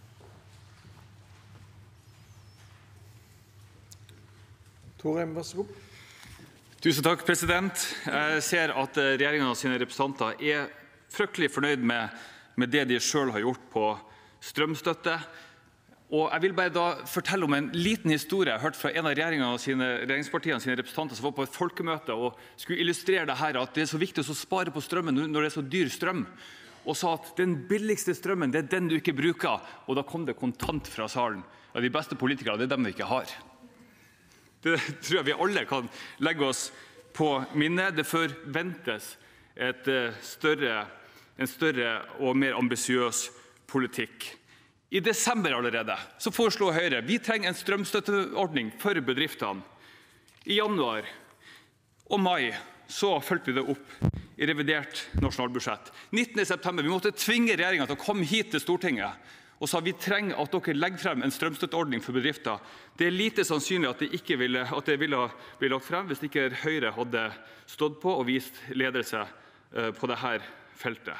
Thorheim, vær så god. Tusen takk, president. Jeg ser at regjeringen og sine representanter er fryktelig fornøyd med, med det de selv har gjort på strømstøtte. Og jeg vil bare da fortelle om en liten historie jeg har hørt fra en av regjeringen og sine, regjeringspartiene sine representanter som var på et folkemøte og skulle illustrere det her, at det er så viktig å spare på strømmen når det er så dyr strøm. Og sa at den billigste strømmen, det er den du ikke bruker. Og da kom det kontant fra salen. Ja, de beste politikere, det er dem vi ikke har. Det tror jeg vi alle kan legge oss på minnet. Det forventes et større, en større og mer ambisiøs politikk. I desember allerede så foreslo Høyre vi trenger en strømstøtteordning for bedriftene. I januar og mai så følte vi det opp i revidert nasjonalbudsjett. nittende september vi måtte tvinge regjeringen til å komme hit til Stortinget og sa vi trenger at dere legger frem en strømstøtteordning for bedrifter. Det er lite sannsynlig at det, ikke ville, at det ville bli lagt frem hvis ikke Høyre hadde stått på og vist ledelse på dette feltet.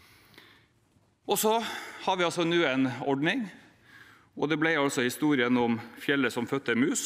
Og så har vi altså nå en ordning, og det ble altså historien om fjellet som fødte mus.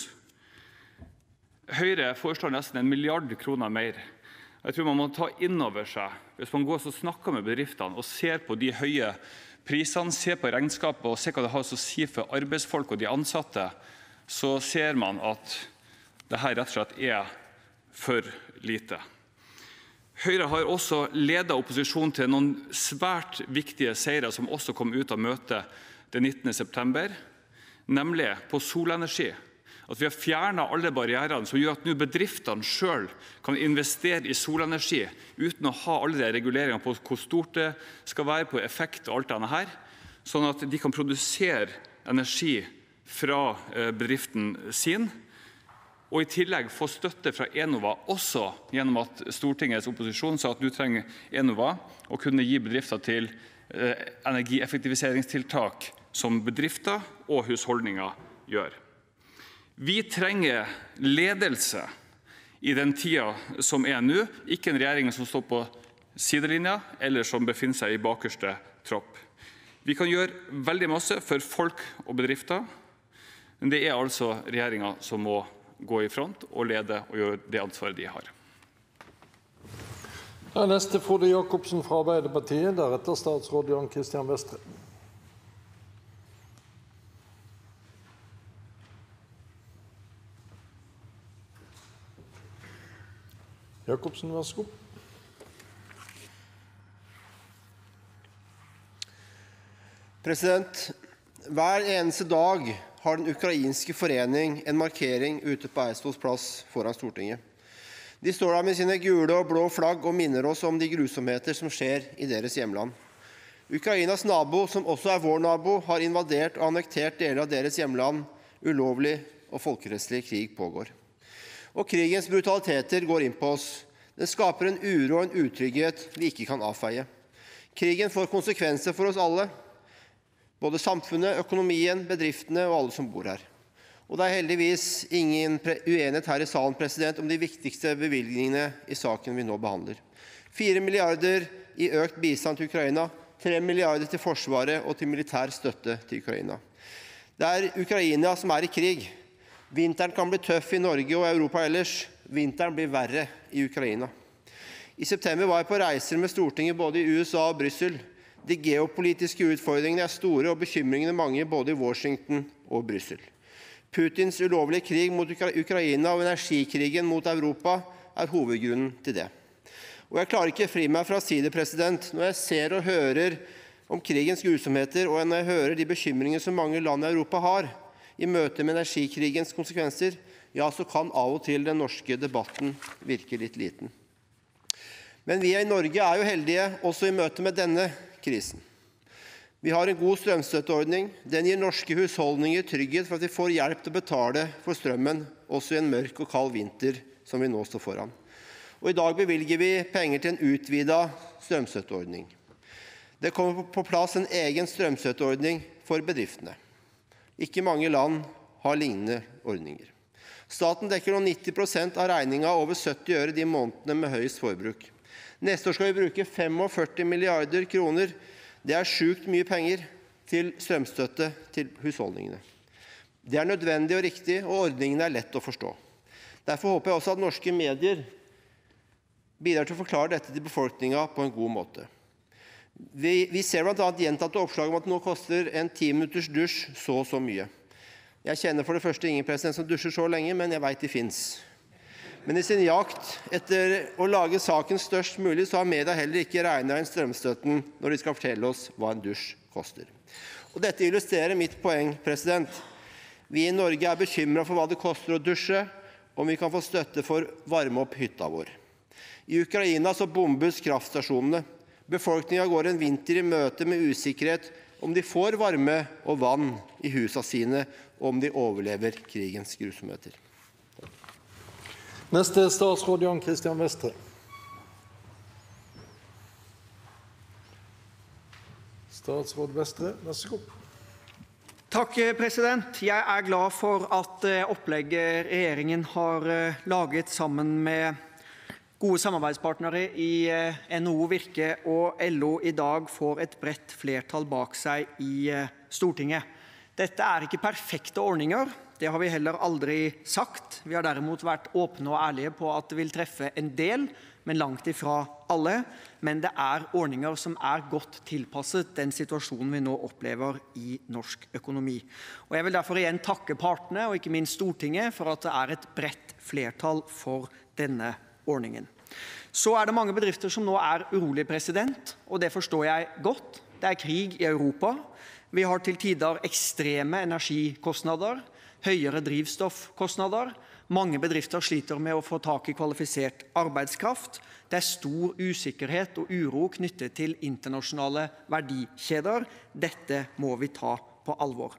Høyre foreslår nesten en milliard kroner mer. Jeg tror man må ta inn over seg, hvis man går og snakker med bedriftene og ser på de høye prisene, ser på regnskapet og ser hva det har å si for arbeidsfolk og de ansatte, så ser man at dette rett og slett er for lite. Høyre har også ledet opposisjonen til noen svært viktige seire som også kom ut av møtet den nittende september, nemlig på solenergi. At vi har fjernet alle barrierene som gjør at nå bedriftene selv kan investere i solenergi uten å ha alle de reguleringene på hvor stort det skal være, på effekt og alt dette her, sånn at de kan produsere energi fra bedriften sin, og i tillegg få støtte fra Enova også gjennom at Stortingets opposisjon sa at du trenger Enova og kunne gi bedrifter til energieffektiviseringstiltak som bedrifter og husholdninger gjør. Vi trenger ledelse i den tida som er nå, ikke en regjering som står på sidelinja eller som befinner seg i bakerste tropp. Vi kan gjøre veldig masse for folk og bedrifter, men det er altså regjeringen som må gå i front og lede og gjøre det ansvaret de har. Da er neste Frode Jacobsen fra Arbeiderpartiet, deretter statsråd Jan Christian Vestre. Jacobsen, vær så god. President, hver eneste dag har den ukrainske forening en markering ute på Eidsvolls plass foran Stortinget. De står der med sine gule og blå flagg og minner oss om de grusomheter som skjer i deres hjemland. Ukrainas nabo, som også er vår nabo, har invadert og annektert deler av deres hjemland. Ulovlig og folkerettslig krig pågår. Og krigens brutaliteter går inn på oss. Den skaper en uro og en utrygghet vi ikke kan avfeie. Krigen får konsekvenser for oss alle, både samfunnet, økonomien, bedriftene og alle som bor her. Og det er heldigvis ingen uenighet her i salen, president, om de viktigste bevilgningene i saken vi nå behandler. Fire milliarder i økt bistand til Ukraina, tre milliarder til forsvaret og til militær støtte til Ukraina. Det er Ukraina som er i krig. Vinteren kan bli tøff i Norge og Europa ellers. Vinteren blir verre i Ukraina. I september var jeg på reiser med Stortinget både i U S A og Brussel. De geopolitiske utfordringene er store og bekymringene mange både i Washington og Brussel. Putins ulovlige krig mot Ukraina og energikrigen mot Europa er hovedgrunnen til det. Og jeg klarer ikke fri meg fra å si det, president, når jeg ser og hører om krigens grusomheter, og når jeg hører de bekymringene som mange land i Europa har i møte med energikrigens konsekvenser, ja, så kan av og til den norske debatten virke litt liten. Men vi i Norge er jo heldige også i møte med denne krisen. Vi har en god strømstøtteordning. Den gir norske husholdninger trygghet for at vi får hjelp til å betale for strømmen, også i en mørk og kald vinter som vi nå står foran. og i dag bevilger vi penger til en utvidet strømstøtteordning. Det kommer på plass en egen strømstøtteordning for bedriftene. Ikke mange land har lignende ordninger. Staten dekker nå nitti prosent av regningen over sytti øre de månedene med høyest forbruk. Neste år skal vi bruke førtifem milliarder kroner. Det er sjukt mye penger til strømstøtte til husholdningene. Det er nødvendig og riktig, og ordningen er lett å forstå. Derfor håper jeg også at norske medier bidrar til å forklare dette til befolkningen på en god måte. Vi, vi ser blant annet gjentatte oppslag om at nå koster en ti minutters dusj så og så mye. Jeg kjenner for det første ingen president som dusjer så lenge, men jeg vet de finnes. Men i sin jakt etter å lage saken størst mulig, så har media heller ikke regnet inn strømstøtten når de skal fortelle oss hva en dusj koster. Og dette illustrerer mitt poeng, president. Vi i Norge er bekymret for hva det koster å dusje, om vi kan få støtte for å varme opp hytta vår. I Ukraina så bombes kraftstasjonene. Befolkningen går en vinter i møte med usikkerhet om de får varme og vann i husene sine, og om de overlever krigens grusomheter. Neste er statsråd Jan Christian Vestre. Statsråd Vestre, vær så god. Takk, president. Jeg er glad for at opplegget regjeringen har laget sammen med gode samarbeidspartnere i N H O, Virke og L O i dag får et bredt flertall bak seg i Stortinget. Dette er ikke perfekte ordninger, det har vi heller aldri sagt. Vi har derimot vært åpne og ærlige på at det vil treffe en del, men langt ifra alle. Men det er ordninger som er godt tilpasset den situasjonen vi nå opplever i norsk økonomi. Og jeg vil derfor igjen takke partene og ikke minst Stortinget for at det er et bredt flertall for denne ordningen. Så er det mange bedrifter som nå er urolige, president, og det forstår jeg godt. Det er krig i Europa. Vi har til tider ekstreme energikostnader, høyere drivstoffkostnader. Mange bedrifter sliter med å få tak i kvalifisert arbeidskraft. Det er stor usikkerhet og uro knyttet til internasjonale verdikjeder. Dette må vi ta på alvor.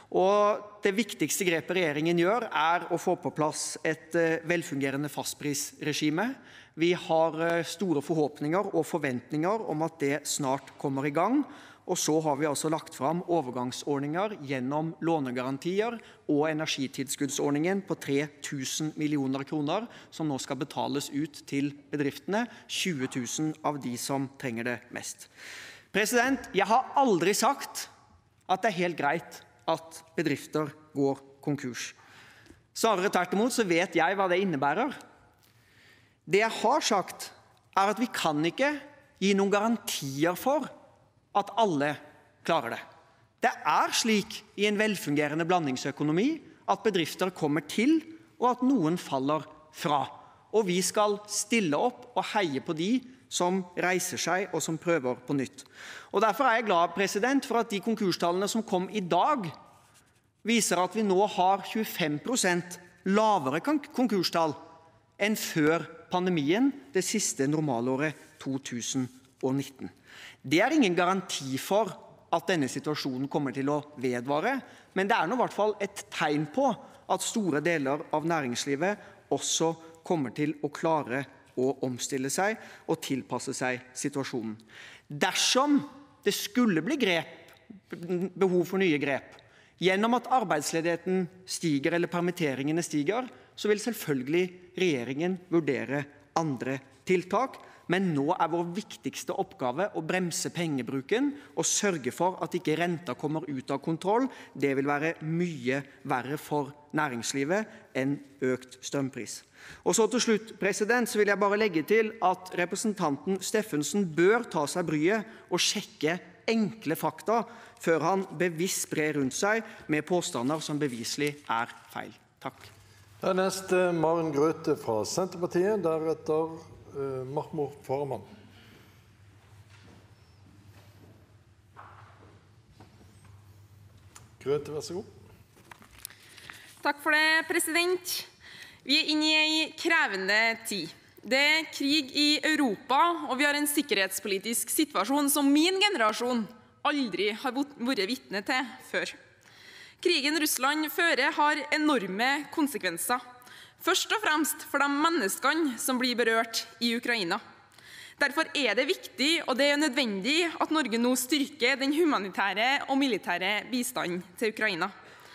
Og det viktigste grepet regjeringen gjør er å få på plass et velfungerende fastprisregime. Vi har store forhåpninger og forventninger om at det snart kommer i gang. Og så har vi altså lagt fram overgangsordninger gjennom lånegarantier og energitilskuddsordningen på tre tusen millioner kroner, som nå skal betales ut til bedriftene, tjue tusen av de som trenger det mest. President, jeg har aldri sagt at det er helt greit at bedrifter går konkurs. Snarere tvert imot så vet jeg hva det innebærer. Det jeg har sagt er at vi kan ikke gi noen garantier for at alle klarer det. Det er slik i en velfungerende blandingsøkonomi at bedrifter kommer til, og at noen faller fra. Og vi skal stille opp og heie på de som reiser seg og som prøver på nytt. Og derfor er jeg glad, president, for at de konkurstallene som kom i dag, viser at vi nå har tjuefem prosent lavere konkurstall enn før pandemien, det siste normalåret to tusen og nitten. Det er ingen garanti for at denne situasjonen kommer til å vedvare, men det er nå i hvert fall et tegn på at store deler av næringslivet også kommer til å klare å omstille seg og tilpasse seg situasjonen. Dersom det skulle bli grep, behov for nye grep, gjennom at arbeidsledigheten stiger eller permitteringene stiger, så vil selvfølgelig regjeringen vurdere andre tiltak. Men nå er vår viktigste oppgave å bremse pengebruken og sørge for at ikke renta kommer ut av kontroll. Det vil være mye verre for næringslivet enn økt strømpris. Og så til slutt, president, så vil jeg bare legge til at representanten Steffensen bør ta seg bryet og sjekke enkle fakta før han bevisst sprer rundt seg med påstander som beviselig er feil. Takk. Det er neste Maren Grøthe fra Senterpartiet, deretter uh, Mahmoud Farahmand. Grøthe, vær så god. Takk for det, president. Vi er inne i en krevende tid. Det er krig i Europa, og vi har en sikkerhetspolitisk situasjon som min generasjon aldri har vært vitne til før. Krigen Russland fører har enorme konsekvenser. først og fremst for de menneskene som blir berørt i Ukraina. Derfor er det viktig og det er nødvendig at Norge nå styrker den humanitære og militære bistanden til Ukraina.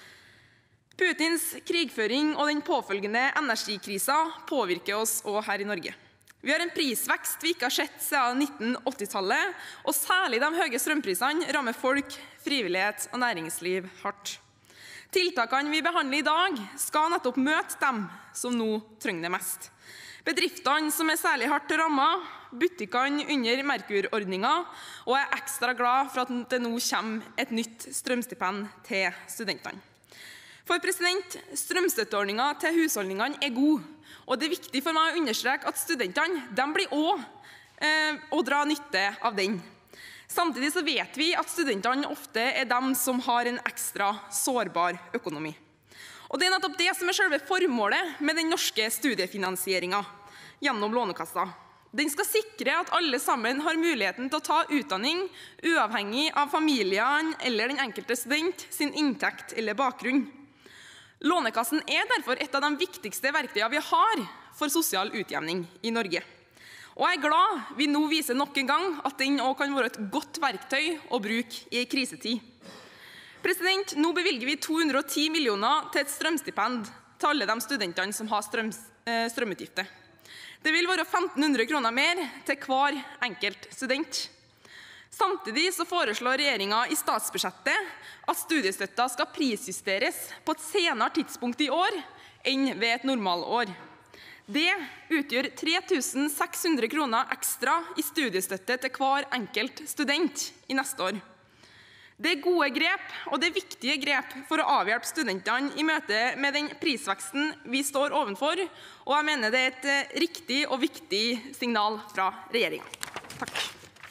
Putins krigføring og den påfølgende energikrisen påvirker oss også her i Norge. Vi har en prisvekst vi ikke har sett siden nitten åtti-tallet, og særlig de høye strømprisene rammer folk, frivillighet og næringsliv hardt. Tiltakene vi behandler i dag skal nettopp møte dem som nå trenger det mest. Bedriftene som er særlig hardt rammet, butikkene under Merkur-ordningen, og jeg er ekstra glad for at det nå kommer et nytt strømstipend til studentene. For president, strømstøtteordningen til husholdningene er god, og det er viktig for meg å understreke at studentene de blir også eh, å dra nytte av den. Samtidig så vet vi at studentene ofte er dem som har en ekstra sårbar økonomi. Og det er nettopp det som er selve formålet med den norske studiefinansieringen gjennom Lånekassa. Den skal sikre at alle sammen har muligheten til å ta utdanning, uavhengig av familien eller den enkelte student sin inntekt eller bakgrunn. Lånekassen er derfor et av de viktigste verktøyene vi har for sosial utjevning i Norge. Og jeg er glad vi nå viser nok en gang at den også kan være et godt verktøy å bruke i en krisetid. President, nå bevilger vi to hundre og ti millioner til et strømstipend til alle de studentene som har strøm, strømutgifter. Det vil være femten hundre kroner mer til hver enkelt student. Samtidig så foreslår regjeringen i statsbudsjettet at studiestøtten skal prisjusteres på et senere tidspunkt i år enn ved et normalår. Det utgjør tre tusen seks hundre kroner ekstra i studiestøtte til hver enkelt student i neste år. Det er gode grep, og det er viktige grep for å avhjelpe studentene i møte med den prisveksten vi står ovenfor, og jeg mener det er et riktig og viktig signal fra regjeringen. Takk.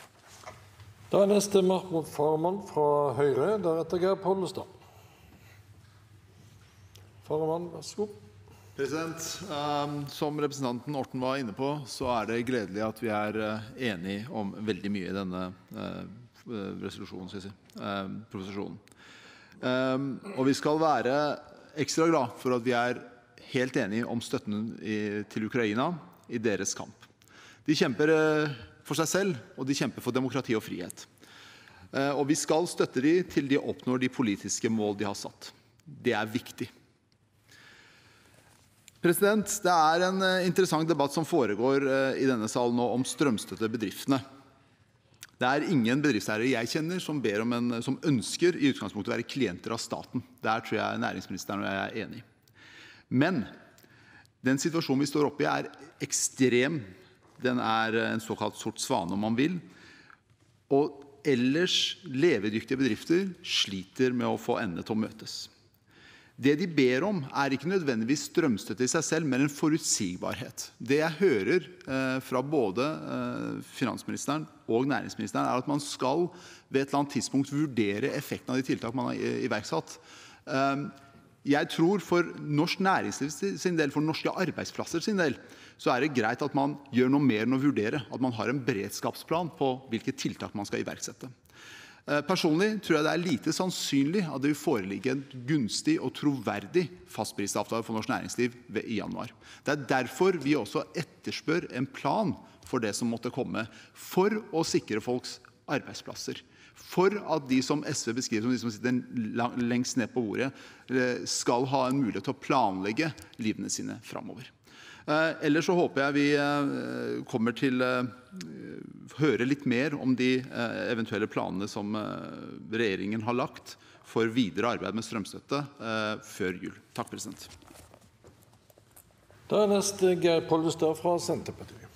Da er neste Mahmoud Farahmand fra Høyre, deretter Geir Pollestad. Farahmand, vær så god. President, um, som representanten Orten var inne på, så er det gledelig at vi er uh, enige om veldig mye i denne uh, resolusjonen, skal jeg si, uh, proposisjonen. Um, og vi skal være ekstra glad for at vi er helt enige om støtten i, til Ukraina i deres kamp. De kjemper uh, for seg selv, og de kjemper for demokrati og frihet. Uh, og vi skal støtte dem til de oppnår de politiske mål de har satt. Det er viktig. President, det er en interessant debatt som foregår i denne salen nå om strømstøtte bedriftene. Det er ingen bedriftseiere jeg kjenner som, ber om en, som ønsker i utgangspunktet å være klienter av staten. Der tror jeg næringsministeren og jeg er enige. Men den situasjonen vi står oppe i er ekstrem. Den er en såkalt sort svane om man vil. Og ellers levedyktige bedrifter sliter med å få endene til å møtes. Det de ber om er ikke nødvendigvis strømstøtte i seg selv, men en forutsigbarhet. Det jeg hører eh, fra både eh, finansministeren og næringsministeren er at man skal ved et eller annet tidspunkt vurdere effekten av de tiltak man har iverksatt. Eh, jeg tror for norsk næringsliv sin del, for norske arbeidsplasser sin del, så er det greit at man gjør noe mer enn å vurdere, at man har en beredskapsplan på hvilke tiltak man skal iverksette. Personlig tror jeg det er lite sannsynlig at det vil foreligge en gunstig og troverdig fastprisavtale for norsk næringsliv i januar. Det er derfor vi også etterspør en plan for det som måtte komme, for å sikre folks arbeidsplasser. For at de som S V beskriver som de som sitter lengst ned på bordet, skal ha en mulighet til å planlegge livene sine fremover. Ellers så håper jeg vi kommer til å høre litt mer om de eventuelle planene som regjeringen har lagt for videre arbeid med strømstøtte før jul. Takk, president. Da er neste Geir Pollestad fra Senterpartiet.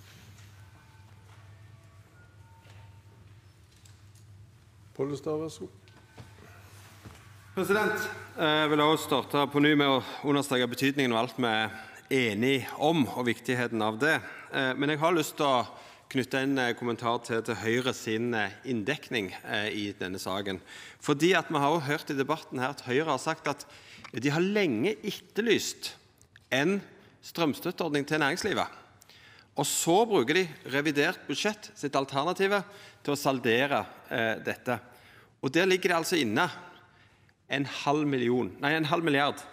Pollestad, vær så god. President, jeg vil også starte på ny med å understreke betydningen av alt med enig om og viktigheten av det. Men jeg har lyst til å knytte en kommentar til, til Høyre sin inndekning i denne saken. Fordi at vi har jo hørt i debatten her at Høyre har sagt at de har lenge etterlyst en strømstøtteordning til næringslivet. Og så bruker de revidert budsjett, sitt alternative, til å saldere eh, dette. Og der ligger det altså inne en halv million, nei, en halv milliard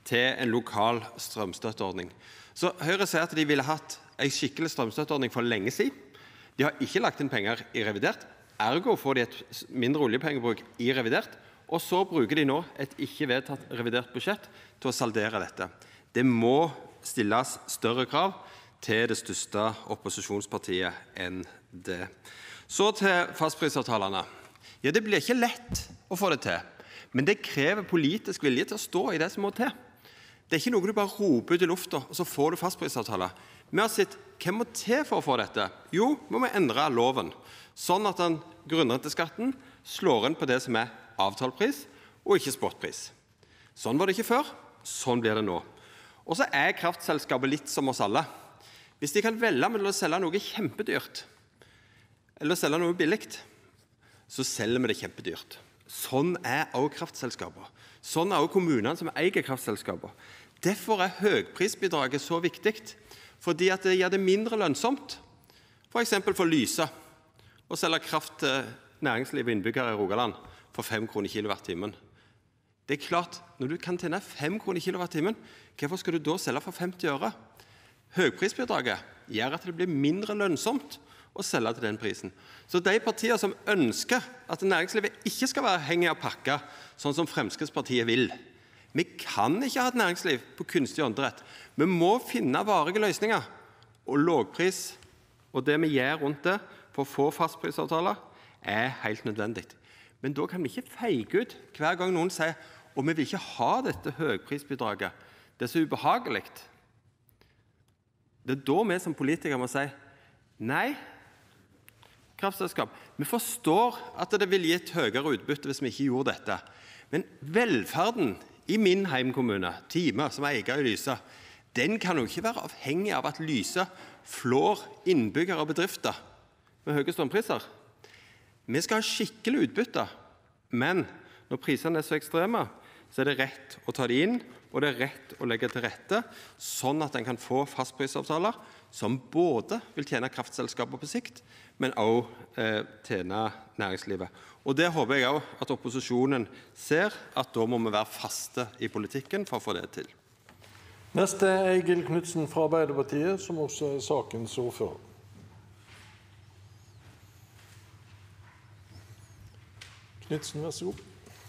til en lokal strømstøtteordning. Så Høyre sier at de ville hatt en skikkelig strømstøtteordning for lenge siden. De har ikke lagt inn penger i revidert, ergo får de et mindre oljepengebruk i revidert, og så bruker de nå et ikke vedtatt revidert budsjett til å saldere dette. Det må stilles større krav til det største opposisjonspartiet enn det. Så til fastprisavtalene. Ja, det blir ikke lett å få det til, men det krever politisk vilje til å stå i det som må til. Det er ikke noe du bare roper ut i lufta, og så får du fastprisavtaler. Vi har sett hva må til for å få dette. Jo, vi må endre loven, sånn at den grunnrenteskatten slår inn på det som er avtalepris og ikke spotpris. Sånn var det ikke før, sånn blir det nå. Og så er kraftselskapet litt som oss alle. Hvis de kan velge mellom å selge noe kjempedyrt eller å selge noe billigt, så selger vi det kjempedyrt. Sånn er også kraftselskaper. Sånn er også kommunene som eier kraftselskaper. Derfor er høgprisbidraget så viktig, fordi at det gjør det mindre lønnsomt, for eksempel for Lyse, å selge kraft til næringsliv og innbyggere i Rogaland for fem kroner kilowattimen. Det er klart, når du kan tjene fem kroner kilowattimen, hvorfor skal du da selge for femti øre? Høgprisbidraget gjør at det blir mindre lønnsomt å selge til den prisen. Så de partier som ønsker at næringslivet ikke skal være avhengig av pakker, sånn som Fremskrittspartiet vil, vi kan ikke ha et næringsliv på kunstig åndedrett. Vi må finne varige løsninger, og lågpris og det vi gjør rundt det for å få fastprisavtaler er helt nødvendig. Men da kan vi ikke feige ut hver gang noen sier og vi vil ikke ha dette høgprisbidraget. Det er så ubehagelig. Det er da vi som politikere må si nei, kraftselskap. Vi forstår at det vil gi et høyere utbytte hvis vi ikke gjorde dette. Men velferden i min heimkommune, Time, som er eier i Lyse, den kan jo ikke være avhengig av at Lyse flår innbyggere og bedrifter med høye strømpriser. Vi skal ha skikkelig utbytte, men når prisene er så ekstreme, så er det rett å ta det inn, og det er rett å legge til rette, sånn at en kan få fastprisavtaler som både vil tjene kraftselskaper på sikt, men også eh, tjene næringslivet. Og det håper jeg også at opposisjonen ser, at da må vi være faste i politikken for å få det til. Neste er Eigil Knudsen fra Arbeiderpartiet, som også er sakens ordfører. Knudsen, vær så god.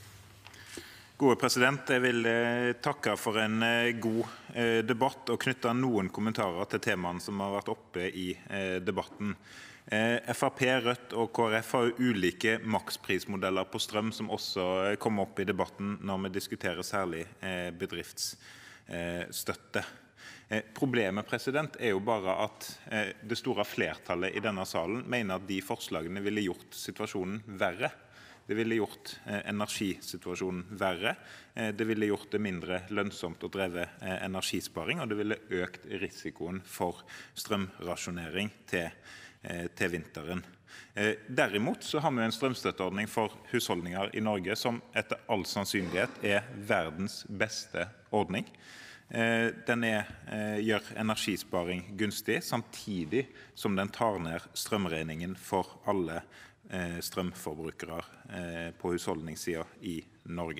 Gode president, jeg vil eh, takke for en eh, god eh, debatt og knytte noen kommentarer til temaene som har vært oppe i eh, debatten. Eh, Frp, Rødt og K R F har jo ulike maksprismodeller på strøm som også eh, kommer opp i debatten når vi diskuterer særlig eh, bedriftsstøtte. Eh, problemet president, er jo bare at eh, det store flertallet i denne salen mener at de forslagene ville gjort situasjonen verre. Det ville gjort eh, energisituasjonen verre, eh, det ville gjort det mindre lønnsomt å dreve eh, energisparing, og det ville økt risikoen for strømrasjonering til, eh, til vinteren. Eh, derimot så har vi en strømstøtteordning for husholdninger i Norge som etter all sannsynlighet er verdens beste ordning. Eh, den er, eh, gjør energisparing gunstig, samtidig som den tar ned strømregningen for alle strømforbrukere på husholdningssiden i Norge.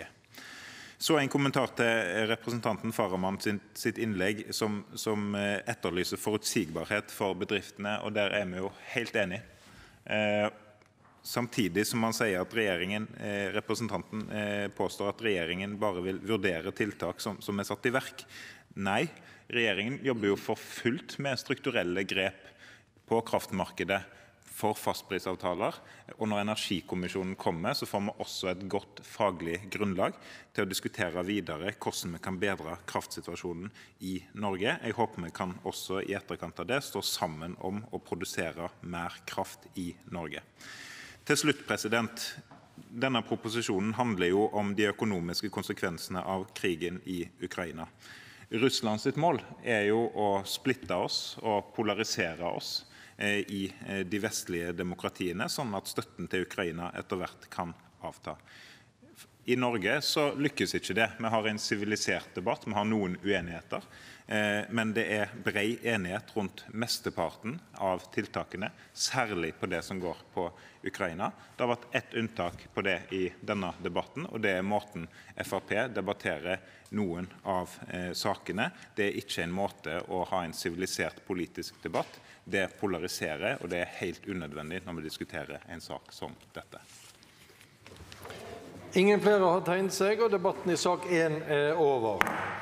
Så en kommentar til representanten Farahmand sin, sitt innlegg som, som etterlyser forutsigbarhet for bedriftene, og der er vi jo helt enige. Eh, samtidig som man sier at regjeringen, eh, representanten eh, påstår at regjeringen bare vil vurdere tiltak som, som er satt i verk. Nei, regjeringen jobber jo for fullt med strukturelle grep på kraftmarkedet for fastprisavtaler, og når energikommisjonen kommer, så får vi også et godt faglig grunnlag til å diskutere videre hvordan vi kan bedre kraftsituasjonen i Norge. Jeg håper vi kan også i etterkant av det stå sammen om å produsere mer kraft i Norge. Til slutt, president, denne proposisjonen handler jo om de økonomiske konsekvensene av krigen i Ukraina. Russland sitt mål er jo å splitte oss og polarisere oss i de vestlige demokratiene, sånn at støtten til Ukraina etter hvert kan avta. I Norge så lykkes ikke det. Vi har en sivilisert debatt, vi har noen uenigheter, men det er bred enighet rundt mesteparten av tiltakene, særlig på det som går på Ukraina. Det har vært ett unntak på det i denne debatten, og det er måten Frp debatterer noen av eh, sakene. Det er ikke en måte å ha en sivilisert politisk debatt. Det polariserer, og det er helt unødvendig når vi diskuterer en sak som dette. Ingen flere har tegnet seg, og debatten i sak én er over.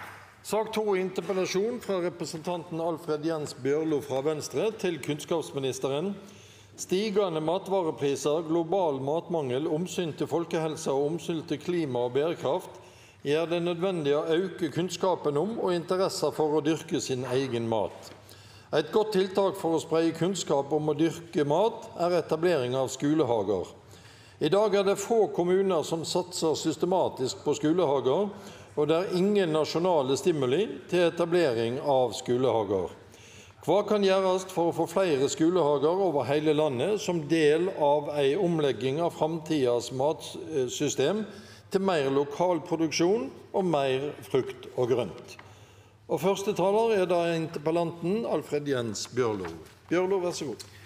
Sak to, interpellasjon fra representanten Alfred Jens Bjørlo fra Venstre til kunnskapsministeren. Stigende matvarepriser, global matmangel, omsyn til folkehelse og omsyn til klima og bærekraft gjør det nødvendig å øke kunnskapen om og interesser for å dyrke sin egen mat. Et godt tiltak for å spre kunnskap om å dyrke mat er etablering av skolehager. I dag er det få kommuner som satser systematisk på skolehager, og det er ingen nasjonale stimuli til etablering av skolehager. Hva kan gjøres for å få flere skolehager over hele landet som del av en omlegging av framtidens matsystem til mer lokal produksjon og mer frukt og grønt? Og første taler er da interpellanten Alfred Jens Bjørlo. Bjørlo, vær så god.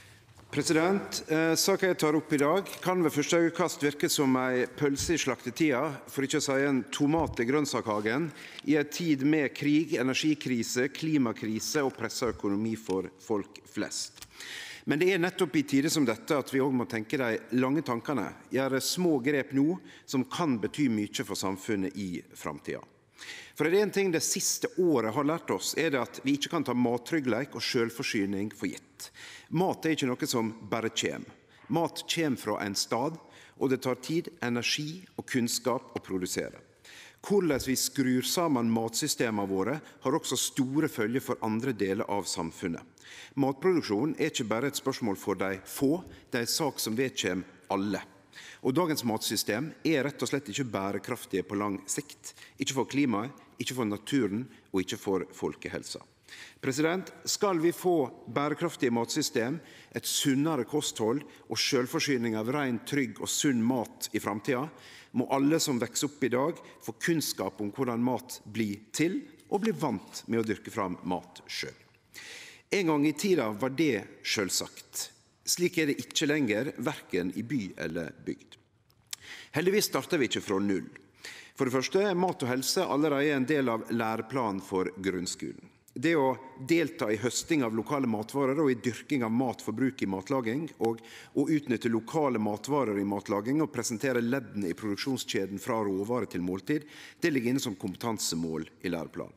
President, eh, Saken jeg tar opp i dag kan ved første øyekast virke som en pølse i slaktetida, for ikke å si en tomat i grønnsakhagen, i en tid med krig, energikrise, klimakrise og presset økonomi for folk flest. Men det er nettopp i tider som dette at vi også må tenke de lange tankene, gjøre små grep nå som kan bety mye for samfunnet i framtida. For er det en ting det siste året har lært oss, er det at vi ikke kan ta mattryggleik og selvforsyning for gitt. Mat er ikke noe som bare kommer. Mat kommer fra en stad, og det tar tid, energi og kunnskap å produsere. Hvordan vi skrur sammen matsystemene våre har også store følger for andre deler av samfunnet. Matproduksjon er ikke bare et spørsmål for de få, det er en sak som vedkjem alle. Og dagens matsystem er rett og slett ikke bærekraftige på lang sikt. Ikke for klimaet, ikke for naturen og ikke for folkehelsa. President, skal vi få bærekraftige matsystem, et sunnere kosthold og selvforsyning av ren, trygg og sunn mat i framtida, må alle som vokser opp i dag få kunnskap om hvordan mat blir til, og bli vant med å dyrke fram mat selv. En gang i tida var det selvsagt. Slik er det ikke lenger, hverken i by eller bygd. Heldigvis starter vi ikke fra null. For det første er mat og helse allerede en del av læreplanen for grunnskolen. Det å delta i høsting av lokale matvarer og i dyrking av mat for bruk i matlaging, og å utnytte lokale matvarer i matlaging og presentere leddene i produksjonskjeden fra råvare til måltid, det ligger inne som kompetansemål i læreplanen.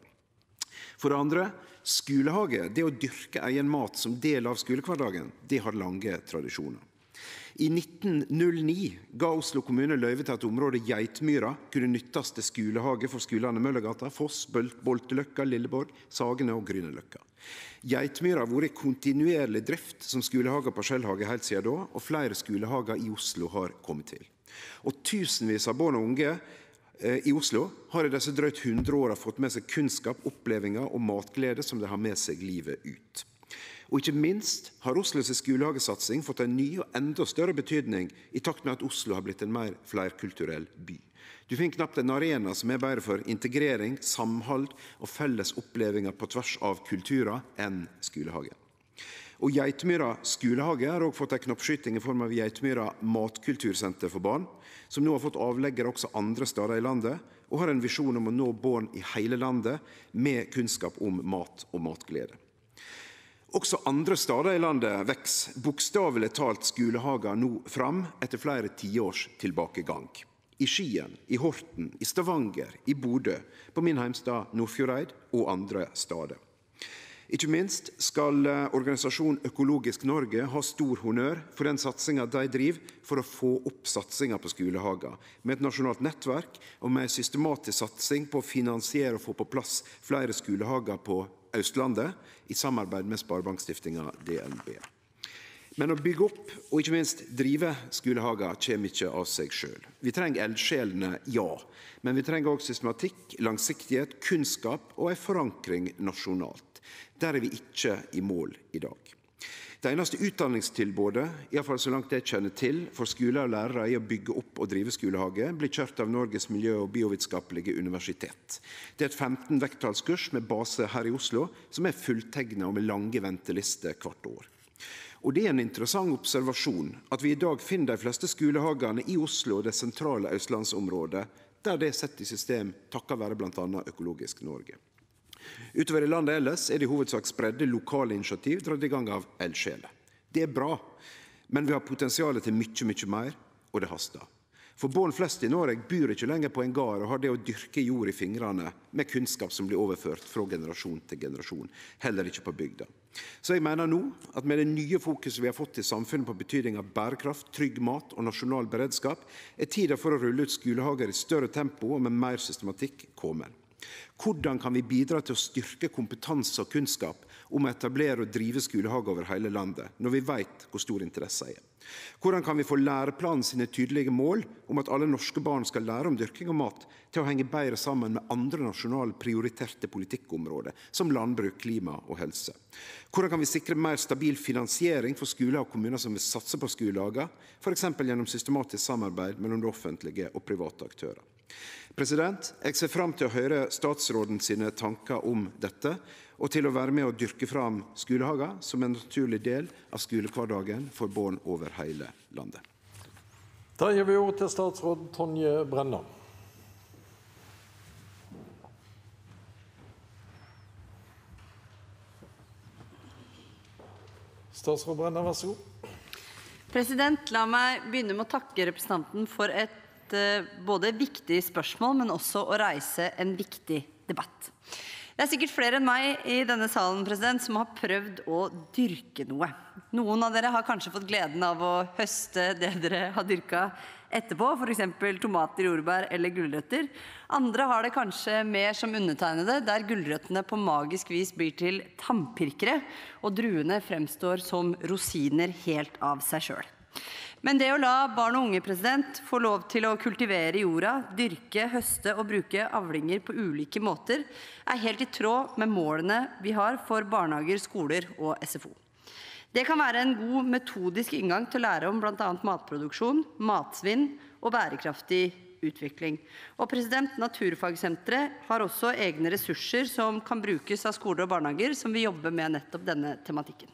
For det andre, skolehage, det å dyrke egen mat som del av skolehverdagen, det har lange tradisjoner. I nitten null ni ga Oslo kommune løyve til at området Geitmyra kunne nyttes til skolehage for skolene Møllergata, Foss, Bolteløkka, Lilleborg, Sagene og Grünerløkka. Geitmyra har vært i kontinuerlig drift som skolehage på Skjellhage helt siden da, og flere skolehager i Oslo har kommet til. Og tusenvis av barn og unge eh, i Oslo har i disse drøyt hundre årene fått med seg kunnskap, opplevelser og matglede som de har med seg livet ut. Og ikke minst har Oslos skolehagesatsing fått en ny og enda større betydning i takt med at Oslo har blitt en mer flerkulturell by. Du finner knapt en arena som er bedre for integrering, samhold og felles opplevelser på tvers av kulturer enn skolehagen. Og Geitmyra skolehage har også fått en knoppskyting i form av Geitmyra matkultursenter for barn, som nå har fått avleggere også andre steder i landet, og har en visjon om å nå barn i hele landet med kunnskap om mat og matglede. Også andre steder i landet vekst bokstavelig talt skolehager nå fram etter flere tiårs tilbakegang. I Skien, i Horten, i Stavanger, i Bodø, på min heimstad Nordfjordeid og andre steder. Ikke minst skal organisasjonen Økologisk Norge ha stor honnør for den satsingen de driver for å få opp satsingen på skolehager, med et nasjonalt nettverk og med en systematisk satsing på å finansiere og få på plass flere skolehager på Østlandet, i samarbeid med Sparebankstiftinga D N B. Men å bygge opp og ikke minst drive skolehager kommer ikke av seg selv. Vi trenger eldsjelene, ja, men vi trenger også systematikk, langsiktighet, kunnskap og en forankring nasjonalt. Der er vi ikke i mål i dag. Det eneste utdanningstilbudet, i hvert fall så langt jeg kjenner til, for skoler og lærere i å bygge opp og drive skolehage, blir kjørt av Norges miljø- og biovitenskapelige universitet. Det er et femten vekttallskurs med base her i Oslo, som er fulltegnet og med lange ventelister hvert år. Og det er en interessant observasjon at vi i dag finner de fleste skolehagene i Oslo og det sentrale Østlandsområdet, der det er sett i system takket være blant annet Økologisk Norge. Utover i landet ellers er det i hovedsak spredde lokale initiativ dratt i gang av eldsjeler. Det er bra, men vi har potensialet til mye, mye mer, og det haster. For barn flest i Norge bor ikke lenger på en gard og har det å dyrke jord i fingrene med kunnskap som blir overført fra generasjon til generasjon, heller ikke på bygda. Så jeg mener nå at med det nye fokuset vi har fått i samfunnet på betydning av bærekraft, trygg mat og nasjonal beredskap, er tiden for å rulle ut skolehager i større tempo og med mer systematikk kommet. Hvordan kan vi bidra til å styrke kompetanse og kunnskap om å etablere og drive skolehage over hele landet, når vi vet hvor stor interesse er? Hvordan kan vi få læreplanen sine tydelige mål om at alle norske barn skal lære om dyrking og mat til å henge bedre sammen med andre nasjonale prioriterte politikkområder, som landbruk, klima og helse? Hvordan kan vi sikre mer stabil finansiering for skoler og kommuner som vil satse på skolehager, for eksempel gjennom systematisk samarbeid mellom det offentlige og private aktører? President, jeg ser frem til å høre statsråden sine tanker om dette, og til å være med å dyrke fram skolehager som en naturlig del av skolehverdagen for barn over hele landet. Da gir vi ord til statsråd Tonje Brenna. Statsråd Brenna, vær så god. President, la meg begynne med å takke representanten for et både viktig spørsmål, men også å reise en viktig debatt. Det er sikkert flere enn meg i denne salen, president, som har prøvd å dyrke noe. Noen av dere har kanskje fått gleden av å høste det dere har dyrket etterpå, for eksempel tomater, jordbær eller gulrøtter. Andre har det kanskje mer som undertegnede, der gulrøttene på magisk vis blir til tannpirkere, og druene fremstår som rosiner helt av seg selv. Men det å la barn og unge president, få lov til å kultivere jorda, dyrke, høste og bruke avlinger på ulike måter, er helt i tråd med målene vi har for barnehager, skoler og S F O. Det kan være en god metodisk inngang til å lære om blant annet matproduksjon, matsvinn og bærekraftig utvikling. Og president, Naturfagsenteret har også egne ressurser som kan brukes av skoler og barnehager, som vil jobbe med nettopp denne tematikken.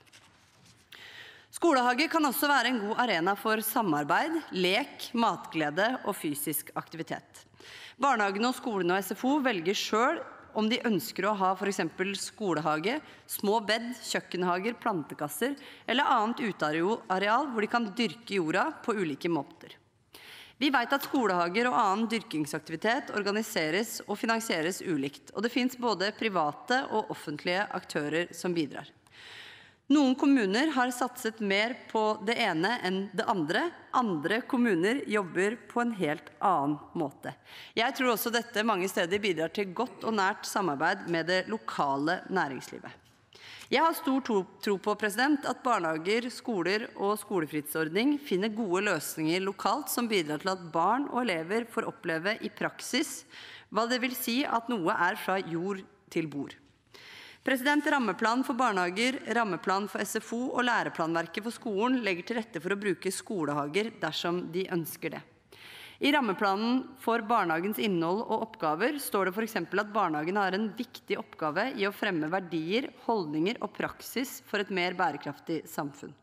Skolehage kan også være en god arena for samarbeid, lek, matglede og fysisk aktivitet. Barnehagene og skolene og S F O velger selv om de ønsker å ha for eksempel skolehage, små bed, kjøkkenhager, plantekasser eller annet uteareal hvor de kan dyrke jorda på ulike måter. Vi vet at skolehager og annen dyrkingsaktivitet organiseres og finansieres ulikt, og det finnes både private og offentlige aktører som bidrar. Noen kommuner har satset mer på det ene enn det andre. Andre kommuner jobber på en helt annen måte. Jeg tror også dette mange steder bidrar til godt og nært samarbeid med det lokale næringslivet. Jeg har stor tro på president, at barnehager, skoler og skolefritidsordning finner gode løsninger lokalt som bidrar til at barn og elever får oppleve i praksis hva det vil si at noe er fra jord til bord. President, Rammeplan for barnehager, rammeplan for S F O og læreplanverket for skolen legger til rette for å bruke skolehager dersom de ønsker det. I rammeplanen for barnehagens innhold og oppgaver står det for eksempel at barnehagen har en viktig oppgave i å fremme verdier, holdninger og praksis for et mer bærekraftig samfunn.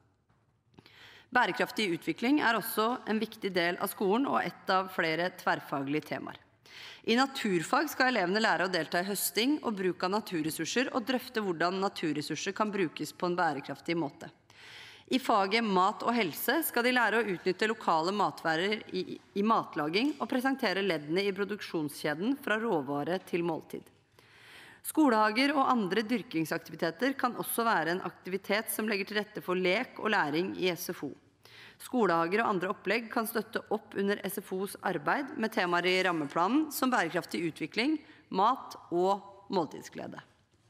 Bærekraftig utvikling er også en viktig del av skolen og et av flere tverrfaglige temaer. I naturfag skal elevene lære å delta i høsting og bruk av naturressurser og drøfte hvordan naturressurser kan brukes på en bærekraftig måte. I faget mat og helse skal de lære å utnytte lokale matvarer i, i matlaging og presentere leddene i produksjonskjeden fra råvare til måltid. Skolehager og andre dyrkingsaktiviteter kan også være en aktivitet som legger til rette for lek og læring i S F O. Skolehager og andre opplegg kan støtte opp under S F Os arbeid med temaer i rammeplanen som bærekraftig utvikling, mat og måltidsglede.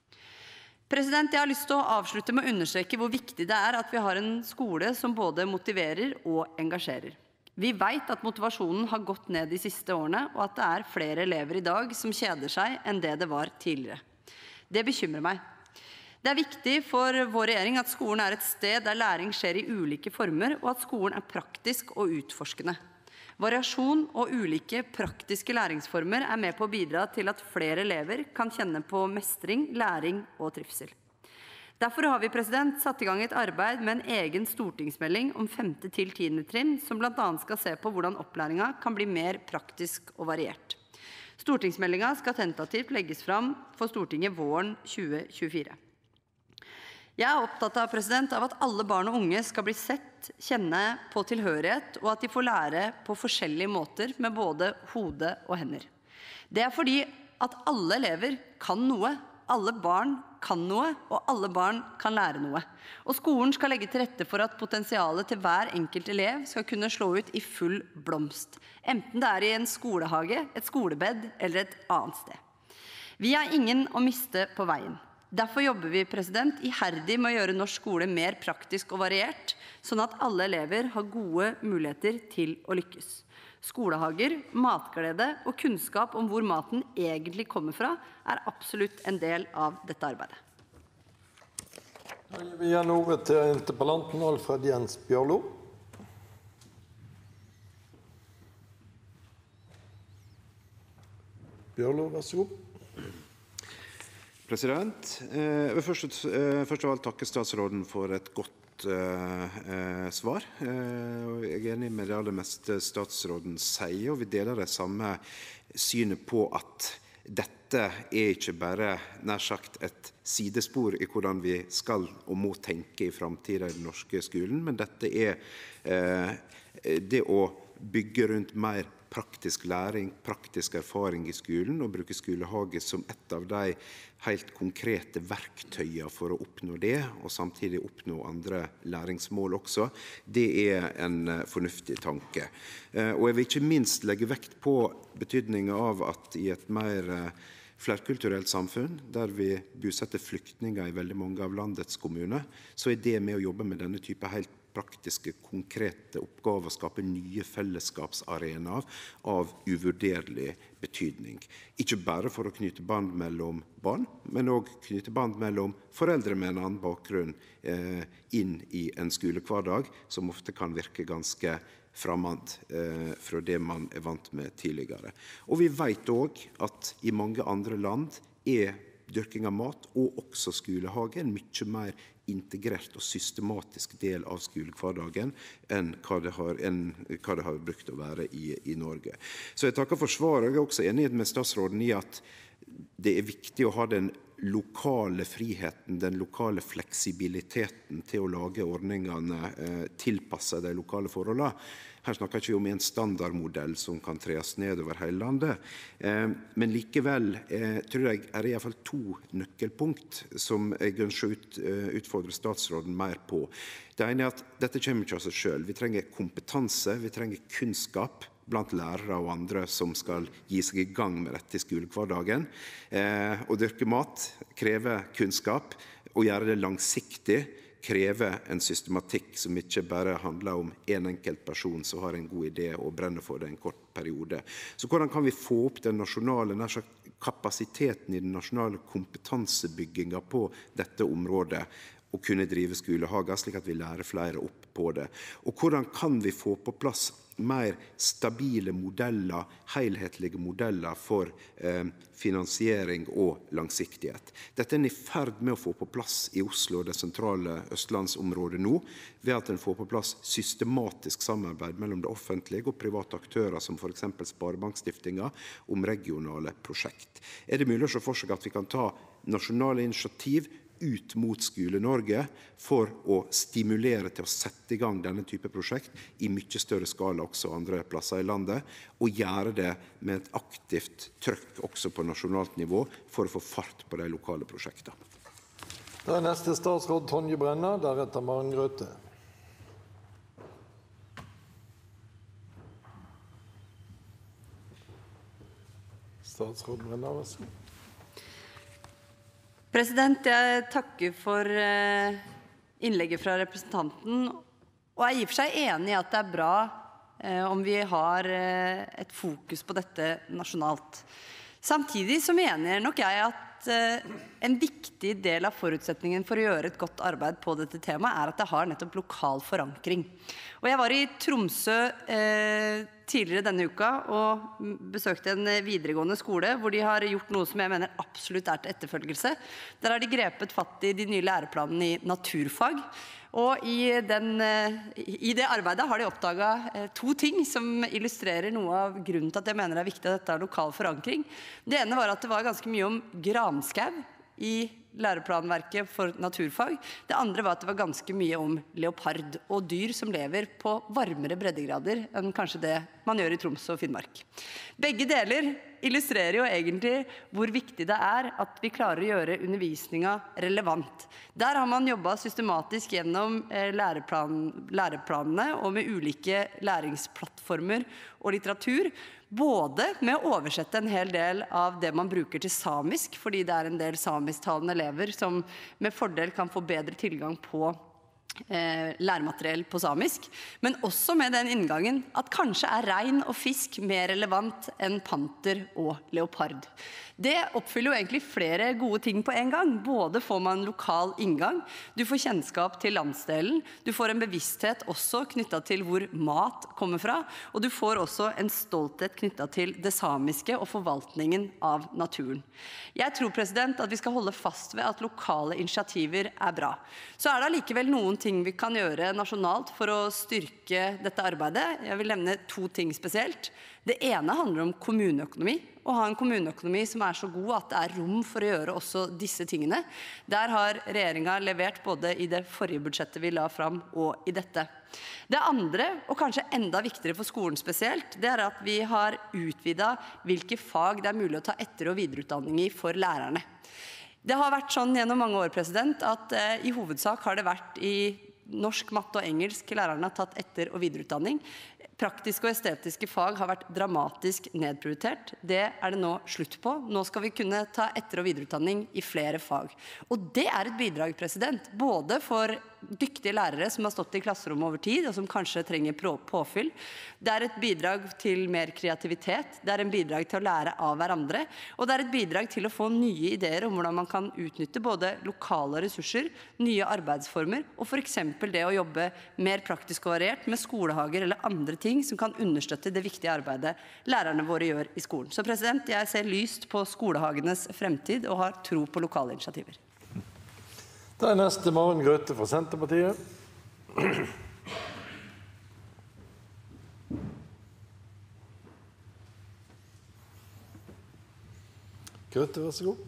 President, jeg har lyst til å avslutte med å understreke hvor viktig det er at vi har en skole som både motiverer og engasjerer. Vi vet at motivasjonen har gått ned de siste årene, og at det er flere elever i dag som kjeder seg enn det det var tidligere. Det bekymrer meg. Det er viktig for vår regjering at skolen er et sted der læring skjer i ulike former, og at skolen er praktisk og utforskende. Variasjon og ulike praktiske læringsformer er med på å bidra til at flere elever kan kjenne på mestring, læring og trivsel. Derfor har vi president, satt i gang et arbeid med en egen stortingsmelding om femte til tiende trinn, som blant annet skal se på hvordan opplæringen kan bli mer praktisk og variert. Stortingsmeldingen skal tentativt legges fram for Stortinget våren tjue tjuefire. Jeg er opptatt av, president, av at alle barn og unge skal bli sett, kjenne på tilhørighet, og at de får lære på forskjellige måter med både hode og hender. Det er fordi at alle elever kan noe, alle barn kan noe, og alle barn kan lære noe. Og skolen skal legge til rette for at potensialet til hver enkelt elev skal kunne slå ut i full blomst, enten det er i en skolehage, et skolebed eller et annet sted. Vi har ingen å miste på veien. Derfor jobber vi, president, iherdig med å gjøre norsk skole mer praktisk og variert, sånn at alle elever har gode muligheter til å lykkes. Skolehager, matglede og kunnskap om hvor maten egentlig kommer fra, er absolutt en del av dette arbeidet. Da gir vi igjen ordet til interpellanten Alfred Jens Bjørlo. Bjørlo, vær så god. President, jeg vil først, først av alt takke statsråden for et godt uh, svar. Uh, jeg er enig med det aller meste statsråden sier, og vi deler det samme synet på at dette er ikke bare nær sagt et sidespor i hvordan vi skal og må tenke i fremtiden i den norske skolen, men dette er uh, det å bygge rundt mer praktisk læring, praktisk erfaring i skolen, og bruke skolehage som et av de helt konkrete verktøyene for å oppnå det, og samtidig oppnå andre læringsmål også. Det er en fornuftig tanke. Og jeg vil ikke minst legge vekt på betydningen av at i et mer flerkulturelt samfunn, der vi bosetter flyktninger i veldig mange av landets kommuner, så er det med å jobbe med denne type helt praktiske, konkrete oppgaver, skape nye fellesskapsarenaer av uvurderlig betydning. Ikke bare for å knyte band mellom barn, men også knyte band mellom foreldre med en annen bakgrunn eh, inn i en skolehverdag, som ofte kan virke ganske fremmed eh, fra det man er vant med tidligere. Og vi vet også at i mange andre land er dyrking av mat og også skolehage en mye mer integrert og systematisk del av skolehverdagen enn hva det har, enn hva det har brukt å være i, i Norge. Så jeg takker for svaret. Jeg er også enig med statsråden i at det er viktig å ha den lokale friheten, den lokale fleksibiliteten til å lage ordningene eh, tilpasset de lokale forholdene. Her snakker vi ikke om en standardmodell som kan trees ned over hele landet, eh, men likevel eh, tror jeg er det i hvert fall to nøkkelpunkt som jeg ønsker å ut, uh, utfordre statsråden mer på. Det ene er at dette kommer ikke av seg selv. Vi trenger kompetanse, vi trenger kunnskap blant lærere og andre som skal gi seg i gang med dette i skolehverdagen. Eh, å dyrke mat krever kunnskap, og gjøre det langsiktig krever en systematikk som ikke bare handler om en enkelt person som har en god idé og brenner for det en kort periode. Så hvordan kan vi få opp den nasjonale nær sagt, kapasiteten i den nasjonale kompetansebyggingen på dette området, og kunne drive skolehager slik at vi lærer flere opp på det? Og hvordan kan vi få på plass mer stabile modeller, helhetlige modeller for eh, finansiering og langsiktighet? Dette er en i ferd med å få på plass i Oslo og det sentrale østlandsområdet nå, ved at en får på plass systematisk samarbeid mellom det offentlige og private aktører, som for eksempel Sparebankstiftinga, om regionale prosjekt. Er det mulig å se for seg at vi kan ta nasjonale initiativ ut mot Skole-Norge for å stimulere til å sette i gang denne type prosjekt i mye større skala også andre plasser i landet, og gjøre det med et aktivt trykk også på nasjonalt nivå for å få fart på de lokale prosjektene? Da er neste statsråd Tonje Brenna, deretter Maren Grøthe. Statsråd Brenna, vær så god. President, jeg takker for innlegget fra representanten, og er i og for seg enig i at det er bra om vi har et fokus på dette nasjonalt. Samtidig så mener nok jeg at at eh, en viktig del av forutsetningen for å gjøre et godt arbeid på dette temaet er at det har nettopp lokal forankring. Og jeg var i Tromsø eh, tidligere denne uka og besøkte en videregående skole hvor de har gjort noe som jeg mener absolutt er til etterfølgelse. Der har de grepet fatt i de nye læreplanene i naturfag. Og i, den, i det arbeidet har de oppdaget to ting som illustrerer noe av grunnen til at jeg mener det er viktig at dette har lokal forankring. Det ene var at det var ganske mye om granskau i læreplanverket for naturfag. Det andre var at det var ganske mye om leopard og dyr som lever på varmere breddegrader enn kanskje det man gjør i Troms og Finnmark. Begge deler illustrerer jo egentlig hvor viktig det er at vi klarer å gjøre undervisningen relevant. Der har man jobbet systematisk gjennom læreplan, læreplanene og med ulike læringsplattformer og litteratur, både med å oversette en hel del av det man bruker til samisk, fordi det er en del samisktalende elever som med fordel kan få bedre tilgang på eh, læremateriell på samisk, men også med den inngangen at kanskje er rein og fisk mer relevant enn panter og leopard. Det oppfyller jo egentlig flere gode ting på en gang. Både får man lokal inngang, du får kjennskap til landsdelen, du får en bevissthet også knyttet til hvor mat kommer fra, og du får også en stolthet knyttet til det samiske og forvaltningen av naturen. Jeg tror president, at vi skal holde fast ved at lokale initiativer er bra. Så er det likevel noen ting vi kan gjøre nasjonalt for å styrke dette arbeidet. Jeg vil nevne to ting spesielt. Det ene handler om kommuneøkonomi, å ha en kommuneøkonomi som er så god at det er rom for å gjøre også disse tingene. Der har regjeringen levert både i det forrige budsjettet vi la fram og i dette. Det andre, og kanskje enda viktigere for skolen spesielt, det er at vi har utvidet hvilke fag det er mulig å ta etter- og videreutdanning i for lærerne. Det har vært sånn gjennom mange år, president, at eh, i hovedsak har det vært i norsk, matte og engelsk lærerne har tatt etter- og videreutdanning. Praktiske og estetiske fag har vært dramatisk nedprioritert. Det er det nå slutt på. Nå skal vi kunne ta etter- og videreutdanning i flere fag. Og det er et bidrag, president, både for dyktige lærere som har stått i klasserommet over tid, og som kanskje trenger påfyll. Det er et bidrag til mer kreativitet. Det er en bidrag til å lære av hverandre. Og det er et bidrag til å få nye ideer om hvordan man kan utnytte både lokale ressurser, nye arbeidsformer, og for eksempel det å jobbe mer praktisk og variert med skolehager eller andre ting som kan understøtte det viktige arbeidet lærerne våre gjør i skolen. Så president, jeg ser lyst på skolehagenes fremtid og har tro på lokale initiativer. Da er neste Maren Grøthe fra Senterpartiet. Grøthe, vær så god.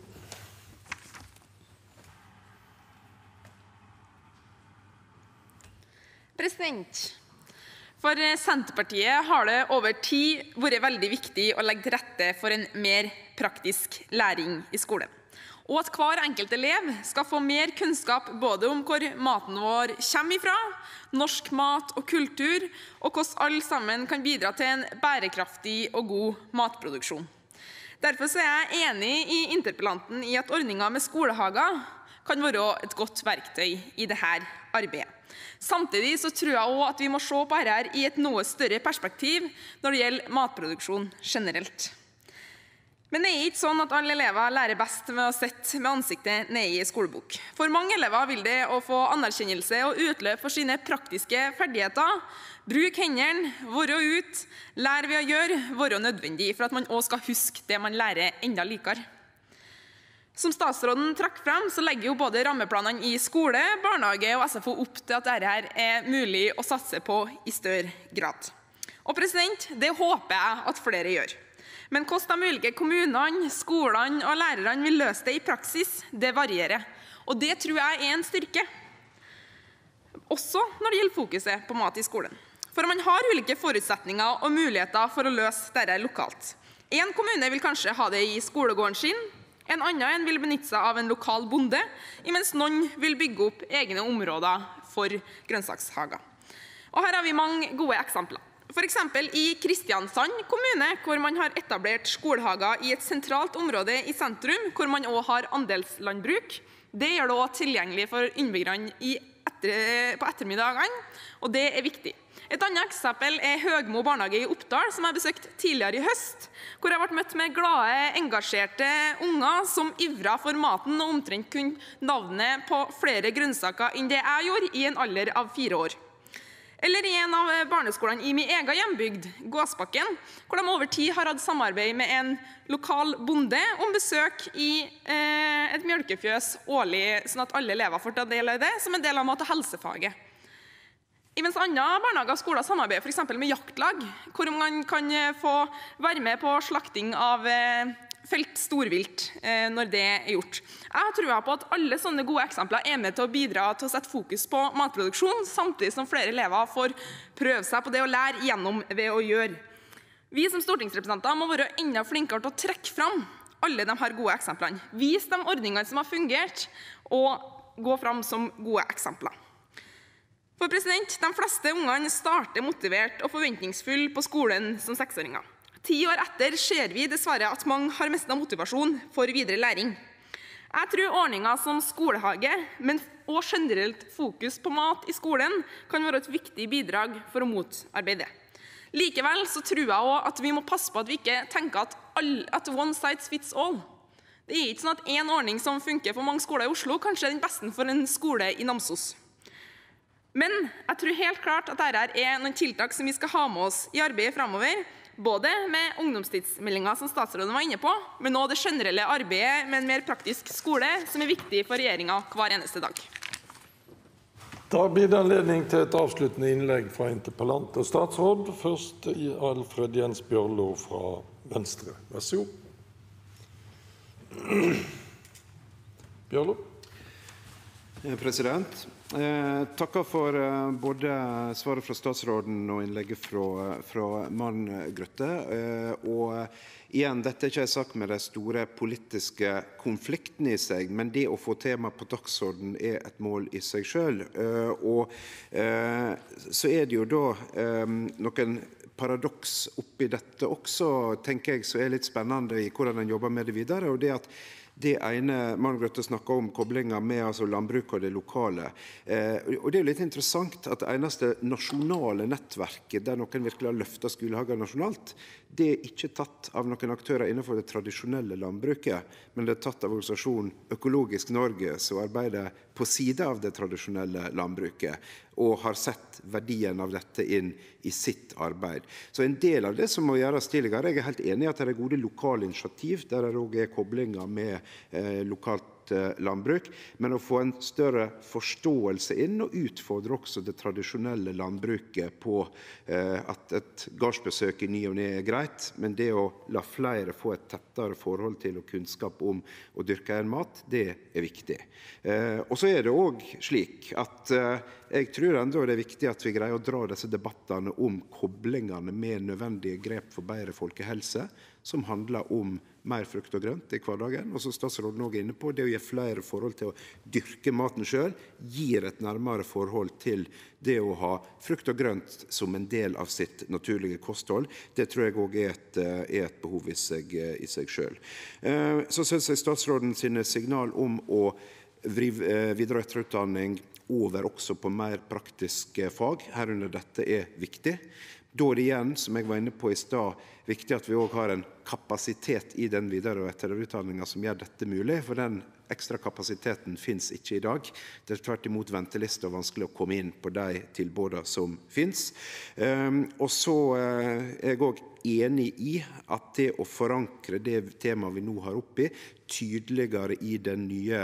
President, for Senterpartiet har det over tid vært veldig viktig å legge til rette for en mer praktisk læring i skolen. Og at hver enkelt elev skal få mer kunnskap både om hvor maten vår kommer ifra, norsk mat og kultur, og hvordan alle sammen kan bidra til en bærekraftig og god matproduksjon. Derfor er jeg enig i interpellanten i at ordningen med skolehager kan være et godt verktøy i dette arbeidet. Samtidig så tror jeg også at vi må se på dette i et noe større perspektiv når det gjelder matproduksjon generelt. Men det er ikke sånn at alle elever lærer best med å sitte med ansiktet nede i skolebok. For mange elever vil det å få anerkjennelse og utløp for sine praktiske ferdigheter, bruke hendene, være ut, lære ved å gjøre, være nødvendig for at man også skal huske det man lærer enda likere. Som statsråden trakk frem, så legger jo både rammeplanene i skole, barnehage og S F O opp til at dette er mulig å satse på i større grad. Og president, det håper jeg at flere gjør. Men hvordan de ulike kommunene, skolene og lærerne vil løse det i praksis, det varierer. Og det tror jeg er en styrke. Også når det gjelder fokuset på mat i skolen. For man har ulike forutsetninger og muligheter for å løse dette lokalt. En kommune vil kanskje ha det i skolegården sin, en annen vil benytte seg av en lokal bonde, mens noen vil bygge opp egne områder for grønnsakshager. Og her har vi mange gode eksempler. For eksempel i Kristiansand kommune, hvor man har etablert skolehager i et sentralt område i sentrum, hvor man også har andelslandbruk. Det gjør det også tilgjengelig for innbyggerne i etter, på ettermiddagene, og det er viktig. Et annet eksempel er Høgmo barnehage i Oppdal, som jeg besøkte tidligere i høst, hvor jeg ble møtt med glade, engasjerte unger som ivret for maten og omtrent kunne navnet på flere grønnsaker enn det jeg gjorde i en alder av fire år. Eller i en av barneskolene i min egen hjembygd, Gåsbakken, hvor de over tid har hatt samarbeid med en lokal bonde om besøk i eh, et mjølkefjøs årlig, sånn at alle elever får ta del av det, som en del av mat- og helsefaget. Imens andre barnehager og skoler samarbeider for eksempel med jaktlag, hvor man kan få være med på slakting av eh, felt storvilt eh, når det er gjort. Jeg har troet på at alle sånne gode eksempler er med til å bidra til å sette fokus på matproduksjon, samtidig som flere elever får prøve seg på det å lære gjennom ved å gjøre. Vi som stortingsrepresentanter må være enda flinkere til å trekke fram alle de her gode eksemplene, vise de ordningene som har fungert, og gå fram som gode eksempler. For president, de fleste ungene starter motivert og forventningsfull på skolen som seksåringer. Ti år etter ser vi dessverre at mange har mistet motivasjon for videre læring. Jeg tror ordninger som skolehage, men også generelt fokus på mat i skolen, kan være et viktig bidrag for å motarbeide det. Likevel så tror jeg også at vi må passe på at vi ikke tenker at, all, at one size fits all. Det er ikke sånn at en ordning som funker for mange skoler i Oslo, kanskje er den beste for en skole i Namsos. Men jeg tror helt klart at dette er noen tiltak som vi skal ha med oss i arbeidet fremover, både med ungdomstidsmeldingen som statsråden var inne på, men også det generelle arbeidet med en mer praktisk skole som er viktig for regjeringen hver eneste dag. Da blir det anledning til et avsluttende innlegg fra interpellant og statsråd. Først Alfred Jens Bjørlo fra Venstre. Vær så god. Bjørlo. President, eh, takker for eh, både svaret fra statsråden og innlegget fra, fra Mann Grøtte. Eh, og igjen, dette er ikke en sak med de store politiske konfliktene i seg, men det å få tema på dagsorden er et mål i seg selv. Eh, og eh, så er det jo da eh, noen paradoks oppi dette også, tenker jeg, så er litt spennende i hvordan en jobber med det videre, og det at det ene Mann Grøtte snakket om, koblingen med altså landbruk og det lokale. Eh, og det er jo litt interessant at det eneste nasjonale nettverket der noen virkelig har løftet skolehager nasjonalt, det er ikke tatt av noen aktører innenfor det tradisjonelle landbruket, men det er tatt av organisasjonen Økologisk Norge, som arbeider på siden av det tradisjonelle landbruket, og har sett verdien av dette inn i sitt arbeid. Så en del av det som må gjøres tidligere, jeg er helt enig i at det er gode lokale initiativ, der det også er koblinger med eh, lokalt landbruk, men å få en større forståelse inn og utfordre også det tradisjonelle landbruket på eh, at et gardsbesøk i ny og ne er greit, men det å la flere få et tettere forhold til og kunnskap om å dyrke en mat, det er viktig. Eh, og så er det også slik at eh, jeg tror enda det er viktig at vi greier å dra disse debattene om koblingene med nødvendige grep for bedre folkehelse, som handler om mer frukt og grønt i hverdagen. Og så statsråden også inne på, det å gi flere forhold til å dyrke maten selv, gir et nærmere forhold til det å ha frukt og grønt som en del av sitt naturlige kosthold. Det tror jeg også er et, er et behov i seg, i seg selv. Så synes jeg statsråden sine signal om å vri videre- og etterutdanning over også på mer praktiske fag, herunder dette er viktig. Da er det igjen, som jeg var inne på i stad, viktig at vi også har en kapasitet i den videre- og etterutdanningen som gjør dette mulig, for den ekstra kapasiteten finnes ikke i dag. Det er tvert imot ventelister og vanskelig å komme inn på de tilbudene som finnes. Um, og så uh, er jeg også enig i at det å forankre det temaet vi nå har oppi, tydeligere i den nye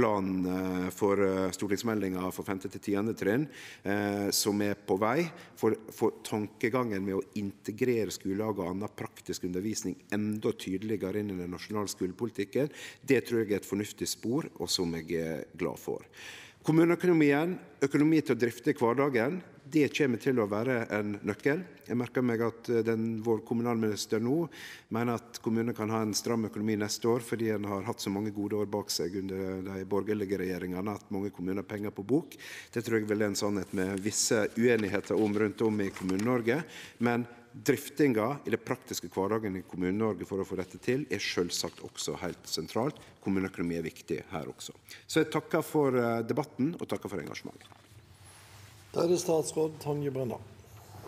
planen for stortingsmeldingen for femte til tiende trinn, eh, som er på vei, for, for tankegangen med å integrere skolelag og annen praktisk undervisning enda tydeligere inn i den nasjonale skolepolitikken, det tror jeg er et fornuftig spor, og som jeg er glad for. Kommuneøkonomien, økonomi til å drifte hverdagen, det kommer til å være en nøkkel. Jeg merker meg at den, vår kommunalminister nå mener at kommunene kan ha en stram økonomi neste år, fordi en har hatt så mange gode år bak seg under de borgerlige regjeringene, at mange kommuner har penger på bok. Det tror jeg vel er en sannhet med visse uenigheter om rundt om i Kommune-Norge, men driftinga i det praktiske hverdagen i Kommune-Norge for å få dette til, er selvsagt også helt sentralt. Kommuneøkonomi er viktig her også. Så jeg takker for debatten, og takker for engasjementet. Da er det statsråd Tonje Brenna.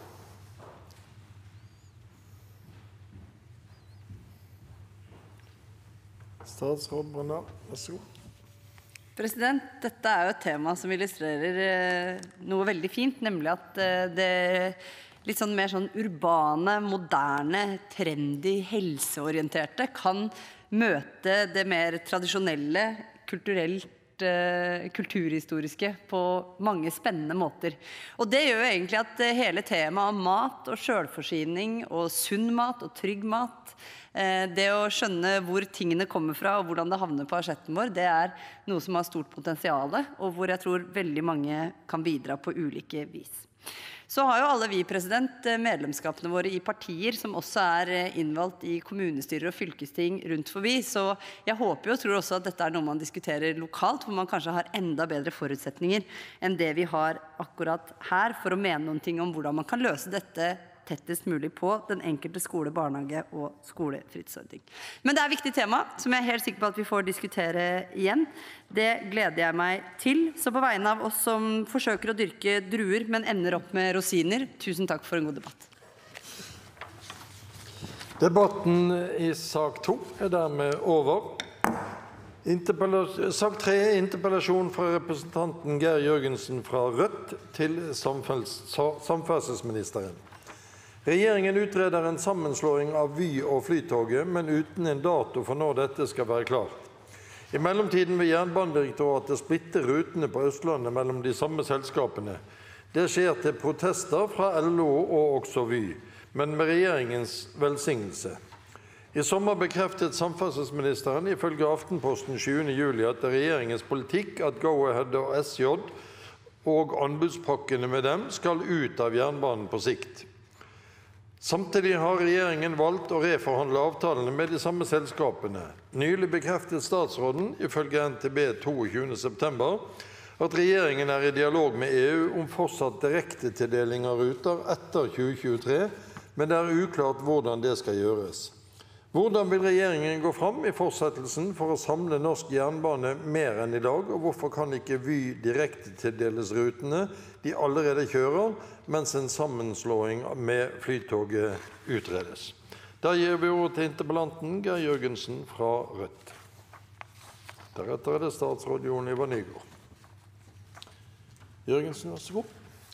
Statsråd Brenna, vær så god. President, dette er jo et tema som illustrerer eh, noe veldig fint, nemlig at eh, det litt sånn mer sånn urbane, moderne, trendy, helseorienterte kan møte det mer tradisjonelle, kulturelt, eh, kulturhistoriske på mange spennende måter. Og det gjør jo egentlig at eh, hele temaet om mat og selvforsyning og sunn mat og trygg mat, eh, det å skjønne hvor tingene kommer fra og hvordan det havner på asjetten vår, det er noe som har stort potensiale, og hvor jeg tror veldig mange kan bidra på ulike vis. Så har jo alle vi, president, medlemskapene våre i partier som også er innvalgt i kommunestyrer og fylkesting rundt forbi, så jeg håper jo og tror også at dette er noe man diskuterer lokalt, hvor man kanskje har enda bedre forutsetninger enn det vi har akkurat her, for å mene noen ting om hvordan man kan løse dette tettest mulig på den enkelte skole, barnehage og skolefritidsordning. Men det er et viktig tema, som jeg er helt sikker på at vi får diskutere igjen. Det gleder jeg meg til. Så på vegne av oss som forsøker å dyrke druer, men ender opp med rosiner, tusen takk for en god debatt. Debatten i sak to er dermed over. Interpella- sak tre er interpellasjon fra representanten Geir Jørgensen fra Rødt til samferds- samferdselsministeren. Regjeringen utreder en sammenslåing av Vy og Flytoget, men uten en dato for når dette skal være klart. I mellomtiden vil Jernbanedirektoratet splitte rutene på Østlandet mellom de samme selskapene. Det skjer til protester fra L O og også Vy, men med regjeringens velsignelse. I sommer bekreftet samferdselsministeren ifølge Aftenposten sjuende juli at det er regjeringens politikk at Go-Ahead og S J og anbudspakkene med dem skal ut av jernbanen på sikt. Samtidig har regjeringen valgt å reforhandle avtalene med de samme selskapene. Nylig bekreftet statsråden, ifølge N T B toogtyvende september, at regjeringen er i dialog med E U om fortsatt direktetildeling av ruter etter tjue tjuetre, men det er uklart hvordan det skal gjøres. Hvordan vil regjeringen gå fram i fortsettelsen for å samle norsk jernbane mer enn i dag, og hvorfor kan ikke Vy direkte tildeles rutene de allerede kjører, mens en sammenslåing med Flytoget utredes? Da gir vi ord til interpellanten Geir Jørgensen fra Rødt. Deretter er det statsråd Jon-Ivar Nygård. Jørgensen, vær så god.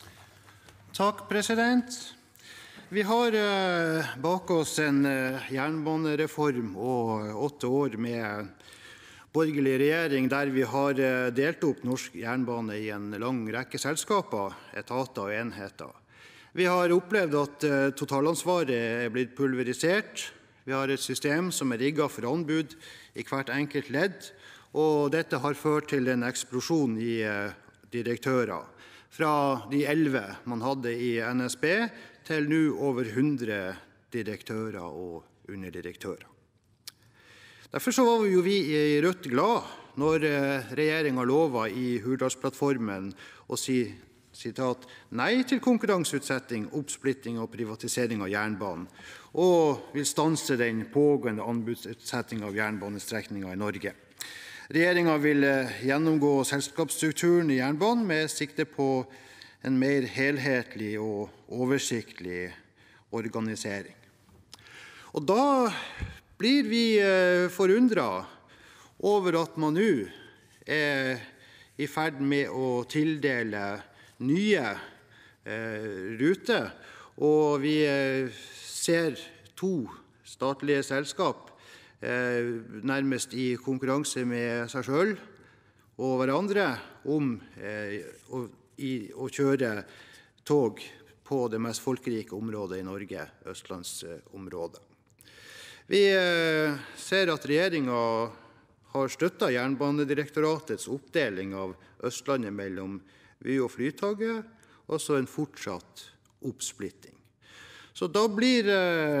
Takk, president. Vi har eh, bak oss en eh, jernbanereform og åtte år med borgerlig regjering der vi har eh, delt opp norsk jernbane i en lang rekke selskaper, etater og enheter. Vi har opplevd at eh, totalansvaret er blitt pulverisert. Vi har et system som er rigget for anbud i hvert enkelt ledd, og dette har ført til en eksplosjon i eh, direktører. Fra de elleve man hadde i N S B, til nå over hundre direktører og underdirektører. Derfor så var jo vi i Rødt glad når regjeringen lovet i Hurdalsplattformen å si sitat, nei til konkurranseutsetting, oppsplitting og privatisering av jernbanen, og vil stanse den pågående anbudsutsetting av jernbanestrekninger i Norge. Regjeringen vil gjennomgå selskapsstrukturen i jernbanen med sikte på en mer helhetlig og oversiktlig organisering. Og da blir vi forundret over at man nå er i ferd med å tildele nye eh, ruter, og vi eh, ser to statlige selskap eh, nærmest i konkurranse med seg selv og hverandre om eh, å i å kjøre tog på det mest folkerike området i Norge, Østlandsområdet. Vi ser at regjeringen har støttet Jernbanedirektoratets oppdeling av Østlandet mellom Vy og Flytoget, og så en fortsatt oppsplitting. Så da blir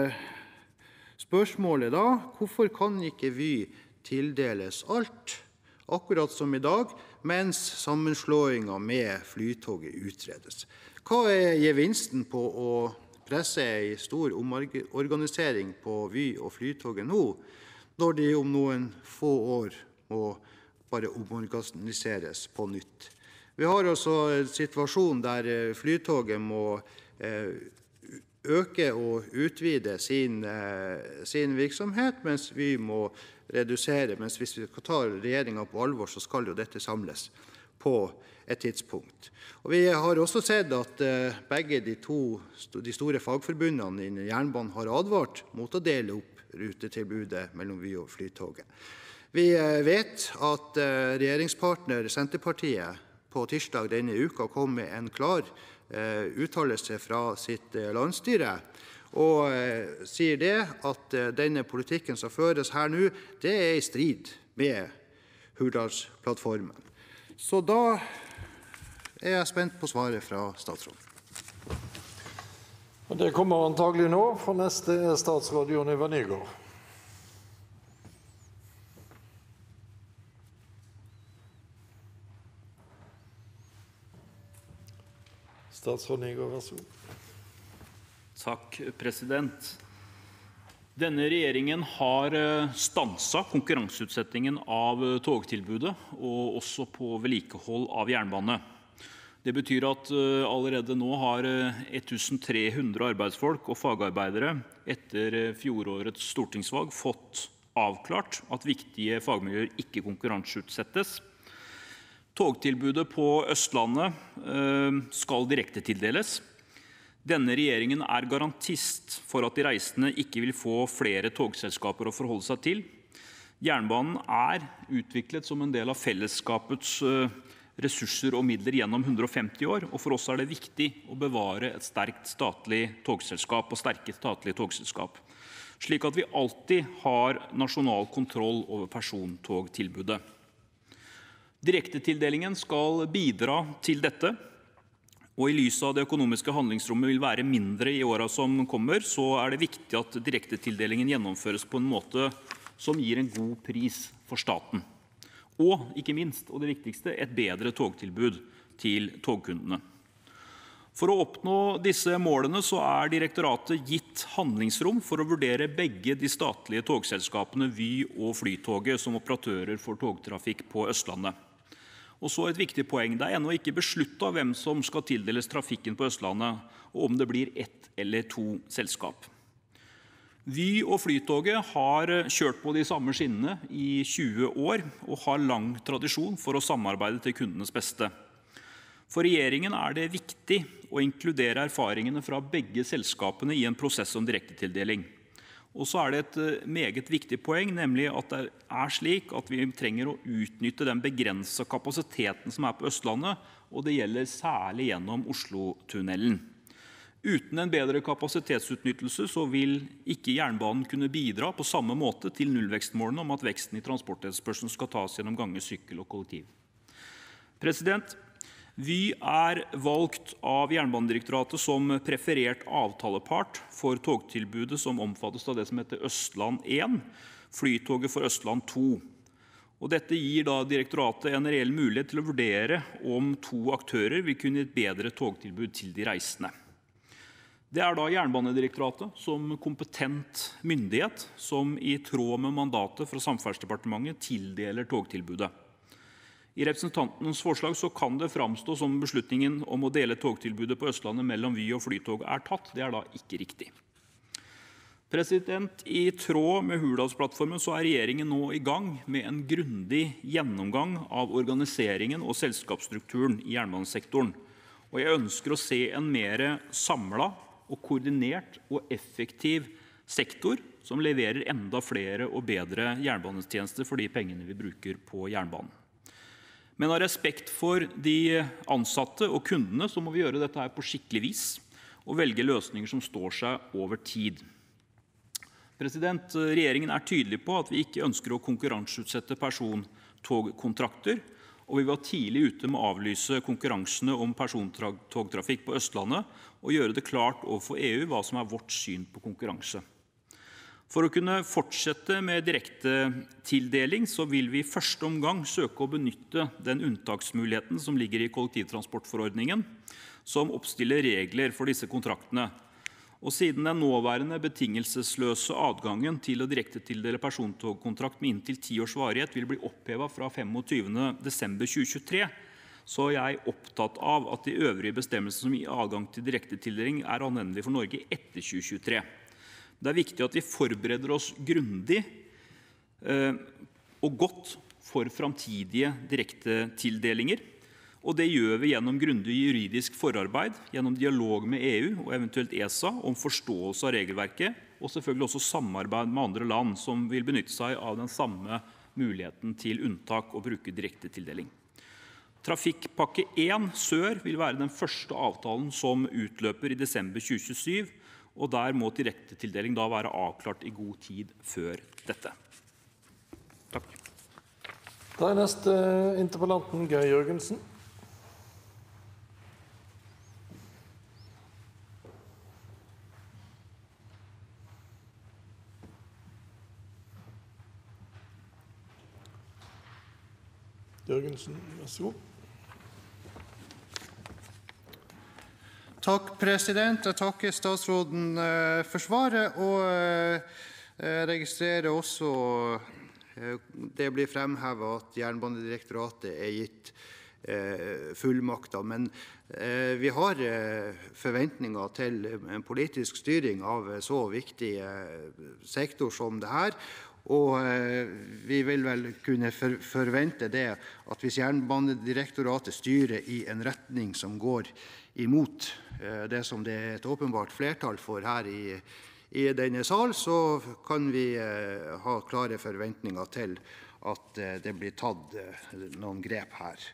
spørsmålet da, hvorfor kan ikke Vy tildeles alt, akkurat som i dag, mens sammenslåingen med Flytoget utredes? Hva er gevinsten på å presse en stor omorganisering på Vy og Flytoget nå, når de om noen få år må bare omorganiseres på nytt? Vi har altså en situasjon der Flytoget må eh, øke og utvide sin, sin virksomhet, mens vi må redusere. Mens hvis vi tar regjeringen på alvor, så skal jo dette samles på et tidspunkt. Og vi har også sett at begge de to de store fagforbundene innen jernbanen har advart mot å dele opp rutetilbudet mellom Vy og Flytoget. Vi vet at regjeringspartner Senterpartiet på tirsdag denne uka kom med en klar uttalelse fra sitt landsstyre, og sier det at denne politikken som føres her nå, det er i strid med Hurdalsplattformen. Så da er jeg spent på svaret fra statsråden. Det kommer antagelig nå, for neste er statsråd Jon-Ivar Nygård. Statsråd Nygård, vær så god. Takk, president. Denne regjeringen har stanset konkurranseutsettingen av togtilbudet, og også på vedlikehold av jernbane. Det betyr at allerede nå har ett tusen tre hundre arbeidsfolk og fagarbeidere etter fjorårets stortingsvalg fått avklart at viktige fagmiljøer ikke konkurranseutsettes. Togtilbudet på Østlandet skal direkte tildeles. Denne regjeringen er garantist for at de reisende ikke vil få flere togselskaper å forholde seg til. Jernbanen er utviklet som en del av fellesskapets ressurser og midler gjennom hundre og femti år, og for oss er det viktig å bevare et sterkt statlig togselskap og sterke statlige togselskap, slik at vi alltid har nasjonal kontroll over persontogtilbudet. Direktetildelingen skal bidra til dette, og i lys av det økonomiske handlingsrommet vil være mindre i årene som kommer, så er det viktig at direktetildelingen gjennomføres på en måte som gir en god pris for staten. Og ikke minst, og det viktigste, et bedre togtilbud til togkundene. For å oppnå disse målene så er direktoratet gitt handlingsrom for å vurdere begge de statlige togselskapene Vy og Flytoget som operatører for togtrafikk på Østlandet. Og så et viktig poeng, det er ennå ikke besluttet hvem som skal tildeles trafikken på Østlandet, og om det blir ett eller to selskap. Vy og Flytoget har kjørt på de samme skinnene i tjue år, og har lang tradisjon for å samarbeide til kundenes beste. For regjeringen er det viktig å inkludere erfaringene fra begge selskapene i en prosess om direktetildeling. Og så er det et meget viktig poeng, nemlig at det er slik at vi trenger å utnytte den begrensede kapasiteten som er på Østlandet, og det gjelder særlig gjennom Oslo-tunnelen. Uten en bedre kapasitetsutnyttelse så vil ikke jernbanen kunne bidra på samme måte til nullvekstmålene om at veksten i transportetterspørselen skal tas gjennom gange, sykkel og kollektiv. President, Vy er valgt av Jernbanedirektoratet som preferert avtalepart for togtilbudet som omfattes av det som heter Østland én, Flytoget for Østland to. Og dette gir da direktoratet en reell mulighet til å vurdere om to aktører vil kunne gi et bedre togtilbud til de reisende. Det er da Jernbanedirektoratet som kompetent myndighet som i tråd med mandatet fra Samferdselsdepartementet tildeler togtilbudet. I representantens forslag så kan det framstå som beslutningen om å dele togtilbudet på Østlandet mellom Vy og Flytog er tatt. Det er da ikke riktig. President, i tråd med Hurdalsplattformen så er regjeringen nå i gang med en grundig gjennomgang av organiseringen og selskapsstrukturen i jernbanesektoren. Og jeg ønsker å se en mer samlet og koordinert og effektiv sektor som leverer enda flere og bedre jernbanetjenester for de pengene vi bruker på jernbanen. Men av respekt for de ansatte og kundene så må vi gjøre dette her på skikkelig vis og velge løsninger som står seg over tid. President, regjeringen er tydelig på at vi ikke ønsker å konkurranseutsette persontogkontrakter, og vi var tidlig ute med å avlyse konkurransene om persontogtrafikk på Østlandet og gjøre det klart overfor E U hva som er vårt syn på konkurranse. For å kunne fortsette med direktetildeling så vil vi i første omgang søke å benytte den unntaksmuligheten som ligger i kollektivtransportforordningen, som oppstiller regler for disse kontraktene. Og siden den nåværende betingelsesløse adgangen til å direktetildele persontogkontrakt med inntil ti års varighet vil bli opphevet fra femogtyvende desember tjue tjuetre, så er jeg opptatt av at de øvrige bestemmelsene som gir adgang til direktetildeling er anvendelige for Norge etter tjue tjuetre. Det er viktig at vi forbereder oss grundig eh, og godt for framtidige direktetildelinger, og det gjør vi gjennom grundig juridisk forarbeid, gjennom dialog med E U og eventuelt ESA om forståelse av regelverket, og selvfølgelig også samarbeid med andre land som vil benytte seg av den samme muligheten til unntak og bruke direktetildeling. Trafikkpakke én Sør vil være den første avtalen som utløper i desember tjue tjuesyv, og der må direktetildeling da være avklart i god tid før dette. Takk. Da er neste interpellanten Geir Jørgensen. Jørgensen, vær så god. Takk, president. Jeg takker statsråden for svaret, og jeg registrerer også det blir fremhevet at Jernbanedirektoratet er gitt fullmakter, men vi har forventninger til en politisk styring av så viktig sektor som det her, og vi vil vel kunne forvente det at hvis Jernbanedirektoratet styrer i en retning som går imot det som det er et åpenbart flertall for her i, i denne sal, så kan vi ha klare forventninger til at det blir tatt noen grep her.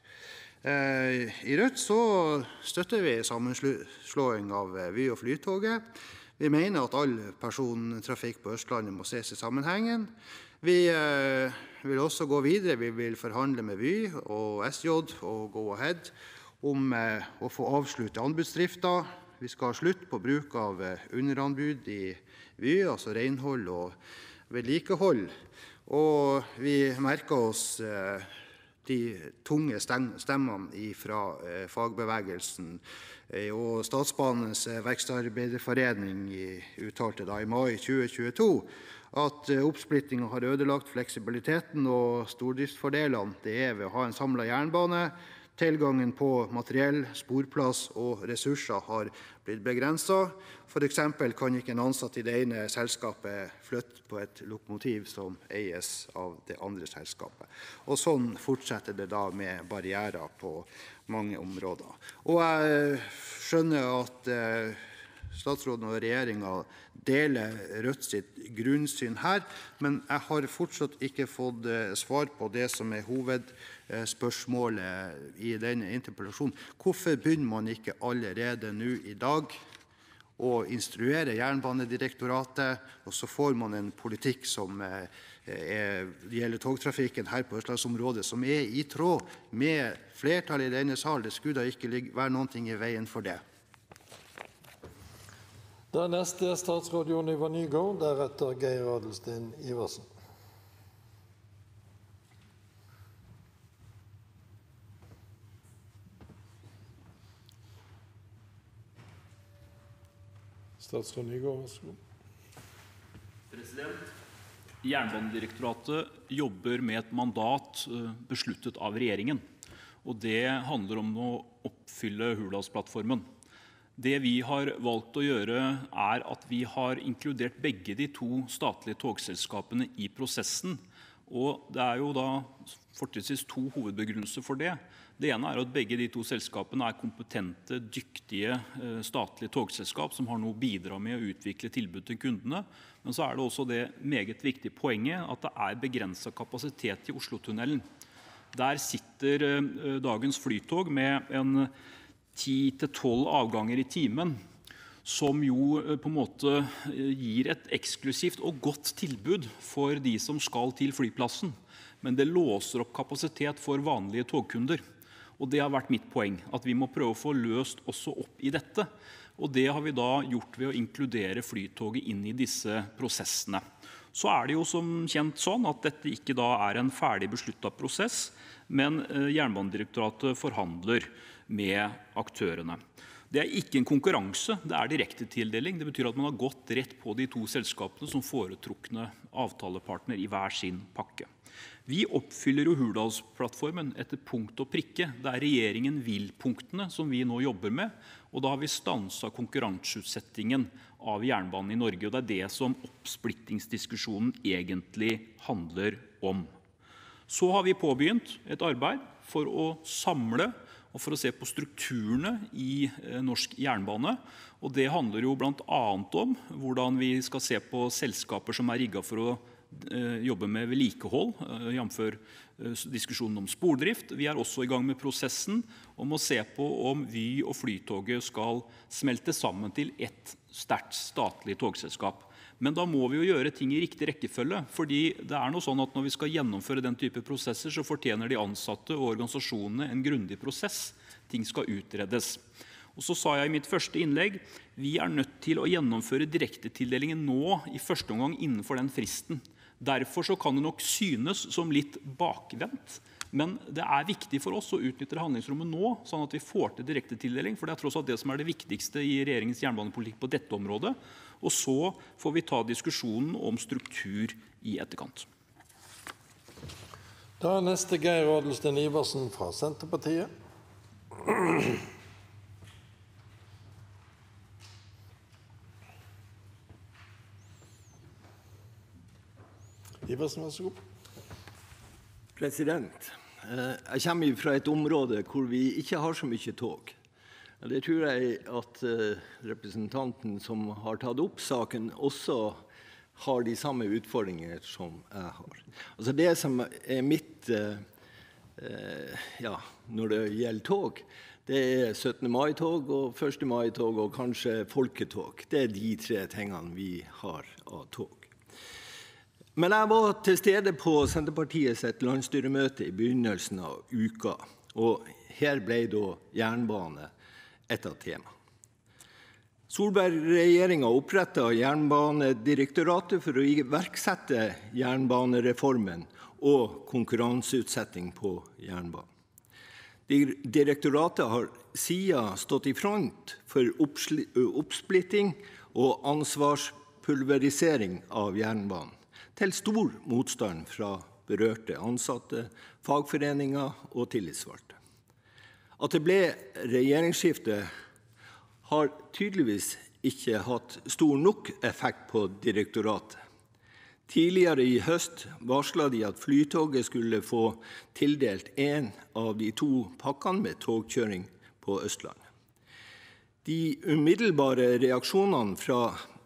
I Rødt så støtter vi sammenslåing av Vy og Flytoget. Vi mener at all persontrafikk på Østlandet må ses i sammenhengen. Vi eh, vil også gå videre. Vi vil forhandle med Vy og S J og Go Ahead om eh, å få avslutte anbudsdriften. Vi skal ha slutt på bruk av eh, underanbud i Vy, altså renhold og vedlikehold. Og vi merker oss eh, de tunge stemmene fra eh, fagbevegelsen. Og Statsbanenes verkstedarbeiderforening uttalte da i mai tjue tjueto at oppsplittingen har ødelagt fleksibiliteten og stordriftsfordelene det er ved å ha en samlet jernbane. Tilgangen på materiell, sporplass og ressurser har blitt begrenset. For eksempel kan ikke en ansatt i det ene selskapet flytte på et lokomotiv som eies av det andre selskapet. Og sånn fortsetter det da med barrierer på mange områder. Og jeg skjønner at statsråden og regjeringen deler Rødt sitt grunnsyn her, men jeg har fortsatt ikke fått svar på det som er hovedspørsmålet i denne interpellasjonen. Hvorfor begynner man ikke allerede nå i dag å instruere Jernbanedirektoratet, og så får man en politikk som er, gjelder togtrafikken her på Østlandsområdet, som er i tråd med flertallet i denne sal? Det skulle da ikke være noe i veien for det. Da neste er statsråd Jon-Ivar Nygård, deretter Geir Adelsten Iversen. Statsråd Nygård, vær så god. President, Jernbanedirektoratet jobber med et mandat besluttet av regjeringen, og det handler om å oppfylle Hurdalsplattformen. Det vi har valgt å gjøre er at vi har inkludert begge de to statlige togselskapene i prosessen, og det er jo da fortrinnsvis to hovedbegrunnelser for det. Det ene er at begge de to selskapene er kompetente, dyktige statlige togselskap som har noe å bidra med å utvikle tilbud til kundene. Men så er det også det meget viktige poenget at det er begrenset kapasitet i Oslotunnelen. Der sitter dagens flytog med en ti til tolv avganger i timen, som jo på en måte gir et eksklusivt og godt tilbud for de som skal til flyplassen. Men det låser opp kapasitet for vanlige togkunder. Og det har vært mitt poeng, at vi må prøve å få løst også opp i dette. Og det har vi da gjort ved å inkludere flytoget inn i disse prosessene. Så er det jo som kjent sånn at dette ikke da er en ferdig besluttet prosess, men Jernbanedirektoratet forhandler med aktørene. Det er ikke en konkurranse, det er direktetildeling. Det betyr at man har gått rett på de to selskapene som foretrukne avtalepartner i hver sin pakke. Vi oppfyller jo Hurdalsplattformen etter punkt og prikke. Det er regjeringen vil-punktene som vi nå jobber med, og da har vi stanset konkurranseutsettingen av jernbanen i Norge, og det er det som oppsplittingsdiskusjonen egentlig handler om. Så har vi påbegynt et arbeid for å samle og for å se på strukturene i norsk jernbane. Og det handler jo blant annet om hvordan vi skal se på selskaper som er rigget for å jobbe med vedlikehold, jamfør diskusjonen om spordrift. Vi er også i gang med prosessen om å se på om Vy og Flytoget skal smelte sammen til et sterkt statlig togselskap. Men da må vi jo gjøre ting i riktig rekkefølge, fordi det er noe sånn at når vi skal gjennomføre den type prosesser, så fortjener de ansatte og organisasjonene en grundig prosess. Ting skal utredes. Og så sa jeg i mitt første innlegg, vi er nødt til å gjennomføre direktetildelingen nå i første omgang innenfor den fristen. Derfor så kan det nok synes som litt bakvendt, men det er viktig for oss å utnytte handlingsrommet nå, sånn at vi får til direktetildeling, for det er tross alt det som er det viktigste i regjeringens jernbanepolitikk på dette området. Og så får vi ta diskusjonen om struktur i etterkant. Da er neste Geir Adelsten Iversen fra Senterpartiet. Iversen, vær så god. President, jeg kommer fra et område hvor vi ikke har så mye tog. Det tror jeg at representanten som har tatt opp saken også har de samme utfordringer som jeg har. Altså det som er mitt, ja, når det gjelder tog, det er syttende mai-tog og første mai-tog og kanskje folketog. Det er de tre tingene vi har av tog. Men jeg var til stede på Senterpartiets landsstyremøte i begynnelsen av uka, og her ble da jernbane et av tema. Solberg-regjeringen opprettet Jernbanedirektoratet for å iverksette jernbanereformen og konkurranseutsetting på jernbanen. Direktoratet har siden stått i front for oppsplitting og ansvarspulverisering av jernbanen, til stor motstand fra berørte ansatte, fagforeninger og tillitsvalgte. At det ble regjeringsskifte har tydeligvis ikke hatt stor nok effekt på direktoratet. Tidligere i høst varslet de at Flytoget skulle få tildelt en av de to pakkene med togkjøring på Østlandet. De umiddelbare reaksjonene fra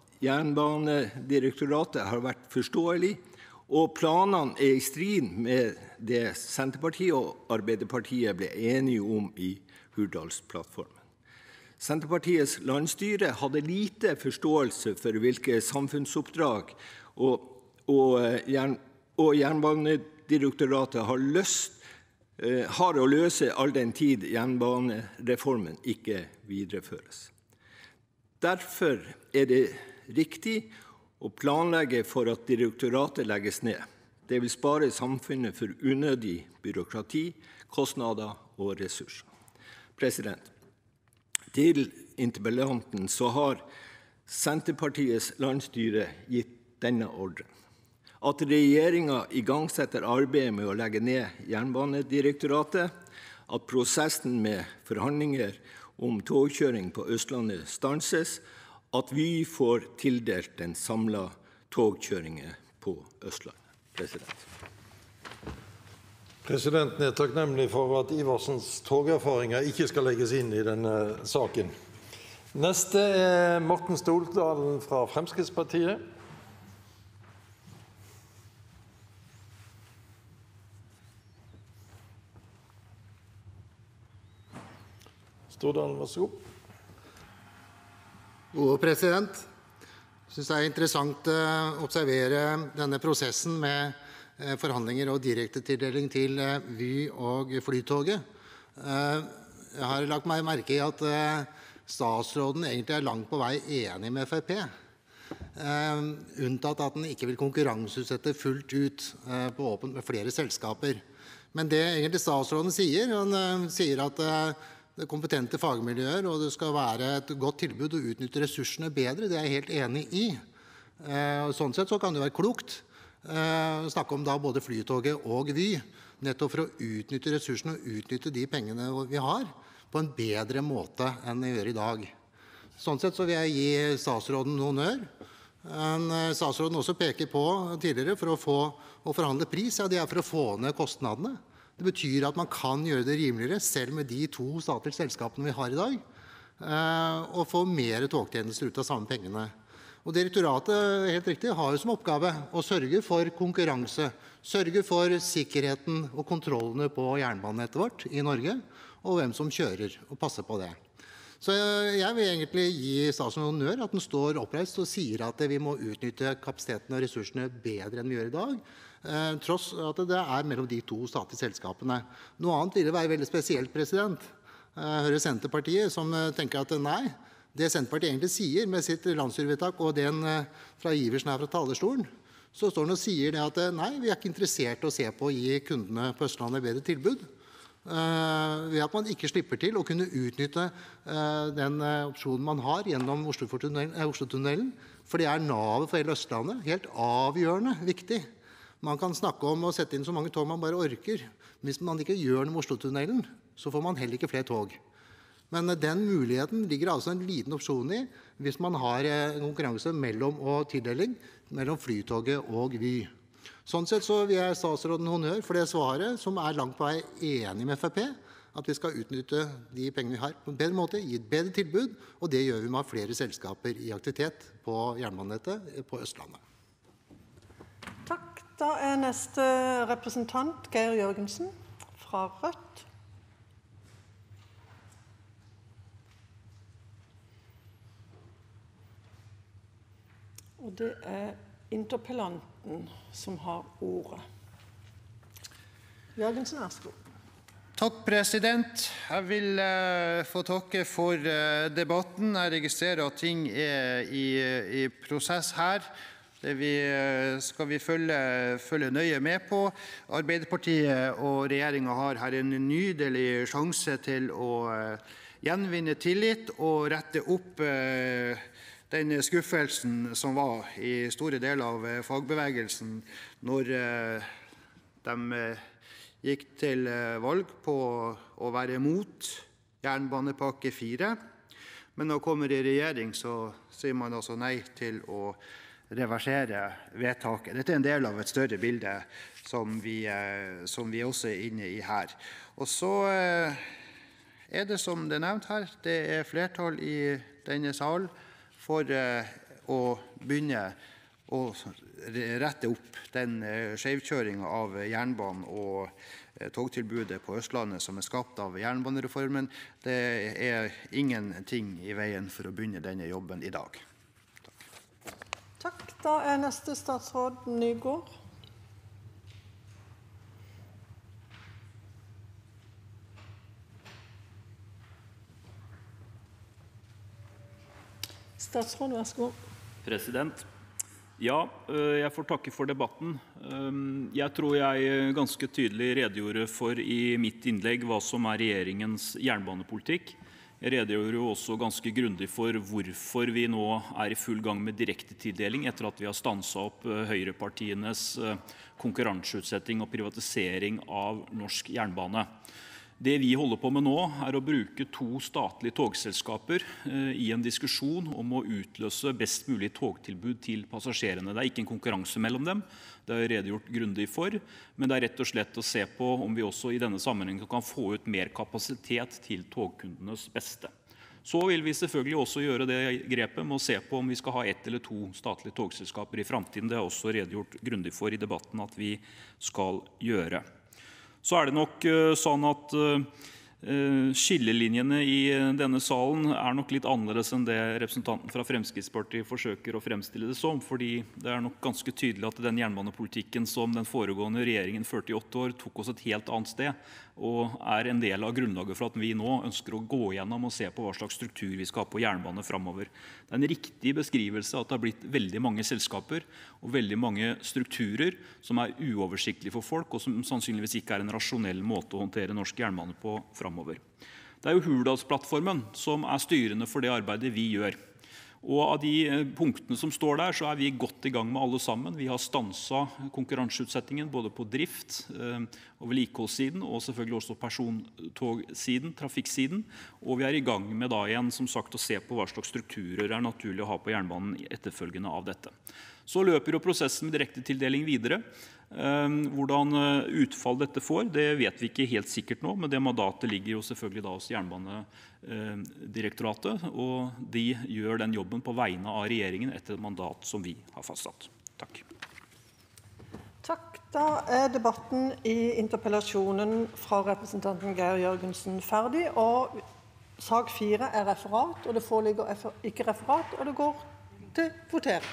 Jernbanedirektoratet har vært forståelige, og planene er i strid med det Senterpartiet og Arbeiderpartiet ble enige om i Hurdalsplattformen. Senterpartiets landsstyre hadde lite forståelse for hvilke samfunnsoppdrag og, og, jern, og Jernbanedirektoratet har, løst, eh, har å løse all den tid jernbanereformen ikke videreføres. Derfor er det riktig å planlegge for at direktoratet legges ned. Det vil spare samfunnet for unødig byråkrati, kostnader og ressurser. President, til interpellanten så har Senterpartiets landsstyre gitt denne ordren. At regjeringen igangsetter arbeidet med å legge ned Jernbanedirektoratet, at prosessen med forhandlinger om togkjøring på Østlandet stanses, at vi får tildelt den samlede togkjøringen på Østlandet. President. Presidenten er takknemlig for at Iversens togerfaringer ikke skal legges inn i denne saken. Neste er Morten Stordalen fra Fremskrittspartiet. Stordalen, vær så god. God president. Jeg synes det er interessant å observere denne prosessen med forhandlinger og direktetildeling til Vy og Flytoget. Jeg har lagt meg merke i at statsråden egentlig er langt på vei enig med Frp, unntatt at den ikke vil konkurranseutsette fullt ut på åpent med flere selskaper. Men det egentlig statsråden sier, han sier at kompetente fagmiljøer, og det skal være et godt tilbud og utnytte ressursene bedre. Det er jeg helt enig i. Sånn sett så kan det være klokt å snakke om da både Flytoget og Vy, nettopp for å utnytte ressursene og utnytte de pengene vi har på en bedre måte enn vi gjør i dag. Sånn sett så vil jeg gi statsråden honnør. Statsråden også peker på tidligere for å få å forhandle pris, ja det er for å få ned kostnadene. Det betyr at man kan gjøre det rimeligere, selv med de to statlige selskapene vi har i dag, og få mer togtjenester ut av samme pengene. Og direktoratet, helt riktig, har jo som oppgave å sørge for konkurranse, sørge for sikkerheten og kontrollene på jernbanenettet vårt i Norge, og hvem som kjører, og passe på det. Så jeg vil egentlig gi statsråden honnør at den står oppreist og sier at vi må utnytte kapasiteten og ressursene bedre enn vi gjør i dag, tross at det er mellom de to statlige selskapene. Noe annet vil være veldig spesielt, president. Jeg hører Senterpartiet som tenker at nei, det Senterpartiet egentlig sier med sitt landsstyrevedtak og den fra Iversen her fra talerstolen, så står den og sier det at nei, vi er ikke interessert i å se på å gi kundene på Østlandet bedre tilbud, ved at man ikke slipper til å kunne utnytte den opsjonen man har gjennom Oslotunnelen, for det er navet for hele Østlandet, helt avgjørende viktig. Man kan snakke om å sette inn så mange tog man bare orker, men hvis man ikke gjør noe med Oslotunnelen, så får man heller ikke flere tog. Men den muligheten ligger altså en liten opsjon i hvis man har konkurranse mellom og tildeling mellom Flytoget og Vy. Sånn sett så vil jeg statsråden honnør for det svaret, som er langt på vei enig med F P, at vi skal utnytte de pengene vi har på en bedre måte, gi et bedre tilbud, og det gjør vi med flere selskaper i aktivitet på jernbanenettet på Østlandet. Takk. Da er neste representant Geir Jørgensen fra Rødt. Og det er interpellanten som har ordet. Jørgensen, vær så god. Takk, president. Jeg vil uh, få takke for uh, debatten. Jeg registrerer at ting er i, i prosess her. Det vi, uh, skal vi følge, følge nøye med på. Arbeiderpartiet og regjeringen har her en nydelig sjanse til å uh, gjenvinne tillit og rette opp uh, den skuffelsen som var i store deler av fagbevegelsen når de gikk til valg på å være mot jernbanepakke fire. Men når de kommer i regjering, så sier man altså nei til å reversere vedtaket. Dette er en del av et større bilde som vi, som vi også er inne i her. Og så er det som det er nevnt her, det er flertall i denne salen for å begynne å rette opp den skjevkjøringen av jernbanen og togtilbudet på Østlandet som er skapt av jernbanereformen. Det er ingenting i veien for å begynne denne jobben i dag. Takk. Takk. Da er neste statsråd Nygård. Statsråd, vær så god. President. Ja, jeg får takke for debatten. Jeg tror jeg ganske tydelig redegjorde for i mitt innlegg hva som er regjeringens jernbanepolitikk. Jeg redegjorde jo også ganske grundig for hvorfor vi nå er i full gang med direktetildeling etter at vi har stanset opp høyrepartienes konkurranseutsetting og privatisering av norsk jernbane. Det vi holder på med nå er å bruke to statlige togselskaper i en diskusjon om å utløse best mulig togtilbud til passasjerene. Det er ikke en konkurranse mellom dem, det er redegjort grundig for, men det er rett og slett å se på om vi også i denne sammenhengen kan få ut mer kapasitet til togkundenes beste. Så vil vi selvfølgelig også gjøre det grepet med å se på om vi skal ha ett eller to statlige togselskaper i fremtiden. Det er også redegjort grundig for i debatten at vi skal gjøre. Så er det nok sånn at skillelinjene i denne salen er nok litt annerledes enn det representanten fra Fremskrittspartiet forsøker å fremstille det som, fordi det er nok ganske tydelig at den jernbanepolitikken som den foregående regjeringen førte i åtte år, tok oss et helt annet sted, og er en del av grunnlaget for at vi nå ønsker å gå gjennom og se på hva slags struktur vi skal ha på jernbane fremover. Det er en riktig beskrivelse at det har blitt veldig mange selskaper og veldig mange strukturer som er uoversiktlige for folk, og som sannsynligvis ikke er en rasjonell måte å håndtere norsk jernbane på fremover. Det er jo Hurdalsplattformen som er styrende for det arbeidet vi gjør. Og av de punktene som står der, så er vi godt i gang med alle sammen. Vi har stanset konkurranseutsettingen både på drift og vedlikeholdssiden, og selvfølgelig også persontogsiden, trafikksiden. Og vi er i gang med da igjen, som sagt, å se på hva slags strukturer er naturlig å ha på jernbanen etterfølgende av dette. Så løper jo prosessen med direktetildeling videre. Hvordan utfall dette får, det vet vi ikke helt sikkert nå, men det mandatet ligger jo selvfølgelig da hos Jernbanedirektoratet, og de gjør den jobben på vegne av regjeringen etter et mandat som vi har fastsatt. Takk. Takk. Da er debatten i interpellasjonen fra representanten Geir Jørgensen ferdig, og sak fire er referat, og det foreligger ikke referat, og det går til votering.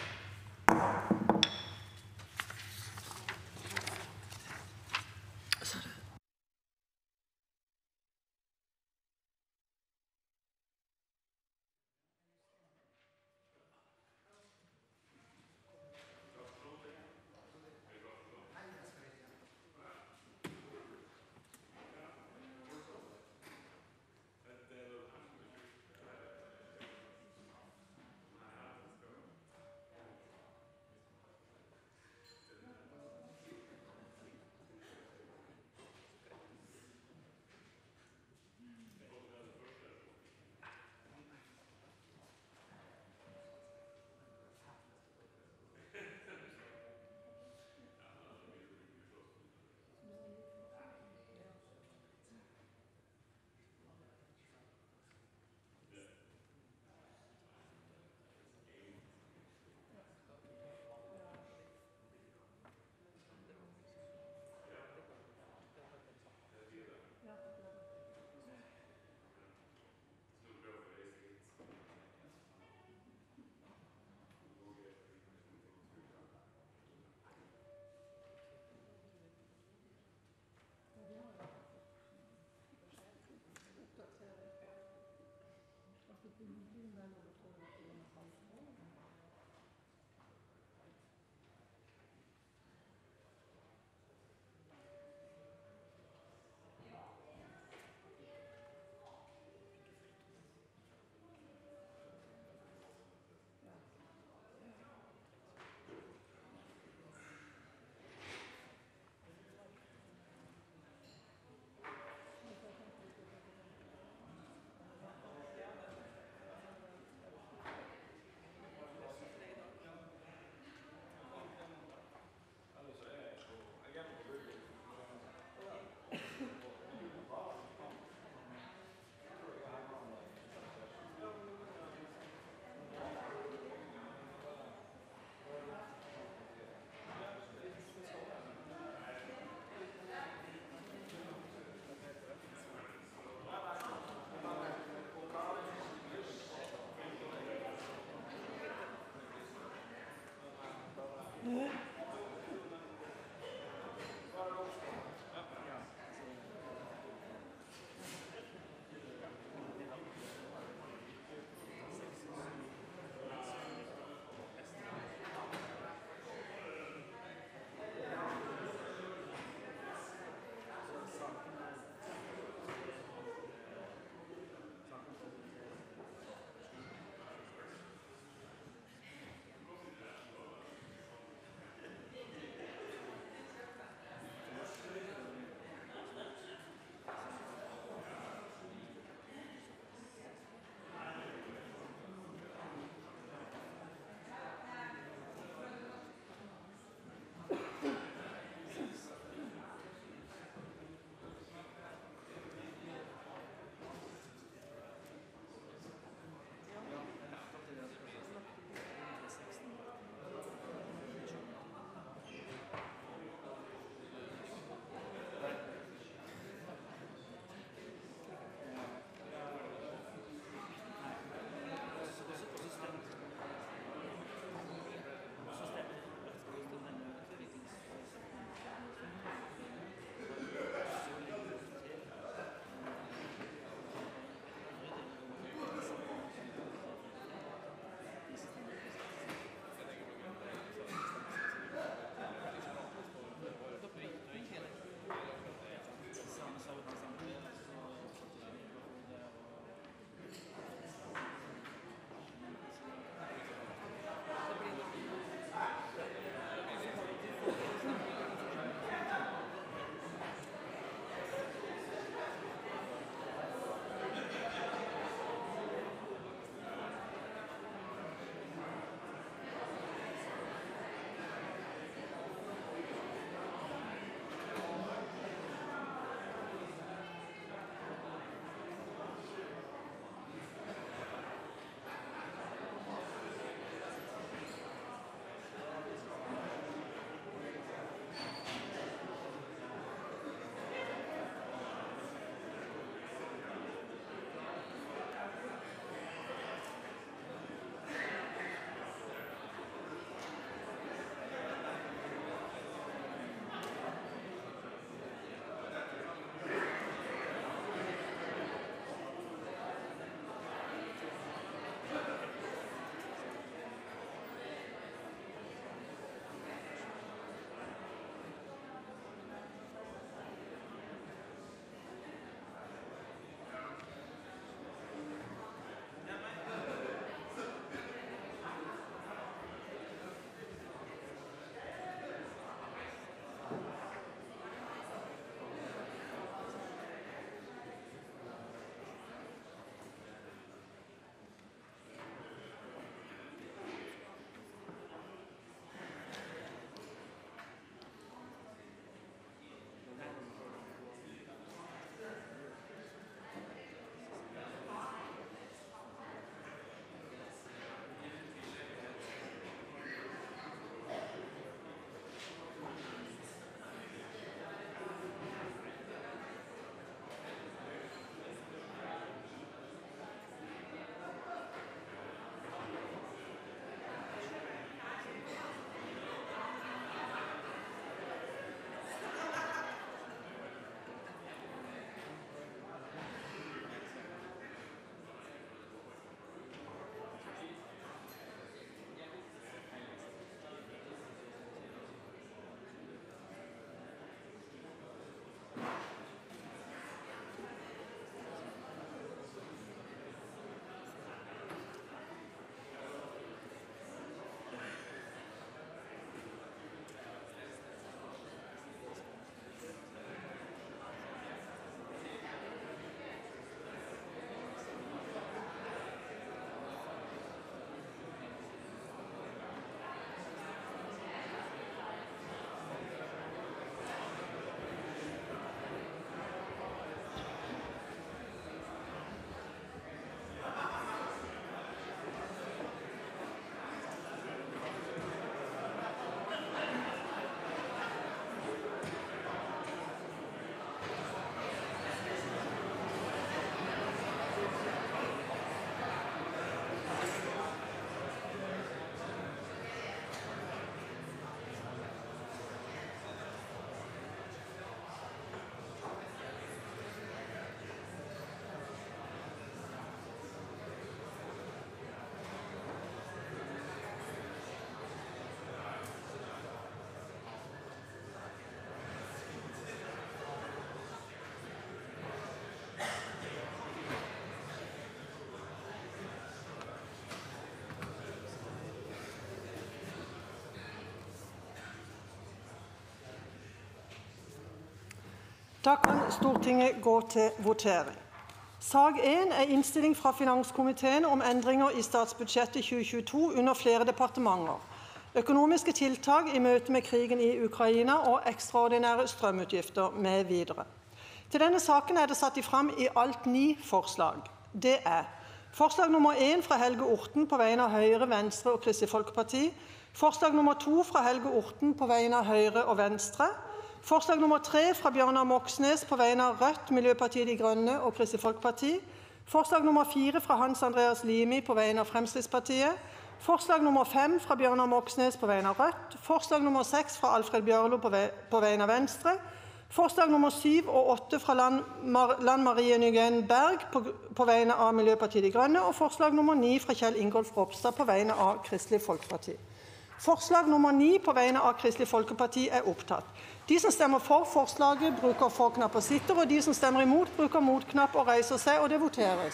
Da kan Stortinget gå til votering. Sak én er innstilling fra Finanskomiteen om endringer i statsbudsjettet tjue tjueto under flere departementer. Økonomiske tiltak i møte med krigen i Ukraina og ekstraordinære strømutgifter med videre. Til denne saken er det satt i fram i alt ni forslag. Det er forslag nummer én fra Helge Orten på vegne av Høyre, Venstre og Kristelig Folkeparti. Forslag nummer to fra Helge Orten på vegne av Høyre og Venstre. Forslag nummer tre fra Bjørnar Moxnes på vegne av Rødt, Miljøpartiet De Grønne og Kristelig Folkeparti. Forslag nummer fire fra Hans Andreas Limi på vegne av Fremskrittspartiet. Forslag nummer fem fra Bjørnar Moxnes på vegne av Rødt. Forslag nummer seks fra Alfred Bjørlo på vegne av Venstre. Forslag nummer syv og åtte fra Lan Marie Nguyen Berg på, på vegne av Miljøpartiet De Grønne. Og forslag nummer ni fra Kjell Ingolf Ropstad på vegne av Kristelig Folkeparti. Forslag nummer ni på vegne av Kristelig Folkeparti er opptatt. De som stemmer for forslaget, bruker for-knapp og sitter, og de som stemmer imot, bruker mot-knapp og reiser seg, og det voteres.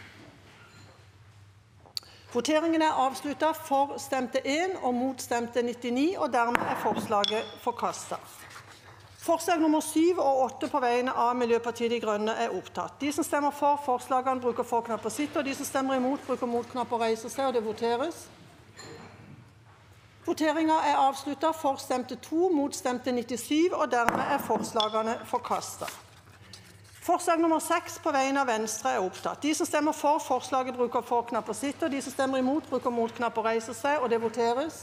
Voteringen er avsluttet. For stemte én og mot stemte nittini, og dermed er forslaget forkastet. Forslag nummer syv og åtte på vegne av Miljøpartiet De Grønne er opptatt. De som stemmer for forslagene, bruker for-knapp og sitter, og de som stemmer imot, bruker mot-knapp og reiser seg, og det voteres. Voteringen er avsluttet. For stemte to, mot stemte nittisju, og dermed er forslagene forkastet. Forslag nummer seks på vegne av Venstre er opptatt. De som stemmer for forslaget, bruker for-knapp og sitter. De som stemmer imot, bruker mot-knapp og reiser seg, og det voteres.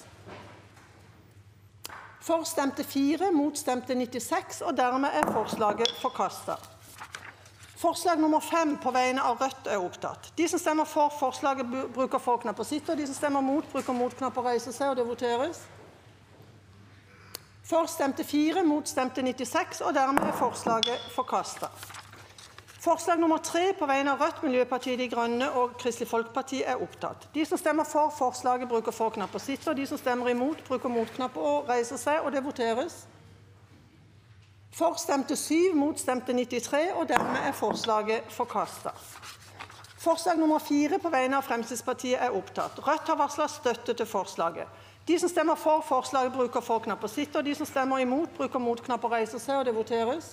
For stemte fire, mot stemte nittiseks, og dermed er forslaget forkastet. Forslag nummer fem på vegne av Rødt er opptatt. De som stemmer for forslaget, bruker for-knapp og sitter. De som stemmer mot, bruker mot-knapp og reiser seg, og det voteres. For stemte fire, mot stemte nittiseks, og dermed er forslaget forkastet. Forslag nummer tre på vegne av Rødt, Miljøpartiet De Grønne og Kristelig Folkeparti er opptatt. De som stemmer for forslaget, bruker for-knapp og sitter. De som stemmer imot, bruker mot-knapp og reiser seg, og det voteres. For stemte syv, mot stemte nittitre, og dermed er forslaget forkastet. Forslag nummer fire på vegne av Fremskrittspartiet er opptatt. Rødt har varslet støtte til forslaget. De som stemmer for forslaget, bruker for-knapp og sitter. De som stemmer imot, bruker mot-knapp og reiser seg, og det voteres.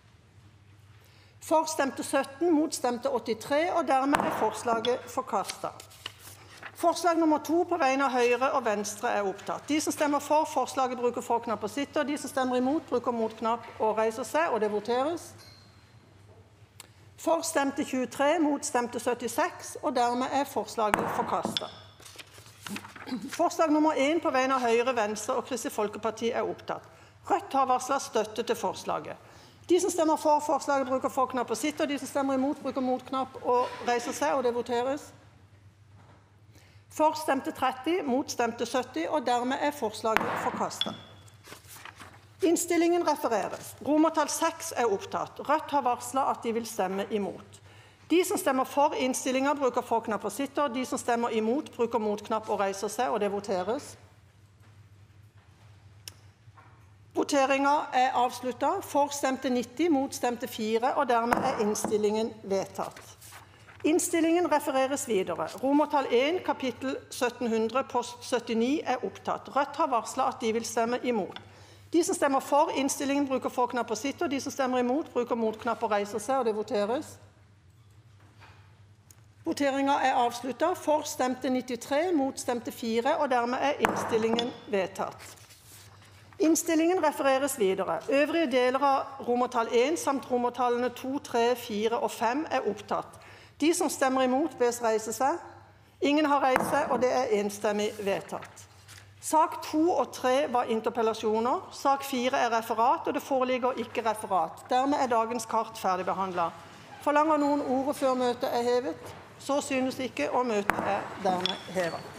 For stemte sytten, mot stemte åttitre, og dermed er forslaget forkastet. Forslag nummer to på vegne av Høyre og Venstre er opptatt. De som stemmer for forslaget, bruker for-knapp og sitter. De som stemmer imot, bruker mot-knapp og reiser seg, og det voteres. For stemte tjuetre, mot stemte syttiseks, og dermed er forslaget forkastet. Forslag nummer én på vegne av Høyre, Venstre og Kristelig Folkeparti er opptatt. Rødt har varslet støtte til forslaget. De som stemmer for forslaget, bruker for-knapp og sitter. De som stemmer imot, bruker mot-knapp og reiser seg, og det voteres. For stemte tretti, mot stemte sytti, og dermed er forslaget forkastet. Innstillingen refereres. Romertall seks er opptatt. Rødt har varslet at de vil stemme imot. De som stemmer for innstillingen, bruker for-knapp og sitter. De som stemmer imot, bruker mot-knapp og reiser seg, og det voteres. Voteringen er avsluttet. For stemte nitti, mot stemte fire, og dermed er innstillingen vedtatt. Innstillingen refereres videre. Romertall én, kapittel sytten hundre, post syttini er opptatt. Rødt har varslet at de vil stemme imot. De som stemmer for innstillingen, bruker for-knapp og sitter. De som stemmer imot, bruker mot-knapp og reiser seg, og det voteres. Voteringen er avsluttet. For stemte nittitre, mot stemte fire, og dermed er innstillingen vedtatt. Innstillingen refereres videre. Øvrige deler av romertall én samt romertallene to, tre, fire og fem er opptatt. De som stemmer imot, bes reise seg. Ingen har reist seg, og det er enstemmig vedtatt. Sak to og tre var interpellasjoner. Sak fire er referat, og det foreligger ikke referat. Dermed er dagens kart ferdigbehandlet. Forlanger noen ordet før møtet er hevet? Så synes ikke, og møtet er dermed hevet.